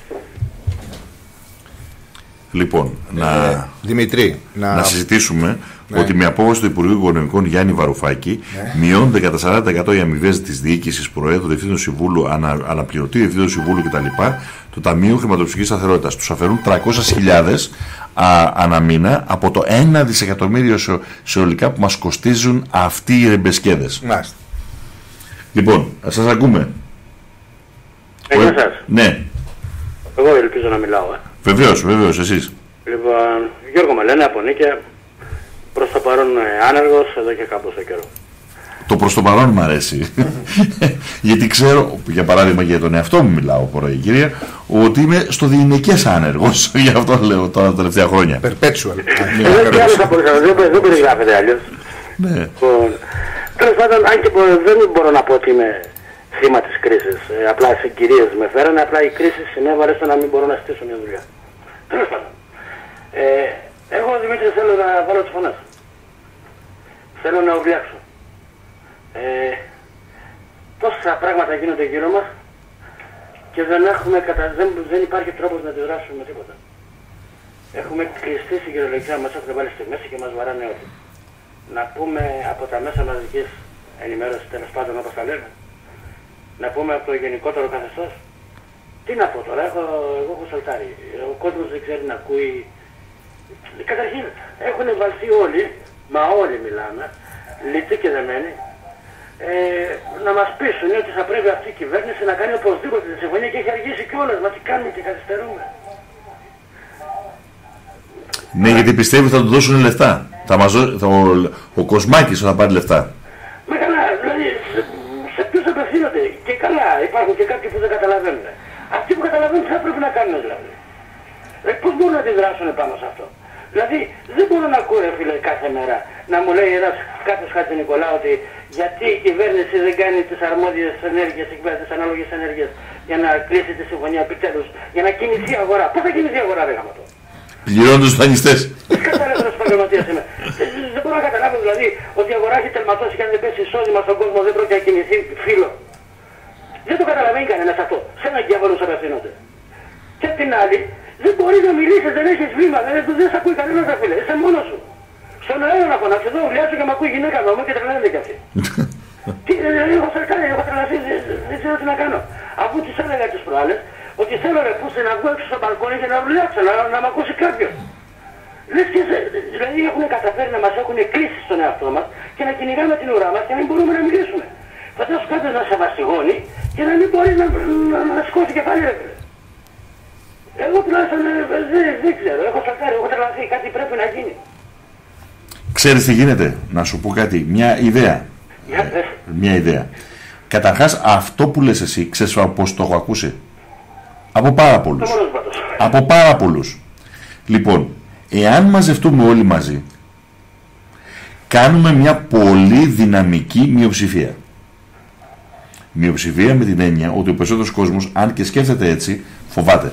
Λοιπόν, Δημητρή, να συζητήσουμε ότι με απόφαση του Υπουργείου Οικονομικών Γιάννη Βαρουφάκη μειώνονται κατά 40% οι αμοιβές της διοίκησης, προέδρου, διευθύνου συμβούλου, αναπληρωτή διευθύνου συμβούλου κτλ. Το Ταμείο Χρηματοπιστωτικής Σταθερότητας. Τους αφαιρούν 300.000 ανά μήνα από το 1 δισεκατομμύριο συνολικά που μας κοστίζουν αυτοί οι ρεμπεσκέδες. Μάλιστα. Λοιπόν, σας ακούμε. Γεια σας. Ναι. Εγώ ελπίζω να μιλάω. Βεβαίως, εσείς. Λοιπόν, Γιώργο με λένε από Νίκαια, προς το παρόν άνεργος εδώ και κάποιο καιρό. Το προς το παρόν μου αρέσει. Γιατί ξέρω, για παράδειγμα για τον εαυτό μου μιλάω πρωί, κυρία, ότι είμαι στο διηνεκές άνεργος. Γι' αυτό λέω τώρα τα τελευταία χρόνια. Perpetual. Δεν περιγράφεται αλλιώς. Τέλος πάντων, αν και δεν μπορώ να πω ότι είμαι θύμα της κρίσης. Απλά συγκυρίες με φέρανε, απλά η κρίση συνέβαλε στο να μην μπορώ να στήσω μια δουλειά. Τέλος πάντων. Εγώ, Δημήτρη, θέλω να βάλω τις φωνές. Θέλω να ουρλιάξω. Τόσα πράγματα γίνονται γύρω μας και δεν υπάρχει τρόπος να αντιδράσουμε με τίποτα. Έχουμε κλειστεί στην κυριολεξία, μας έχουν βάλει στη μέση και μας βαράνε όλοι. Να πούμε από τα μέσα μαζικής ενημέρωσης, τέλος πάντων όπως τα λέμε, να πούμε από το γενικότερο καθεστώς. Τι να πω τώρα, εγώ έχω σαλτάρει. Ο κόσμος δεν ξέρει να ακούει. Καταρχήν έχουν βαλθεί όλοι, μα όλοι μιλάμε, λιτοί και δεμένοι, να μας πείσουν ότι θα πρέπει αυτή η κυβέρνηση να κάνει οπωσδήποτε τη συμφωνία και έχει αργήσει κιόλας. Μα τι κάνουμε και καθυστερούμε. Ναι, γιατί πιστεύει ότι θα του δώσουν λεφτά. Ο Κοσμάκης θα πάρει λεφτά. Μα καλά, δηλαδή σε ποιους απευθύνονται. Και καλά, υπάρχουν και κάποιοι που δεν καταλαβαίνουν. Αυτοί που καταλαβαίνουν τι θα πρέπει να κάνουν δηλαδή. Πώς μπορούν να αντιδράσουν πάνω σε αυτό. Δηλαδή δεν μπορώ να ακούω φίλε κάθε μέρα να μου λέει κάποιος Χατζηνικολάου ότι γιατί η κυβέρνηση δεν κάνει τις αρμόδιες ενέργειες, τις ανάλογες ενέργειες για να κλείσει τη συμφωνία επιτέλους, για να κινηθεί η αγορά. Πώς θα κινηθεί η αγορά, ρε γάμο το. Πληρώνοντας τους δανειστές. Κατάλληλος επαγγελματίας είμαι. Δεν μπορώ να καταλάβω δηλαδή ότι η αγορά έχει τερματώσει και αν δεν πέσει εισόδημα στον κόσμο δεν πρόκειται να κινηθεί φύλλο. Δεν το καταλαβαίνει κανένας αυτό. Σε έναν διάβολο σου απευθύνονται. Και απ' την άλλη, δεν μπορεί να μιλήσεις, δεν έχεις βήμα, δεν σε ακούει κανένας να φίλε. Είσαι μόνος σου. Στον αέρα να φωνάξω εδώ, ουλιάζω και με ακούει η γυναίκα μου και τρελαίνεται κι αυτή. Έχω σαρκάρει, έχω τρελαθεί, δεν ξέρω τι να κάνω. Αφού της έλεγα τις προάλλες ότι θέλω ρε πούσε να βγω έξω στο μπαλκόνι και να ουλιάξω, να μ' ακούσει κάποιος. Δηλαδή έχουν καταφέρει να μας έχουν κλείσει στον εαυτό μας και να κυνηγάμε την ουρά μας και να μην μπορούμε να μιλήσουμε. Φαντάσου κάποιος να σε μαστιγώνει και να μην μπορείς να σηκώσει κεφάλι ρε φίλε. Εγώ τουλάχιστον δεν ξέρω, έχω σαρκάρει, έχω τρελαθεί, κάτι πρέπει να γίνει. Ξέρεις τι γίνεται, να σου πω κάτι, μια ιδέα. Μια ιδέα. Καταρχάς αυτό που λες εσύ, ξέρεις πώς το έχω ακούσει? Από πάρα πολλούς. Από πάρα πολλούς. Λοιπόν, εάν μαζευτούμε όλοι μαζί, κάνουμε μια πολύ δυναμική μειοψηφία. Μειοψηφία με την έννοια ότι ο περισσότερος κόσμος, αν και σκέφτεται έτσι, φοβάται.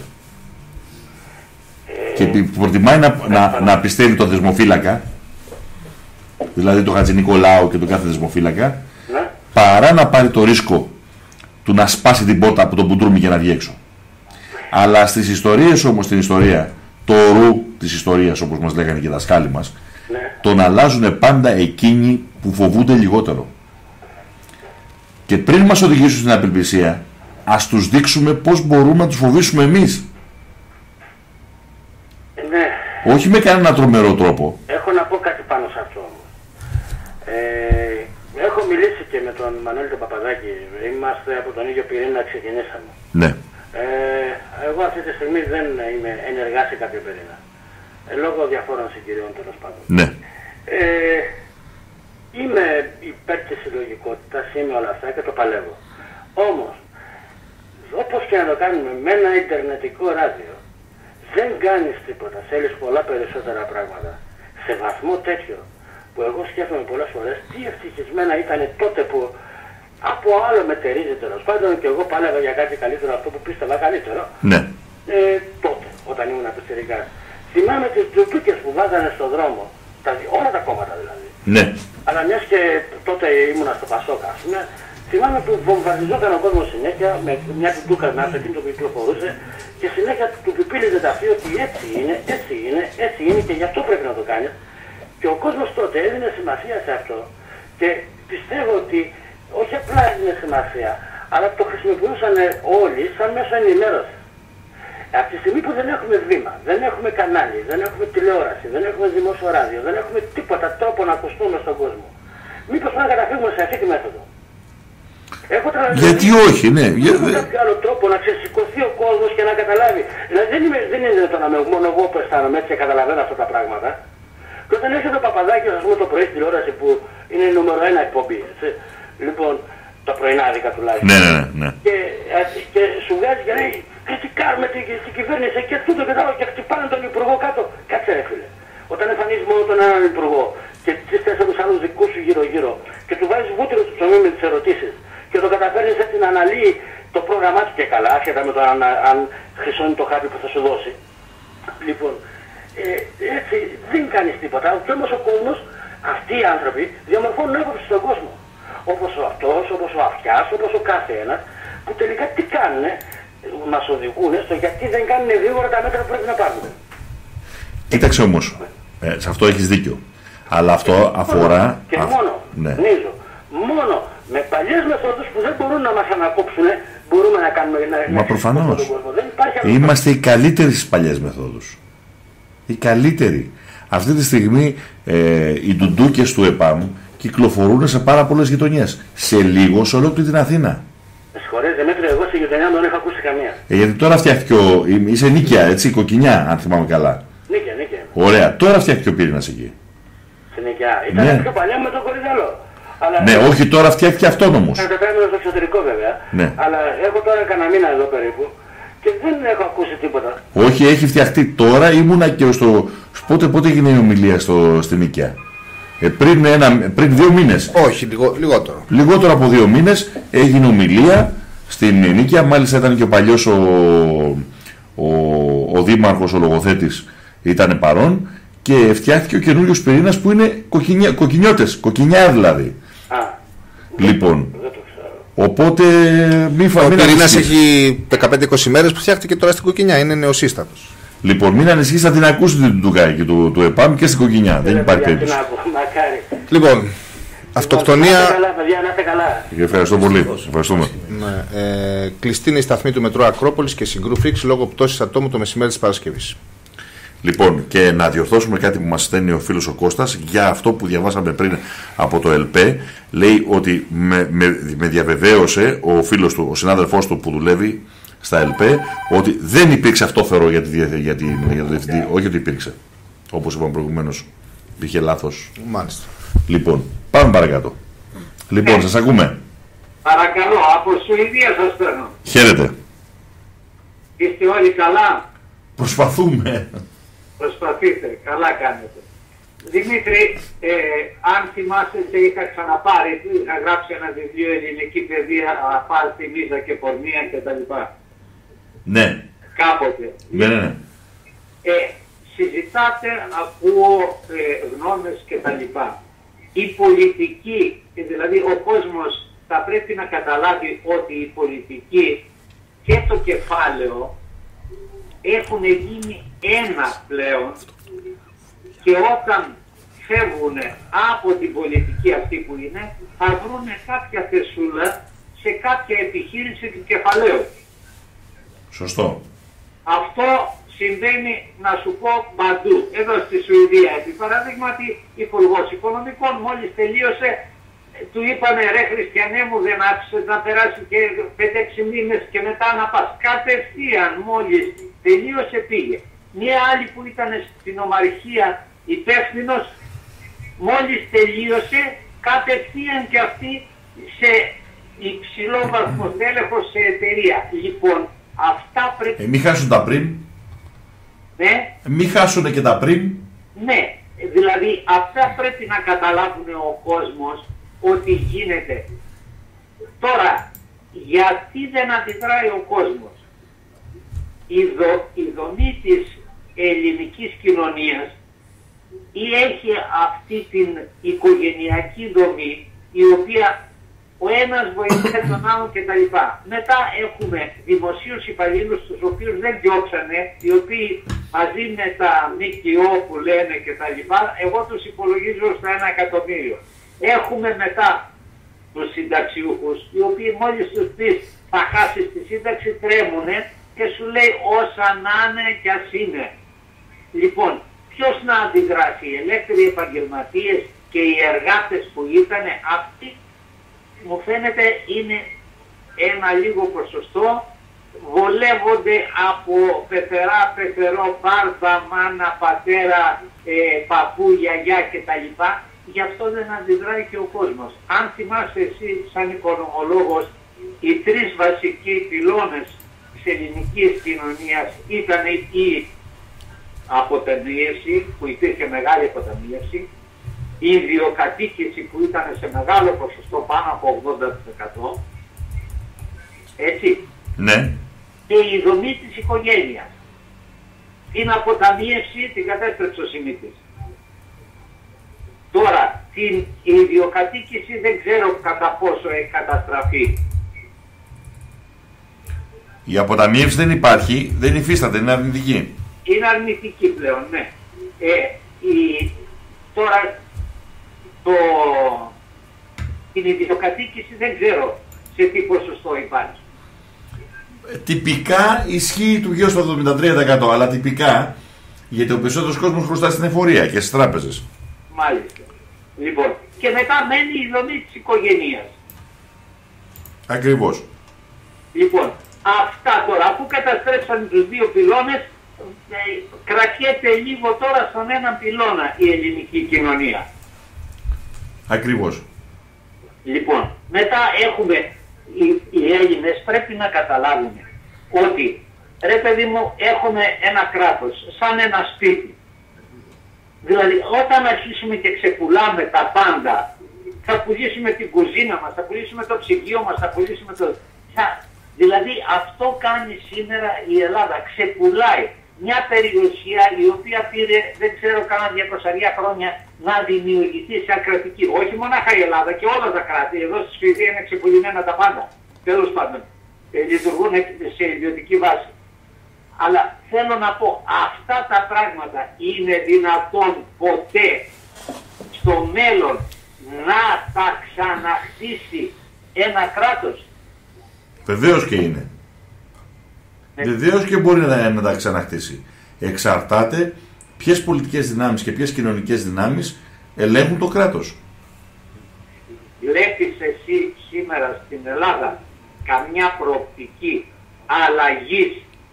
Και προτιμάει να πιστεύει τον δεσμοφύλακα, δηλαδή τον Χατζη Νικολάου και τον κάθε δεσμοφύλακα, παρά να πάρει το ρίσκο του να σπάσει την πόρτα από τον Μπουντρούμι και να βγει έξω. Αλλά στις ιστορίες όμως, στην ιστορία, το ρου της ιστορίας όπως μας λέγανε και οι δασκάλοι μας, τον αλλάζουν πάντα εκείνοι που φοβούνται λιγότερο. Και πριν μας οδηγήσουν στην απελπισία, ας τους δείξουμε πώς μπορούμε να τους φοβήσουμε εμείς. Όχι με κανένα τρομερό τρόπο. Έχω να πω κάτι πάνω σε αυτό. Έχω μιλήσει και με τον Μανώλη τον Παπαδάκη. Είμαστε από τον ίδιο πυρήνα, ξεκινήσαμε. Ναι. Εγώ αυτή τη στιγμή δεν είμαι ενεργά σε κάποιο πυρήνα. Λόγω διαφόρων συγκυριών τέλος πάντων. Ναι. Είμαι υπέρ της συλλογικότητας, είμαι όλα αυτά και το παλεύω. Όμως, όπως και να το κάνουμε με ένα ιντερνετικό ράδιο, δεν κάνεις τίποτα. Θέλεις πολλά περισσότερα πράγματα. Σε βαθμό τέτοιο που εγώ σκέφτομαι πολλές φορές τι ευτυχισμένα ήταν τότε που από άλλο μετερίζει τέλος πάντων και εγώ πάλευα για κάτι καλύτερο, αυτό που πίστευα καλύτερο. Ναι. Τότε, όταν ήμουν απιστηρικά. Θυμάμαι τις τζουτούκες που βάζανε στον δρόμο, όλα τα κόμματα δηλαδή. Ναι. Αλλά μιας και τότε ήμουνα στο Πασόκα, ας πούμε, θυμάμαι που βομβαρδιζόταν ο κόσμος συνέχεια με μια τζουτούκα με αυτοκίνητο που κυκλοφορούσε και συνέχεια του πιπίλιζε τα αυτή ότι έτσι είναι, έτσι είναι, έτσι είναι και γι' αυτό πρέπει να το κάνεις. Και ο κόσμος τότε έδινε σημασία σε αυτό και πιστεύω ότι όχι απλά έδινε σημασία, αλλά το χρησιμοποιούσαν όλοι σαν μέσο ενημέρωση. Από τη στιγμή που δεν έχουμε βήμα, δεν έχουμε κανάλι, δεν έχουμε τηλεόραση, δεν έχουμε δημόσιο ράδιο, δεν έχουμε τίποτα τρόπο να ακουστούμε στον κόσμο, μήπως να καταφύγουμε σε αυτή τη μέθοδο? Γιατί όχι, ναι. Έχω κάποιο άλλο τρόπο να ξεσηκωθεί ο κόσμος και να καταλάβει. Δηλαδή δεν είναι το να με μόνο εγώ που αισθάνομαι έτσι και καταλαβαίνω αυτά τα πράγματα. Και όταν έρχεται το Παπαδάκη, ας πούμε, το πρωί στη τηλεόραση που είναι η νούμερο 1 εκπομπή, έτσι. Λοιπόν, τα πρωινάδικα τουλάχιστον. Ναι. Και σου βγάζει και λέει, κριτικάρουμε την κυβέρνηση και τούτο και άλλο και χτυπάνε τον υπουργό κάτω. Κάτσε ρε φίλε. Όταν εμφανίζεις μόνο τον έναν υπουργό και τις 4 άλλους δικούς σου γύρω-γύρω και του βάζεις βούτυρο στο ψωμί με τις ερωτήσεις και το καταφέρνεις έτσι να αναλύει το πρόγραμμά του και καλά, άσχετα με το αν χρυσώνει το χάπι που θα σου δώσει. Λοιπόν, έτσι δεν κάνεις τίποτα. Και όμως ο κόσμος, αυτοί οι άνθρωποι διαμορφώνουν άποψη στον κόσμο. Όπως ο αυτός, όπως ο αυτιάς, όπως ο κάθε ένας, που τελικά τι κάνουνε, μας οδηγούν στο γιατί δεν κάνουν γρήγορα τα μέτρα που πρέπει να πάρουν. Κοίταξε όμως, σε αυτό έχεις δίκιο. Αλλά αυτό αφορά... Και μόνο, νίζω, μόνο με παλιές μεθόδους που δεν μπορούν να μας ανακόψουν, μπορούμε να κάνουμε... Μα προφανώς. Είμαστε οι καλύτεροι στις παλιές μεθόδους. Οι καλύτεροι. Αυτή τη στιγμή οι ντουντούκες του ΕΠΑΜ κυκλοφορούν σε πάρα πολλές γειτονιές. Σε λίγο σε ολόκληρη την Αθήνα. Συγχωρείτε Δημήτρη, εγώ στη γειτονιά δεν έχω ακούσει καμία. Γιατί τώρα φτιάχτηκε είσαι Νίκαια, έτσι, κοκκινιά, αν θυμάμαι καλά. Νίκαια. Ωραία, τώρα φτιάχτηκε ο πύρινας εκεί. Στην Νίκαια. Ήταν πιο παλιά με τον Κορυδαλό. Αλλά... Ναι, όχι τώρα φτιάχτηκε αυτόνομος. Το κάνουμε στο εξωτερικό βέβαια. Ναι. Αλλά έχω τώρα κανένα μήνα εδώ περίπου και δεν έχω ακούσει τίποτα. Όχι, έχει φτιαχτεί τώρα. Ήμουνα και στο. Πότε έγινε η ομιλία στην Νίκαια? Πριν 2 μήνες. Όχι, λιγότερο. Λιγότερο από 2 μήνες έγινε ομιλία στην Νίκαια. Μάλιστα ήταν και ο παλιός ο δήμαρχος, ο λογοθέτης ήταν παρόν και φτιάχτηκε ο καινούριος πυρήνας που είναι κοκκινιώτες, κοκκινιά δηλαδή. Λοιπόν, οπότε ο πυρήνας έχει 15-20 μέρες που φτιάχτηκε τώρα στην κοκκινιά, είναι νεοσύστατος. Λοιπόν, μην ανησυχείς, θα την ακούσετε την Τουκάκη του ΕΠΑΜ και στην κοκκινιά. Δεν υπάρχει περίπτωση. Λοιπόν, αυτοκτονία. Ευχαριστώ πολύ. Ευχαριστούμε. Κλειστή είναι η σταθμή του μετρό Ακρόπολης και συγκρούφηξ λόγω πτώσης ατόμου το μεσημέρι της Παρασκευής. Λοιπόν, και να διορθώσουμε κάτι που μας στέλνει ο φίλος ο Κώστας για αυτό που διαβάσαμε πριν από το ΕΛΠΕ. Λέει ότι με διαβεβαίωσε ο φίλος του, ο συνάδελφός του που δουλεύει στα ΕΛΠΕ, ότι δεν υπήρξε αυτόφερο για το διευθυντή. Όχι ότι υπήρξε. Όπως είπαμε προηγουμένως, υπήρχε λάθος. Μάλιστα. Λοιπόν, πάμε παρακάτω. Λοιπόν, σας ακούμε. Παρακαλώ, από Σουηδία σας παίρνω. Χαίρετε. Είστε όλοι καλά? Προσπαθούμε. Προσπαθείτε, καλά κάνετε. Δημήτρη, αν θυμάστε, είχα ξαναπάρει, είχα γράψει ένα βιβλίο ελληνική παιδεία, απάλτη, μίζα και πορνεία κτλ. Ναι. Κάποτε. Ναι. Συζητάτε, ακούω γνώμες κτλ. Η πολιτική, δηλαδή ο κόσμος θα πρέπει να καταλάβει ότι η πολιτική και το κεφάλαιο έχουν γίνει ένα πλέον και όταν φεύγουν από την πολιτική αυτή που είναι θα βρουν κάποια θεσούλα σε κάποια επιχείρηση του κεφαλαίου. Σωστό. Αυτό συμβαίνει, να σου πω, παντού. Εδώ στη Σουηδία, επί παραδείγματι, υπουργός οικονομικών μόλις τελείωσε, του είπανε ρε Χριστιανέ μου, δεν άφησες να περάσει και 5-6 μήνες και μετά να πας. Κατευθείαν μόλις τελείωσε πήγε. Μία άλλη που ήταν στην ομαρχία υπεύθυνος, μόλις τελείωσε κατευθείαν και αυτή σε υψηλό βαθμό τέλεχος σε εταιρεία. Λοιπόν, αυτά πρέπει... Μην χάσουν τα πριν. Ναι. Μην χάσουν και τα πριν. Ναι, δηλαδή αυτά πρέπει να καταλάβουν ο κόσμος ότι γίνεται. Τώρα, γιατί δεν αντιδράει ο κόσμος? Η δομή της ελληνικής κοινωνίας ή έχει αυτή την οικογενειακή δομή η οποία ο ένας βοηθάει τον άλλον κτλ. Μετά έχουμε δημοσίους υπαλλήλους τους οποίους δεν διώξανε, οι οποίοι μαζί με τα ΜΚΟ που λένε κτλ. Εγώ τους υπολογίζω στα 1 εκατομμύριο. Έχουμε μετά τους συνταξιούχους, οι οποίοι μόλις τους πεις θα χάσεις τη σύνταξη τρέμουνε και σου λέει όσα να είναι κι ας είναι. Λοιπόν, ποιος να αντιδράσει? Οι ελεύθεροι επαγγελματίες και οι εργάτες που ήταν αυτοί, μου φαίνεται είναι ένα λίγο ποσοστό, βολεύονται από πεθερά, πεθερό, μπάρμπα, μάνα, πατέρα, παππού, γιαγιά κτλ. Γι' αυτό δεν αντιδράει και ο κόσμος. Αν θυμάσαι εσύ σαν οικονομολόγος, οι 3 βασικοί πυλώνες της ελληνικής κοινωνίας ήταν η αποταμίευση, που υπήρχε μεγάλη αποταμίευση, η ιδιοκατοίκηση που ήταν σε μεγάλο ποσοστό πάνω από 80%, έτσι, ναι, και η δομή της οικογένειας. Την αποταμίευση την κατέστρεψε ο Σιμίτης. Τώρα, την ιδιοκατοίκηση δεν ξέρω κατά πόσο έχει καταστραφεί. Η αποταμίευση δεν υπάρχει, δεν υφίσταται, είναι αρνητική. Είναι αρνητική πλέον, ναι. Τώρα, την ιδιοκατοίκηση δεν ξέρω σε τι ποσοστό υπάρχει. Τυπικά ισχύει του γύρω στο 73%, αλλά τυπικά γιατί ο περισσότερος κόσμος χρωστά στην εφορία και στις τράπεζες. Μάλιστα. Λοιπόν, και μετά μένει η δομή της οικογένειας. Ακριβώς. Λοιπόν, αυτά τώρα που καταστρέψαν τους 2 πυλώνες, κρατιέται λίγο τώρα στον έναν πυλώνα η ελληνική κοινωνία. Ακριβώς. Λοιπόν, μετά έχουμε, οι Έλληνες πρέπει να καταλάβουν ότι, ρε παιδί μου, έχουμε ένα κράτος, σαν ένα σπίτι. Δηλαδή, όταν αρχίσουμε και ξεπουλάμε τα πάντα, θα πουλήσουμε την κουζίνα μας, θα πουλήσουμε το ψυγείο μας, θα πουλήσουμε το... Δηλαδή, αυτό κάνει σήμερα η Ελλάδα, ξεπουλάει. μια περιουσία η οποία πήρε, δεν ξέρω, κάνα 200 χρόνια να δημιουργηθεί σαν κρατική. Όχι μονάχα η Ελλάδα και όλα τα κράτη. Εδώ στη Σουηδία είναι ξεπουλημένα τα πάντα. Τέλος πάντων, λειτουργούν σε ιδιωτική βάση. Αλλά θέλω να πω, αυτά τα πράγματα είναι δυνατόν ποτέ στο μέλλον να τα ξαναχτίσει ένα κράτος? Βεβαίως και είναι. Βεβαίως και μπορεί να τα ξαναχτίσει. Εξαρτάται ποιες πολιτικές δυνάμεις και ποιες κοινωνικές δυνάμεις ελέγχουν το κράτος. Βλέπεις εσύ σήμερα στην Ελλάδα καμιά προοπτική αλλαγής?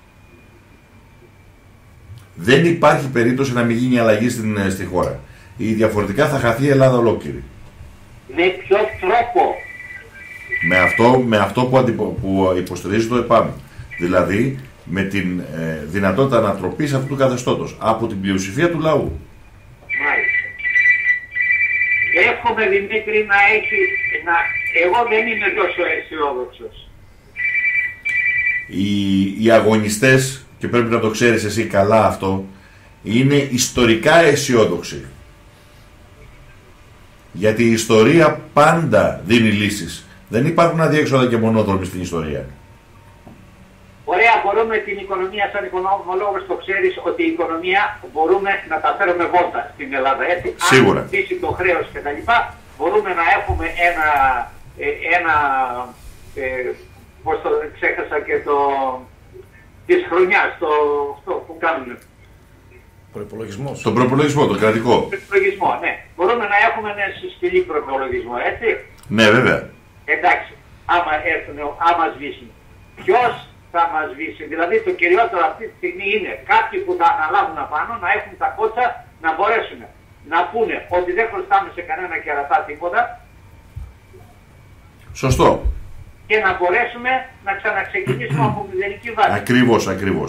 Δεν υπάρχει περίπτωση να μην γίνει αλλαγή στη χώρα. Ή διαφορετικά θα χαθεί η Ελλάδα ολόκληρη. Με ποιο τρόπο? Με αυτό που υποστηρίζει το ΕΠΑΜ. Δηλαδή με την δυνατότητα ανατροπής αυτού του καθεστώτος από την πλειοψηφία του λαού. Μάλιστα. Εύχομαι, Δημήτρη, εγώ δεν είμαι τόσο αισιόδοξος. Οι αγωνιστές, και πρέπει να το ξέρεις εσύ καλά αυτό, είναι ιστορικά αισιόδοξοι. Γιατί η ιστορία πάντα δίνει λύσεις. Δεν υπάρχουν αδιέξοδα και μονόδρομοι στην ιστορία. Ωραία, μπορούμε την οικονομία, σαν οικονομολόγος το ξέρεις, ότι η οικονομία μπορούμε να τα φέρουμε βόλτα στην Ελλάδα, έτσι. Σίγουρα. Αν στήσει το χρέος και τα λοιπά, μπορούμε να έχουμε πώς το ξέχασα και της χρονιάς, αυτό που κάνουμε. Προϋπολογισμός. Τον προϋπολογισμό, τον κρατικό. Προϋπολογισμό, ναι. Μπορούμε να έχουμε ένα συστηλή προϋπολογισμό, έτσι. Ναι, βέβαια. Εντάξει, άμα σβήσει. Ποιος θα μας σβήσει? Δηλαδή το κυριότερο αυτή τη στιγμή είναι κάποιοι που τα αναλάβουν απάνω να έχουν τα κότσα να μπορέσουν να πούνε ότι δεν χρωστάμε σε κανένα κερατά τίποτα. Σωστό. Και να μπορέσουμε να ξαναξεκινήσουμε από μηδενική βάση. Ακριβώς.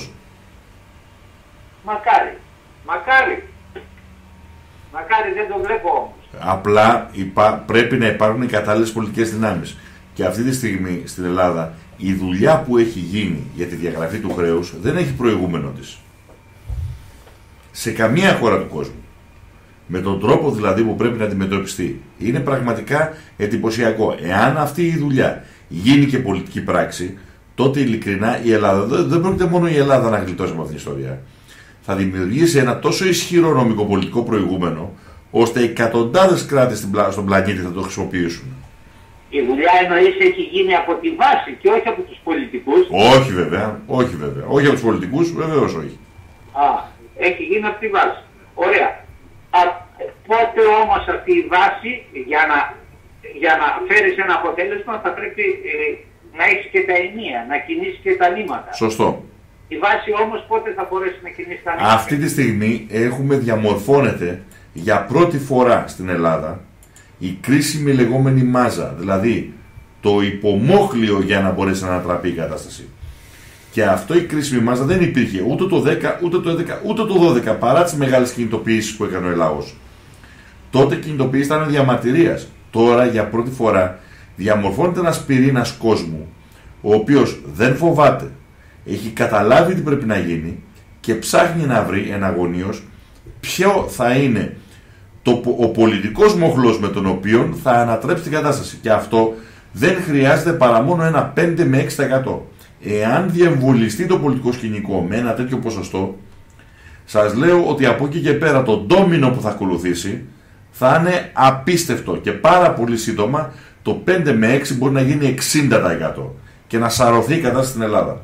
Μακάρι, δεν το βλέπω όμως. Απλά πρέπει να υπάρχουν οι κατάλληλες πολιτικές δυνάμεις. Και αυτή τη στιγμή στην Ελλάδα η δουλειά που έχει γίνει για τη διαγραφή του χρέους δεν έχει προηγούμενο της. Σε καμία χώρα του κόσμου. Με τον τρόπο δηλαδή που πρέπει να αντιμετωπιστεί. Είναι πραγματικά εντυπωσιακό. Εάν αυτή η δουλειά γίνει και πολιτική πράξη, τότε ειλικρινά η Ελλάδα, δεν πρόκειται μόνο η Ελλάδα να γλιτώσει από αυτήν την ιστορία. Θα δημιουργήσει ένα τόσο ισχυρό νομικοπολιτικό προηγούμενο, ώστε εκατοντάδες κράτη στον πλανήτη θα το χρησιμοποιήσουν. Η δουλειά εννοείς έχει γίνει από τη βάση και όχι από τους πολιτικούς? Όχι βέβαια. Όχι από τους πολιτικούς, βεβαίως όχι. Έχει γίνει από τη βάση. Ωραία. Πότε όμως αυτή η βάση για να φέρεις ένα αποτέλεσμα θα πρέπει να έχεις και τα ενία, να κινήσεις και τα νήματα. Σωστό. Η βάση όμως πότε θα μπορέσει να κινήσει τα νήματα? Αυτή τη στιγμή διαμορφώνεται για πρώτη φορά στην Ελλάδα η κρίσιμη λεγόμενη μάζα, δηλαδή το υπομόχλιο για να μπορέσει να ανατραπεί η κατάσταση. Και αυτό η κρίσιμη μάζα δεν υπήρχε ούτε το 10, ούτε το 11, ούτε το 12, παρά τις μεγάλες κινητοποιήσεις που έκανε ο λαός. Τότε κινητοποιήσεις ήταν διαμαρτυρίας. Τώρα για πρώτη φορά διαμορφώνεται ένας πυρήνας κόσμου, ο οποίος δεν φοβάται, έχει καταλάβει τι πρέπει να γίνει και ψάχνει να βρει εναγωνίως ποιο θα είναι ο πολιτικός μοχλός με τον οποίο θα ανατρέψει την κατάσταση. Και αυτό δεν χρειάζεται παρά μόνο ένα 5 με 6%. Εάν διεμβολιστεί το πολιτικό σκηνικό με ένα τέτοιο ποσοστό, σας λέω ότι από εκεί και πέρα το ντόμινο που θα ακολουθήσει θα είναι απίστευτο και πάρα πολύ σύντομα το 5 με 6 μπορεί να γίνει 60% και να σαρωθεί η κατάσταση στην Ελλάδα.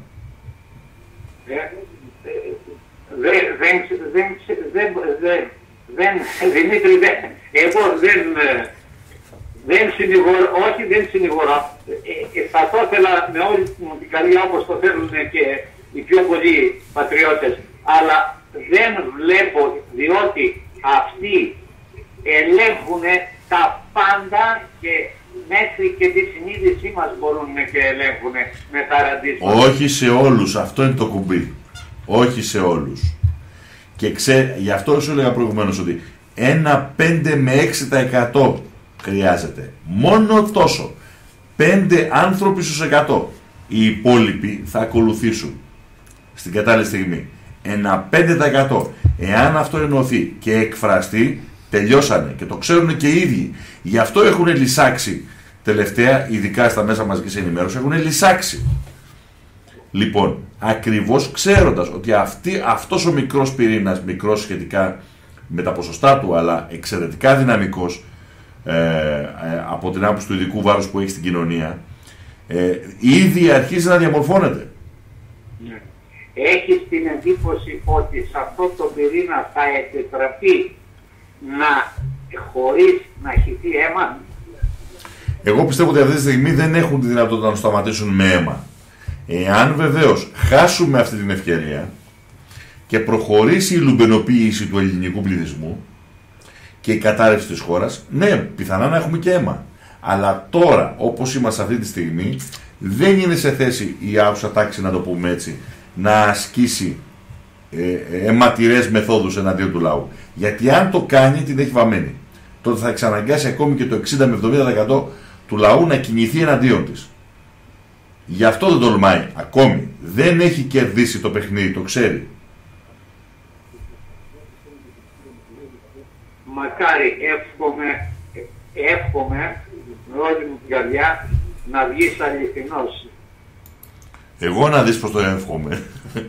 Δημήτρη, εγώ δεν συνηγορώ, όχι δεν συνηγορώ. Θα το ήθελα με όλη την καρδιά όπως το θέλουν και οι πιο πολλοί πατριώτες, αλλά δεν βλέπω, διότι αυτοί ελέγχουν τα πάντα και μέχρι και τη συνείδησή μας μπορούν και ελέγχουν με τα ραντίσματα. Όχι σε όλους, αυτό είναι το κουμπί. Όχι σε όλους. Και γι' αυτό σου έλεγα προηγουμένως ότι ένα 5 με 6% χρειάζεται. Μόνο τόσο. 5 άνθρωποι στους 100. Οι υπόλοιποι θα ακολουθήσουν στην κατάλληλη στιγμή. ένα 5%. Εάν αυτό ενωθεί και εκφραστεί, τελειώσανε και το ξέρουν και οι ίδιοι. Γι' αυτό έχουν λυσάξει τελευταία, ειδικά στα μέσα μαζικής ενημέρωσης, έχουν λυσάξει. Λοιπόν, ακριβώς ξέροντας ότι αυτός ο μικρός πυρήνας, μικρός σχετικά με τα ποσοστά του, αλλά εξαιρετικά δυναμικός από την άποψη του ειδικού βάρους που έχει στην κοινωνία, ήδη αρχίζει να διαμορφώνεται. Έχεις την εντύπωση ότι σε αυτό το πυρήνα θα επιτραπεί χωρίς να χυθεί αίμα? Εγώ πιστεύω ότι αυτή τη στιγμή δεν έχουν τη δυνατότητα να σταματήσουν με αίμα. Εάν βεβαίως χάσουμε αυτή την ευκαιρία και προχωρήσει η λουμπενοποίηση του ελληνικού πληθυσμού και η κατάρρευση της χώρας, ναι, πιθανά να έχουμε και αίμα. Αλλά τώρα, όπως είμαστε αυτή τη στιγμή, δεν είναι σε θέση η άουσα τάξη, να το πούμε έτσι, να ασκήσει αιματηρές μεθόδους εναντίον του λαού. Γιατί αν το κάνει, την έχει βαμμένη. Τότε θα εξαναγκάσει ακόμη και το 60 με 70% του λαού να κινηθεί εναντίον της. Γι' αυτό δεν τολμάει ακόμη. Δεν έχει κερδίσει το παιχνίδι, το ξέρει. Μακάρι, εύχομαι με όλη μου την καρδιά να βγεις αληθινός. Εγώ να δεις πως το εύχομαι.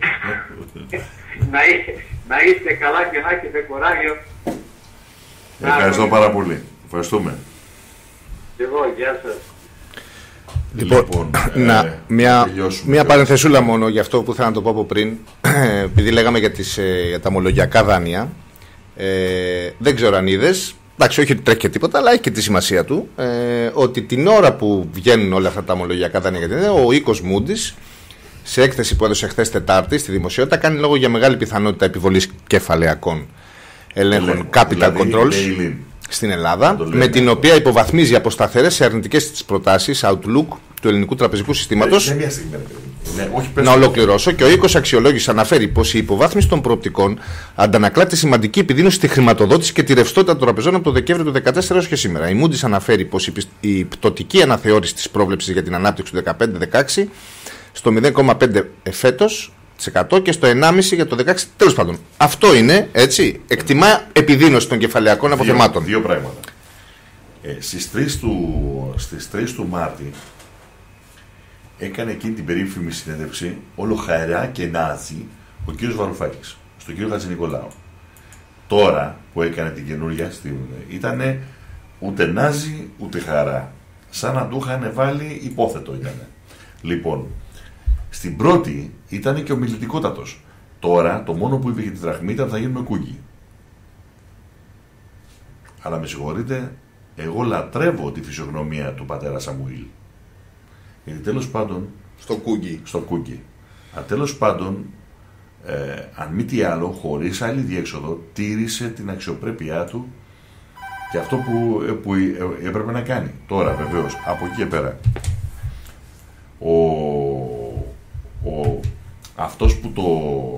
να είστε καλά και να έχετε κουράγιο. Ευχαριστώ πάρα πολύ. Ευχαριστούμε. Εγώ, γεια σας. Λοιπόν, μια παρενθεσούλα μόνο για αυτό που θέλω να το πω από πριν. Επειδή λέγαμε για τα ομολογιακά δάνεια, δεν ξέρω αν είδες, εντάξει, όχι ότι τρέχει και τίποτα, αλλά έχει και τη σημασία του, ότι την ώρα που βγαίνουν όλα αυτά τα ομολογιακά δάνεια για την Ελλάδα, ο οίκος Moody's, σε έκθεση που έδωσε χθες Τετάρτη στη δημοσιότητα, κάνει λόγο για μεγάλη πιθανότητα επιβολής κεφαλαιακών ελέγχων capital controls στην Ελλάδα, με την οποία υποβαθμίζει από σταθερές σε αρνητικές τις προτάσεις outlook του ελληνικού τραπεζικού συστήματος. Να ολοκληρώσω. Και ο οίκος αξιολόγησης αναφέρει πως η υποβάθμιση των προοπτικών αντανακλά τη σημαντική επιδείνωση στη χρηματοδότηση και τη ρευστότητα των τραπεζών από το Δεκέμβριο του 2014 έως και σήμερα. Η Moody's αναφέρει πως η πτωτική αναθεώρηση της πρόβλεψης για την ανάπτυξη του 2015-2016 στο 0,5 φέτος και στο 1,5 για το 2016. Τέλος πάντων, αυτό είναι, έτσι, εκτιμά επιδείνωση των κεφαλαιακών αποθεμάτων. Δύο πράγματα. Στις 3 του Μάρτη έκανε εκείνη την περίφημη συνέντευξη όλο χαρά και νάζι ο κύριος Βαρουφάκης στον κύριο Χατζηνικολάου. Τώρα που έκανε την καινούργια ήταν ούτε νάζι ούτε χαρά. Σαν να του είχαν βάλει υπόθετο ήταν. Λοιπόν, στην πρώτη ήταν και ομιλητικότατος. Τώρα το μόνο που είπε για τη δραχμή ήταν θα γίνουμε κούγκι. Αλλά με συγχωρείτε, εγώ λατρεύω τη φυσιογνωμία του πατέρα Σαμουήλ. Γιατί τέλος πάντων... Στο κούγκι. Τέλος πάντων, αν μη τι άλλο, χωρίς άλλη διέξοδο, τήρησε την αξιοπρέπειά του και αυτό που έπρεπε να κάνει. Τώρα βεβαίως, από εκεί και πέρα, αυτός που το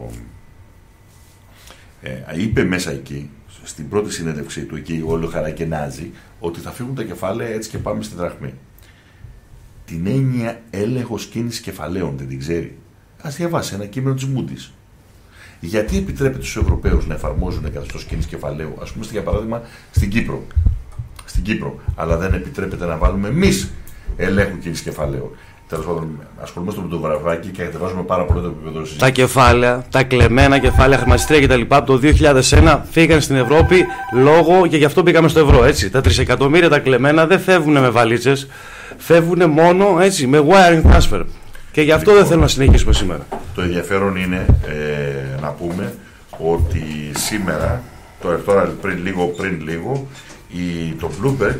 είπε μέσα εκεί, στην πρώτη συνέντευξή του εκεί, όλο χαρά και νάζι, ότι θα φύγουν τα κεφάλαια έτσι και πάμε στη δραχμή. Την έννοια έλεγχος κίνησης κεφαλαίων δεν την ξέρει. Ας διαβάσει ένα κείμενο της Moody's. Γιατί επιτρέπεται στους Ευρωπαίους να εφαρμόζουν καθεστώς κίνησης κεφαλαίου, ας πούμε για παράδειγμα στην Κύπρο, αλλά δεν επιτρέπεται να βάλουμε εμείς ελέγχου κίνησης κεφαλαίου. Τέλος πάντων, ασχολούμαστε με το Βαρουφάκη και κατεβάζουμε πάρα πολύ το επίπεδο συζήτησης. Τα κεφάλαια, τα κλεμμένα κεφάλαια, χρηματιστήρια κτλ. Από το 2001 φύγαν στην Ευρώπη λόγω και γι' αυτό πήγαμε στο ευρώ. Έτσι. Τα 3 εκατομμύρια τα κλεμμένα δεν φεύγουν με βαλίτσες, φεύγουν μόνο έτσι, με wiring transfer. Και γι' αυτό δεν θέλω να συνεχίσουμε σήμερα. Το ενδιαφέρον είναι να πούμε ότι σήμερα, τώρα πριν λίγο, το Bloomberg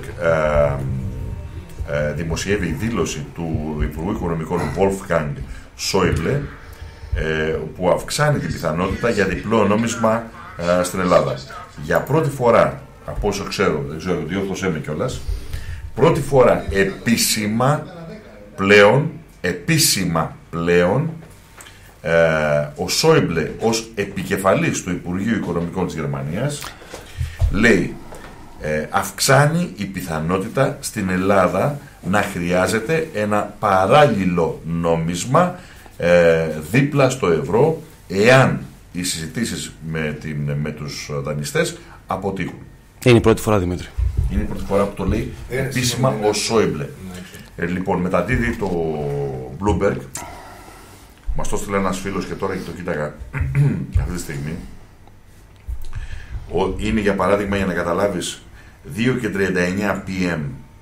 δημοσιεύει η δήλωση του Υπουργού Οικονομικών Wolfgang Schäuble που αυξάνει την πιθανότητα για διπλό νόμισμα στην Ελλάδα. Για πρώτη φορά, από όσο ξέρω, δεν ξέρω, διόρθωσέ με κιόλας, πρώτη φορά επίσημα πλέον ο Schäuble ως επικεφαλής του Υπουργείου Οικονομικών της Γερμανίας λέει αυξάνει η πιθανότητα στην Ελλάδα να χρειάζεται ένα παράλληλο νόμισμα δίπλα στο ευρώ εάν οι συζητήσεις με τους δανειστές αποτύχουν. Είναι η πρώτη φορά, Δημήτρη. Είναι η πρώτη φορά που το λέει επίσημα ο Σόιμπλε. Λοιπόν, μεταδίδει το Bloomberg. Μας το στείλε ένας φίλος και τώρα και το κοίταγα αυτή τη στιγμή. Είναι για παράδειγμα, για να καταλάβεις, 2:39 PM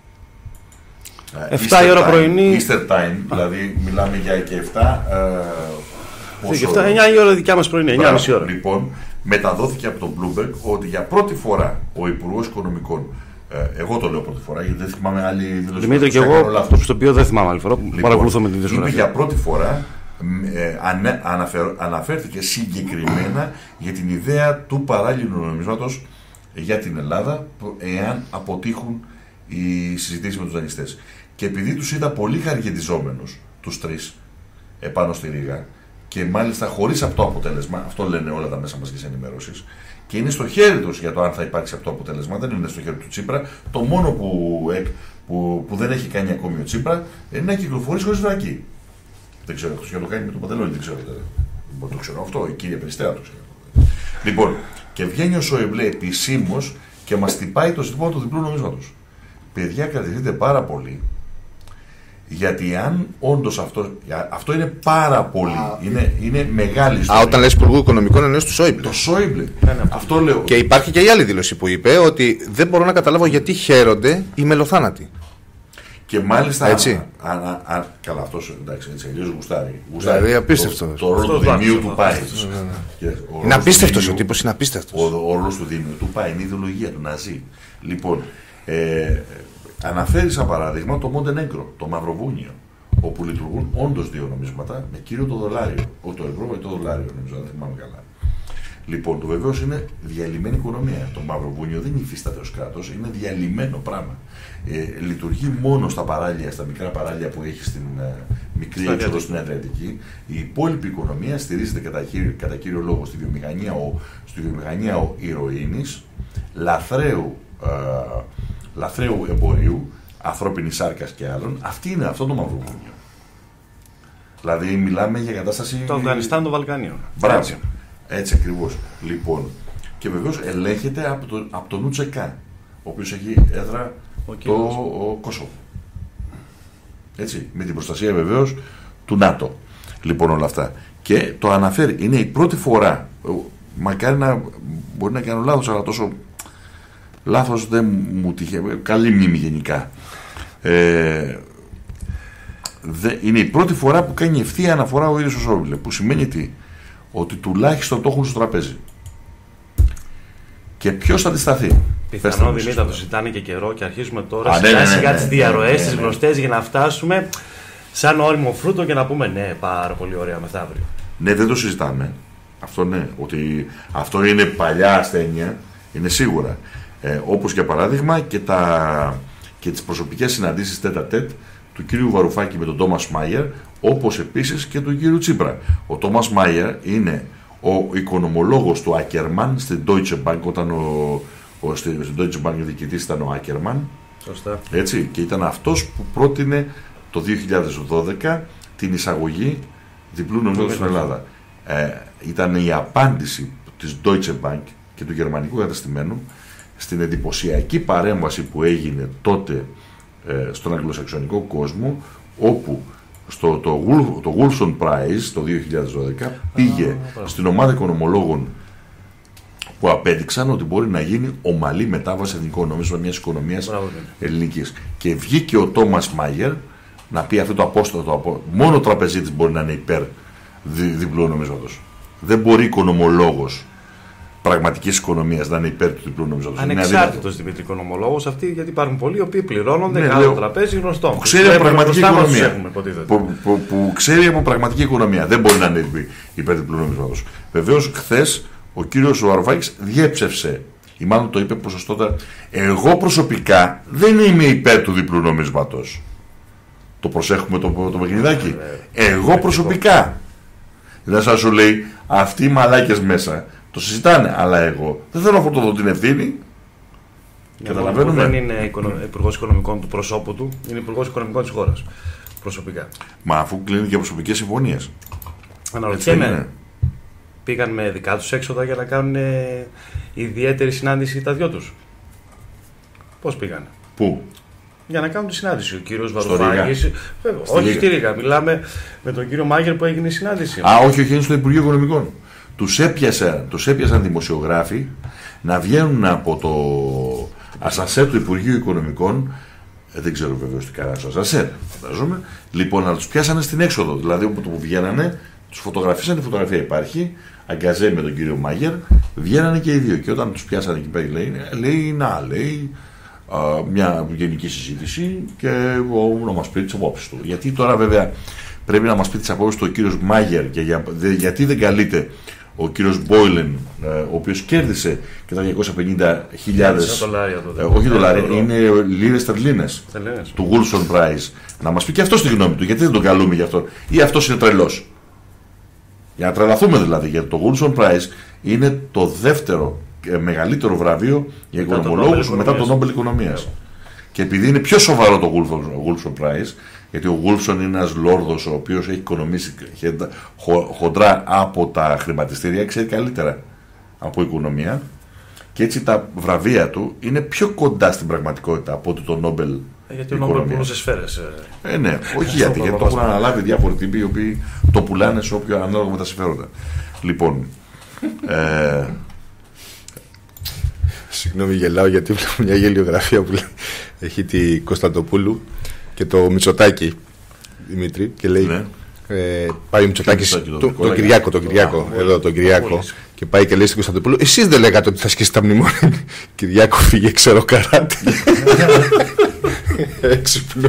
7 η ώρα πρωινή. Easter time, δηλαδή μιλάμε για και 7. 9 η ώρα δικιά μας πρωινή, 9,5 ώρα. Λοιπόν, μεταδόθηκε από το Bloomberg ότι για πρώτη φορά ο Υπουργός Οικονομικών, εγώ το λέω πρώτη φορά γιατί δεν θυμάμαι άλλη δήλωση. Δημήτρη, και εγώ στο οποίο δεν θυμάμαι άλλη φορά, που παρακολουθώ με την δυσκολία. Είπε για πρώτη φορά, αναφέρθηκε συγκεκριμένα για την ιδέα του παράλληλου νομίσματος για την Ελλάδα, εάν αποτύχουν οι συζητήσεις με τους δανειστές. Και επειδή τους είδα πολύ χαργεντιζόμενους, τους τρεις, επάνω στη Ρήγα, και μάλιστα χωρίς αυτό αποτέλεσμα, αυτό λένε όλα τα μέσα μαζικής ενημέρωσης, και είναι στο χέρι τους για το αν θα υπάρξει αυτό αποτέλεσμα, δεν είναι στο χέρι του Τσίπρα. Το μόνο που δεν έχει κάνει ακόμη ο Τσίπρα είναι να κυκλοφορήσει χωρίς βρακή. Δεν ξέρω, αυτό το κάνει με το Παντελόνι, δεν ξέρω. Το ξέρω αυτό, η κυρία Περιστέρα το ξέρω. Λοιπόν, και βγαίνει ο Σόιμπλε επισήμως και μας τυπάει το ζήτημα του διπλού νομίσματος. Παιδιά, κρατηθείτε πάρα πολύ, γιατί αν όντως αυτό είναι πάρα πολύ, είναι μεγάλη ιστορία. Όταν λες Υπουργού Οικονομικών εννοείς του Σόιμπλε. Το Σόιμπλε. Αυτό λέω. Και υπάρχει και η άλλη δήλωση που είπε ότι δεν μπορώ να καταλάβω γιατί χαίρονται οι μελοθάνατοι. Και μάλιστα. Έτσι. Καλά, αυτός εντάξει, έτσι αλλιώς γουστάρει. Δηλαδή απίστευτο. Το ρόλο του Δημίου του πάει. Είναι απίστευτος ο τύπος, είναι απίστευτος. Ο ρόλος του Δημίου του πάει, είναι η ιδεολογία του Ναζί. Λοιπόν, αναφέρει σαν παράδειγμα το Μοντενέγκρο, το Μαυροβούνιο, όπου λειτουργούν όντως δύο νομίσματα με κύριο το δολάριο. Το ευρώ ή το δολάριο, νομίζω, δεν θυμάμαι καλά. Λοιπόν, το βεβαίως είναι διαλυμένη οικονομία. Το Μαυροβούνιο δεν υφίσταται ως κράτος, είναι διαλυμένο πράγμα. Λειτουργεί μόνο στα παράλια, στα μικρά παράλια που έχει στην μικρή έξοδο στην Αδριατική. Η υπόλοιπη οικονομία στηρίζεται κατά κύριο λόγο στη βιομηχανία ηρωίνης, λαθρέου εμπορίου, ανθρώπινης σάρκας και άλλων. Είναι αυτό το Μαυροβούνιο. Δηλαδή μιλάμε για κατάσταση. Το Αφγανιστάν των Βαλκανίων. Μπράβο. Έτσι ακριβώς. Λοιπόν, και βεβαίως ελέγχεται από τον Ουτσεκά, ο οποίος έχει έδρα το Κόσοβο. Έτσι, με την προστασία βεβαίως του ΝΑΤΟ. Λοιπόν, όλα αυτά. Και το αναφέρει. Είναι η πρώτη φορά. Μακάρι μπορεί να κάνω λάθος, αλλά τόσο λάθος δεν μου τύχε. Καλή μνήμη γενικά. Είναι η πρώτη φορά που κάνει ευθεία αναφορά ο ίδιος ο Σόιμπλε. Που σημαίνει τι? Ότι τουλάχιστον το έχουν στο τραπέζι. Και ποιος θα αντισταθεί? Πιθανό, Δημήτρη, θα το συζητάνε και καιρό και αρχίζουμε τώρα σιγά σιγά τις διαρροές, τις γνωστές, για να φτάσουμε σαν όριμο φρούτο και να πούμε ναι, πάρα πολύ ωραία μεθαύριο. Ναι, δεν το συζητάμε. Αυτό ναι, ότι αυτό είναι παλιά ασθένεια, είναι σίγουρα. Όπως για παράδειγμα και τις προσωπικές συναντήσεις τέτα-τέτ του κύριου Βαρουφάκη με τον Τόμας Μάιερ, όπως επίσης και του κύριου Τσίπρα. Ο Τόμας Μάιερ είναι ο οικονομολόγος του Άκερμαν στην Deutsche Bank, όταν στην Deutsche Bank διοικητής ήταν ο Άκερμαν. Σωστά. Έτσι, και ήταν αυτός που πρότεινε το 2012 την εισαγωγή διπλού νομίσματος στην Ελλάδα. Ήταν η απάντηση της Deutsche Bank και του γερμανικού καταστημένου στην εντυπωσιακή παρέμβαση που έγινε τότε στον αγγλοσαξονικό κόσμο, όπου το Wolfson Prize το 2012 πήγε στην ομάδα οικονομολόγων που απέδειξαν ότι μπορεί να γίνει ομαλή μετάβαση εθνικό νόμισμα μιας οικονομίας ελληνικής. Και βγήκε ο Τόμας Μάγερ να πει αυτό το απόστατο, μόνο ο τραπεζίτης μπορεί να είναι υπέρ διπλού νομίσματος. Δεν μπορεί οικονομολόγος πραγματικής οικονομίας να είναι υπέρ του διπλού νομίσματος. Ανεξάρτητος Δημήτρη οικονομολόγος αυτοί, γιατί υπάρχουν πολλοί οι οποίοι πληρώνονται κάτω τραπέζι γνωστό. Που ξέρει από πραγματική οικονομία. Που ξέρει από πραγματική οικονομία. Δεν μπορεί να είναι υπέρ διπλού νομίσματος. Βεβαίως, χθες ο κύριος Βαρουφάκης διέψευσε, ή μάλλον το είπε ποσοστότερα, εγώ προσωπικά δεν είμαι υπέρ του διπλού νομίσματος. Το προσέχουμε το παιχνιδάκι. Εγώ προσωπικά. Δεν σας σου λέει αυτοί οι μαλάκες μέσα. Το συζητάνε, αλλά εγώ δεν θέλω να φορτωθώ την ευθύνη. Καταλαβαίνουμε. Δεν είναι υπουργός οικονομικών του προσώπου του, είναι υπουργός οικονομικών της χώρας. Προσωπικά. Μα αφού κλείνει και προσωπικές συμφωνίες. Αναρωτιέμαι. πήγαν με δικά τους έξοδα για να κάνουν ιδιαίτερη συνάντηση τα δυο τους? Πώς πήγαν? Πού? Για να κάνουν τη συνάντηση. Ο κύριος Βαρουφάκης. Όχι στη Ρήγα. Μιλάμε με τον κύριο Μάγερ που έγινε η συνάντηση. Όχι, είναι στο Υπουργείο Οικονομικών. Τους έπιασαν δημοσιογράφοι να βγαίνουν από το ασανσέρ του Υπουργείου Οικονομικών. Δεν ξέρω βεβαίως τι κάνανε στο ασανσέρ, φαντάζομαι. Λοιπόν, να τους πιάσανε στην έξοδο. Δηλαδή, όπου που βγαίνανε, τους φωτογραφίσανε, η φωτογραφία υπάρχει. Αγκαζέ με τον κύριο Μάγερ, βγαίνανε και οι δύο. Και όταν τους πιάσανε εκεί πέρα, λέει μια γενική συζήτηση και να μας πει τις απόψεις του. Γιατί τώρα βέβαια πρέπει να μας πει τις απόψεις του ο κύριος Μάγερ και γιατί δεν καλείται ο κύριος Μπόιλεν, ο οποίος κέρδισε και τα 250.000 όχι δολάρια, είναι λίρες τερλίνες του Wilson Prize, να μας πει και αυτό τη γνώμη του, γιατί δεν τον καλούμε γι' αυτό, ή αυτός είναι τρελός? Για να τρελαθούμε δηλαδή, γιατί το Wilson Prize είναι το δεύτερο μεγαλύτερο βραβείο για οικονομολόγους μετά το Νόμπελ Οικονομίας. Και επειδή είναι πιο σοβαρό το Wilson Prize, γιατί ο Wilson είναι ένας λόρδος ο οποίος έχει οικονομήσει χοντρά από τα χρηματιστήρια, ξέρει καλύτερα από οικονομία, και έτσι τα βραβεία του είναι πιο κοντά στην πραγματικότητα από ότι το Νόμπελ. Γιατί ο Νόμπελ πουλούσε σε σφαίρες. Ναι, όχι γιατί το έχουν αναλάβει διάφοροι τύποι οι οποίοι το πουλάνε σε όποιο ανάλογα με τα συμφέροντα. Λοιπόν. Συγγνώμη, γελάω γιατί βλέπω μια γελιογραφία που έχει τη Κωνσταντοπούλου και το Μητσοτάκη, Δημήτρη, και λέει. Ναι. Πάει ο Μητσοτάκης τον Κυριάκο, εδώ τον Κυριάκο, και πάει και λέει στην Κωνσταντοπούλου: εσείς δεν λέγατε ότι θα σκίσει τα μνημόνια? Κυριάκο, φύγε, ξέρω καράτε. Έξυπνο.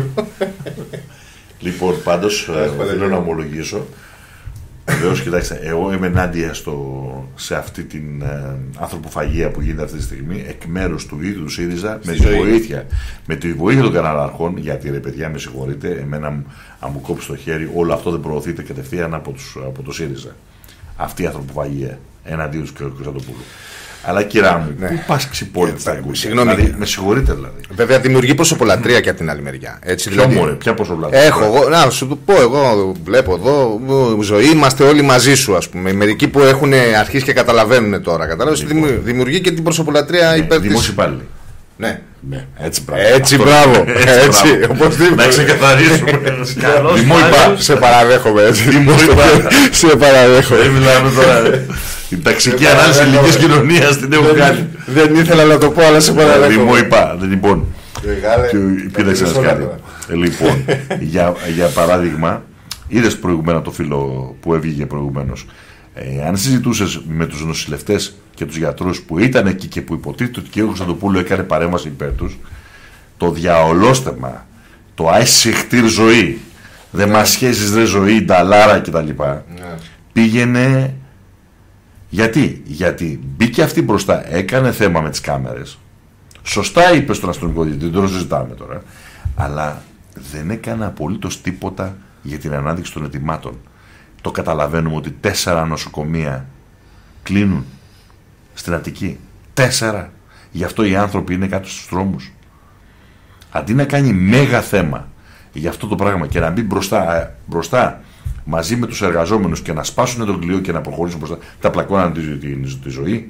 Λοιπόν, πάντως θέλω να ομολογήσω. Βεβαίως, κοιτάξτε, εγώ είμαι ενάντια σε αυτή την ανθρωποφαγία που γίνεται αυτή τη στιγμή εκ μέρους του ίδιου του ΣΥΡΙΖΑ με τη βοήθεια των καναλάρχων. Γιατί ρε παιδιά, με συγχωρείτε, εμένα αν μου κόψει το χέρι, όλο αυτό δεν προωθείται κατευθείαν από το ΣΥΡΙΖΑ. Αυτή η ανθρωποφαγία εναντίον του κ. Κωνσταντοπούλου. Αλλά κυρά μου, πού πας ξυπόλυτα στα ακούσει? Συγγνώμη, δηλαδή, με συγχωρείτε δηλαδή. Βέβαια δημιουργεί προσωπολατρία και από την άλλη μεριά. Έτσι, δηλαδή, ποια προσωπολατρία? Έχω εγώ, να σου το πω, εγώ βλέπω εδώ ζωή, είμαστε όλοι μαζί σου, ας πούμε. Μερικοί που έχουν αρχίσει και καταλαβαίνουν τώρα. Κατάλαβες, δημιουργεί και την προσωπολατρία υπέρ της. Δημόσιοι υπάλληλοι. Ναι. Έτσι, μπράβο. Έτσι, οπωσδήποτε. Να ξεκαθαρίσουμε. Δημόιπα, σε παραδέχομαι. Σε παραδέχομαι. Μιλάμε τώρα. Η ταξική ανάλυση ελληνικής κοινωνίας την έχω κάνει. Δεν ήθελα να το πω, αλλά σε παραδέχομαι. Δημόιπα, λοιπόν. Κοίταξε να σκάνει. Λοιπόν, για παράδειγμα, είδες προηγουμένα το φίλο που έβγηκε προηγουμένως. Αν συζητούσες με τους νοσηλευτές και τους γιατρούς που ήταν εκεί και που υποτίθεται ότι ο κ. Κωνσταντοπούλου έκανε παρέμβαση υπέρ τους, το διαολόστεμα, το άισιχτήρ ζωή, δεν μας σχέσεις ρε ζωή, νταλάρα κτλ. Πήγαινε. Γιατί μπήκε αυτή μπροστά, έκανε θέμα με τις κάμερες. Σωστά είπε στον αστυνομικό διοικητή, δεν το συζητάμε τώρα. Αλλά δεν έκανε απολύτως τίποτα για την ανάδειξη των ετοιμάτων. Το καταλαβαίνουμε ότι 4 νοσοκομεία κλείνουν στην Αττική. 4. Γι' αυτό οι άνθρωποι είναι κάτω στους δρόμους. Αντί να κάνει μέγα θέμα για αυτό το πράγμα και να μπει μπροστά μαζί με τους εργαζόμενους και να σπάσουν τον κλειό και να προχωρήσουν μπροστά, τα πλακώναν τη ζωή.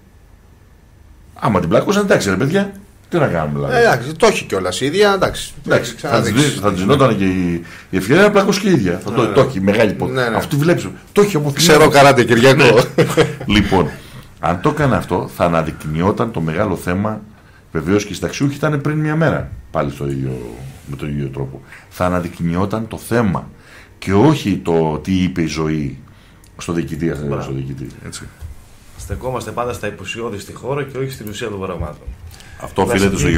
Άμα την πλακώσαν, εντάξει ρε παιδιά, τι να κάνουμε δηλαδή. Εντάξει, το έχει κιόλας η ίδια, εντάξει. Θα της δινόταν και η ευκαιρία να πλακώσει και η ίδια. Το έχει μεγάλη υπόθεση. Αυτό τη βλέπεις. Το έχει από ξέρω καράτε, Κυριακό. Λοιπόν, αν το έκανε αυτό, θα αναδεικνυόταν το μεγάλο θέμα. Βεβαίως και οι συνταξιούχοι ήταν πριν μια μέρα πάλι με τον ίδιο τρόπο. Θα αναδεικνυόταν το θέμα και όχι το τι είπε η ζωή στο διοικητή. Έτσι. Στεκόμαστε πάντα στα υποσιώδη στη χώρα και όχι στην ουσία των πραγμάτων. Αυτό οφείλεται στο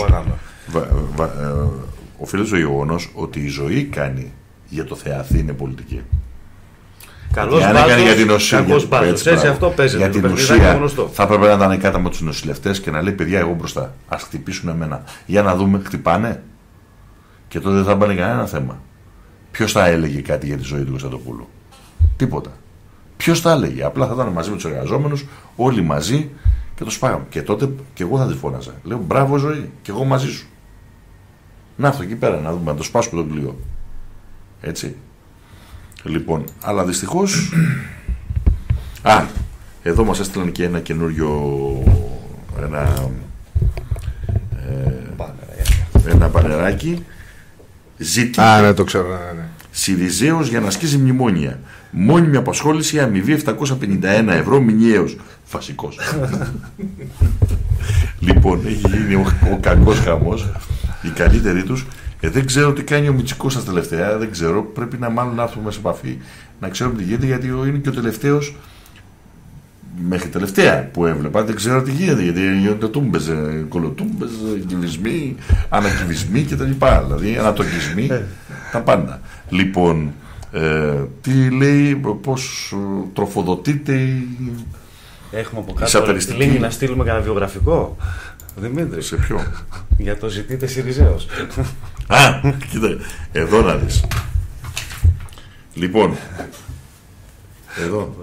γεγονός ότι η ζωή κάνει για το Θεαθή είναι πολιτική. Καλώς αν έκανε για την ουσία, έτσι αυτό παίζεται. Για την ουσία θα έπρεπε να ήταν κάτω με τους νοσηλευτές και να λέει παιδιά εγώ μπροστά, ας χτυπήσουν εμένα. Για να δούμε, χτυπάνε. Και τότε δεν θα μπανε κανένα θέμα. Ποιος θα έλεγε κάτι για τη ζωή του Κωνσταντοπούλου? Τίποτα. Ποιος θα έλεγε? Απλά θα ήταν μαζί με τους εργαζόμενους, όλοι μαζί και το σπάγαμε. Και τότε και εγώ θα τη φώναζα. Λέω μπράβο ζωή, και εγώ μαζί σου. Να αυτό εκεί πέρα, να δούμε, να το σπάσουμε τον κλειό. Έτσι. Λοιπόν, αλλά δυστυχώς Εδώ μας έστειλαν και ένα καινούριο ένα μπανεράκι. Ζητείτε ναι, το ξέρω, ναι. Συριζέος για να ασκήσει μνημόνια. Μόνιμη απασχόληση, αμοιβή 751 ευρώ μηνιαίος. Φασικός. Λοιπόν, έχει γίνει ο κακός χαμός. Οι καλύτεροι τους. Δεν ξέρω τι κάνει ο Μητσικός σας τελευταία. Δεν ξέρω. Πρέπει να μάλλον να έρθουμε σε επαφή. Να ξέρουμε τι γίνεται, γιατί είναι και ο τελευταίος. Μέχρι τελευταία που έβλεπα, δεν ξέρω τι γίνεται. Γιατί γίνονται τούμπες, κολοτούμπες, κυβισμοί, ανακυβισμοί κτλ. Δηλαδή ανατοκισμοί, τα πάντα. Λοιπόν, τι λέει, πώς τροφοδοτείται Έχουμε από κάτω λύνει να στείλουμε κανένα βιογραφικό. Δημήτρη. Σε ποιο? Για το ζητείτε Συριζέος. Κοίτα, εδώ να δεις. Λοιπόν, εδώ.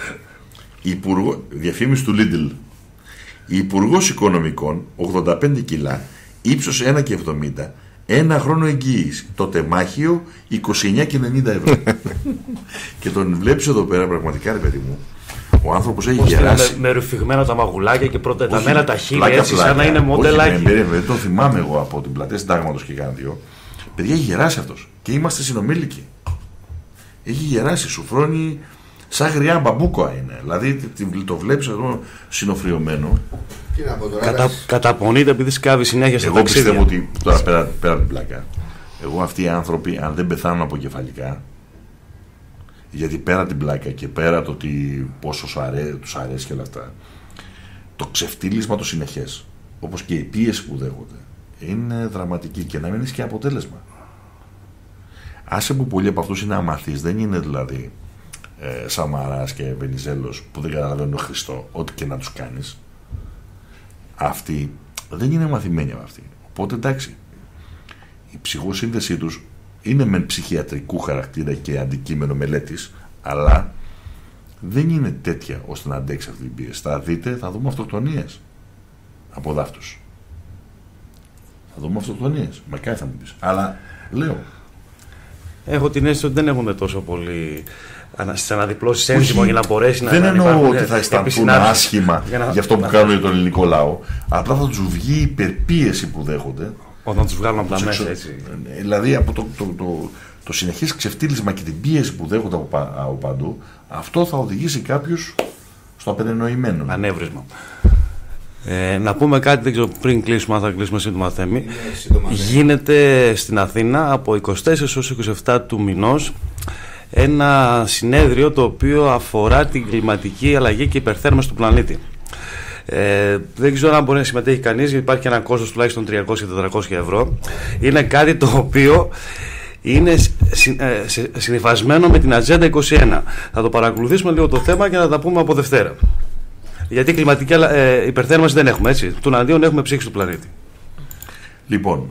Διαφήμιση του Lidl. Υπουργός Οικονομικών, 85 κιλά, ύψος 1,70, ένα χρόνο εγγύηση. Το τεμάχιο 29,90 ευρώ. Και τον βλέπεις εδώ πέρα πραγματικά, ρε παιδί μου. Ο άνθρωπος έχει γεράσει. Με ρουφηγμένα τα μαγουλάκια και προτεταμένα τα χείλη, έτσι σαν να είναι μοντελάκι. Δεν το θυμάμαι εγώ από την πλατεία Συντάγματος και κάνα δύο. Παιδιά, έχει γεράσει αυτός. Και είμαστε συνομήλικοι. Έχει γεράσει, σουφρώνει. Σαν γριά μπαμπούκοα είναι. Δηλαδή το βλέπεις εδώ συνοφριωμένο. Καταπονείται επειδή σκάβει συνέχεια στα ταξίδια. Εγώ πιστεύω ότι τώρα πέρα από την πλάκα, εγώ αυτοί οι άνθρωποι, αν δεν πεθάνουν αποκεφαλικά, γιατί πέρα από την πλάκα και πέρα από το ότι πόσο τους αρέσει και όλα αυτά, το ξεφτύλισμα το συνεχές, όπως και η πίεση που δέχονται, είναι δραματική και να μην έχει και αποτέλεσμα. Άσε που πολλοί από αυτούς είναι αμαθείς, δεν είναι δηλαδή Σαμαράς και Βενιζέλος που δεν καταλαβαίνουν τον Χριστό, ό,τι και να τους κάνεις. Αυτοί δεν είναι μαθημένοι από αυτοί. Οπότε εντάξει, η ψυχοσύνδεσή τους είναι μεν ψυχιατρικού χαρακτήρα και αντικείμενο μελέτης, αλλά δεν είναι τέτοια ώστε να αντέξει αυτή την πίεση. Θα δείτε, θα δούμε αυτοκτονίες από δάφτους. Θα δούμε αυτοκτονίες. Μακάρι θα μου πεις. Αλλά λέω. Έχω την αίσθηση ότι δεν έχουμε τόσο πολύ στις αναδιπλώσεις ένζυμο για να μπορέσει δεν να. Δεν εννοώ ότι θα αισθανθούν άσχημα για αυτό που κάνουν για τον ελληνικό λαό. Απλά θα τους βγει η υπερπίεση που δέχονται. Όταν τους βγάλουν από τα μέσα, έτσι. Δηλαδή από το συνεχές ξεφτύλισμα και την πίεση που δέχονται από παντού, αυτό θα οδηγήσει κάποιους στο απενενοημένο. Ανέβρισμα. Να πούμε κάτι, δεν ξέρω πριν κλείσουμε, αν θα κλείσουμε σύντομα Θέμη. Γίνεται στην Αθήνα από 24 έως 27 του μηνός ένα συνέδριο το οποίο αφορά την κλιματική αλλαγή και υπερθέρμανση του πλανήτη. Δεν ξέρω αν μπορεί να συμμετέχει κανείς, γιατί υπάρχει ένα κόστος τουλάχιστον 300-400 ευρώ. Είναι κάτι το οποίο είναι συνυφασμένο με την Ατζέντα 21. Θα το παρακολουθήσουμε λίγο το θέμα και θα τα πούμε από Δευτέρα. Γιατί κλιματική υπερθέρμανση δεν έχουμε, έτσι. Του αντίον έχουμε ψήξη του πλανήτη. Λοιπόν,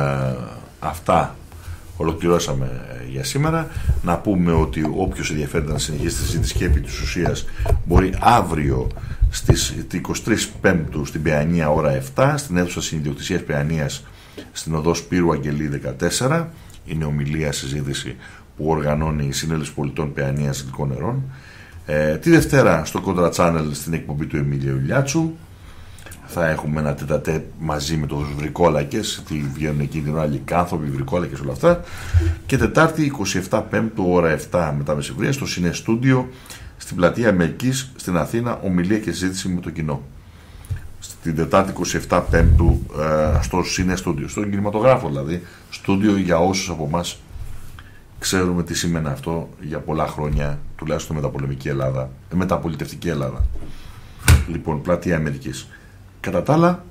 αυτά ολοκληρώσαμε για σήμερα. Να πούμε ότι όποιος ενδιαφέρεται να συνεχίσει τη συζήτηση και επί της ουσίας μπορεί αύριο στις 23 Πέμπτου στην Παιανία ώρα 7 στην αίθουσα συνειδιοκτησίας Παιανίας στην οδό Σπύρου Αγγελή 14. Είναι ομιλία συζήτηση που οργανώνει η Συνέλευση Πολιτών Παιανίας Γλυκών Νερών. Τη Δευτέρα στο Contra Channel στην εκπομπή του Εμίλια Ουλιάτσου θα έχουμε ένα τετατέ μαζί με τους βρικόλακες, τι βγαίνουν εκεί την ώρα λυκάνθρωποι, βρικόλακες, όλα αυτά. Και Τετάρτη 27 Πέμπτου ώρα 7 μετά μεσημβρία στο Σινέ Στούντιο στην πλατεία Μελκής στην Αθήνα, ομιλία και συζήτηση με το κοινό. Την Τετάρτη 27 Πέμπτου στο Σινέ Στούντιο, στον κινηματογράφο δηλαδή, στούντιο για όσους από εμάς ξέρουμε τι σημαίνει αυτό για πολλά χρόνια, τουλάχιστον μεταπολεμική Ελλάδα, μεταπολιτευτική Ελλάδα. Λοιπόν, πλατεία Αμερικής. Κατά τα άλλα,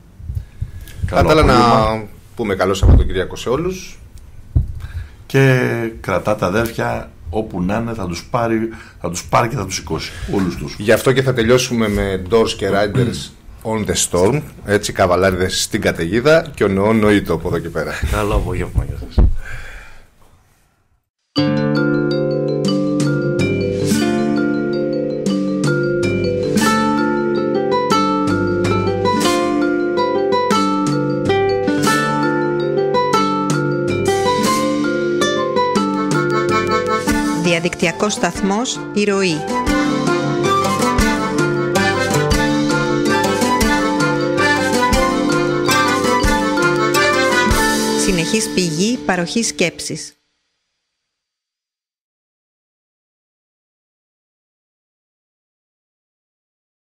να πούμε καλό Σαββατοκύριακο σε όλους. Και κρατά τα αδέρφια όπου να είναι, θα τους πάρει και θα τους σηκώσει όλους τους. Γι' αυτό και θα τελειώσουμε με Doors και Riders on the Storm. Έτσι, καβαλάριδες στην καταιγίδα και ο νεό νοήτο από εδώ και πέρα. Καλό απόγευμα για σας. Διαδικτυακός σταθμός Η Ροή. Συνεχής πηγή παροχής σκέψης.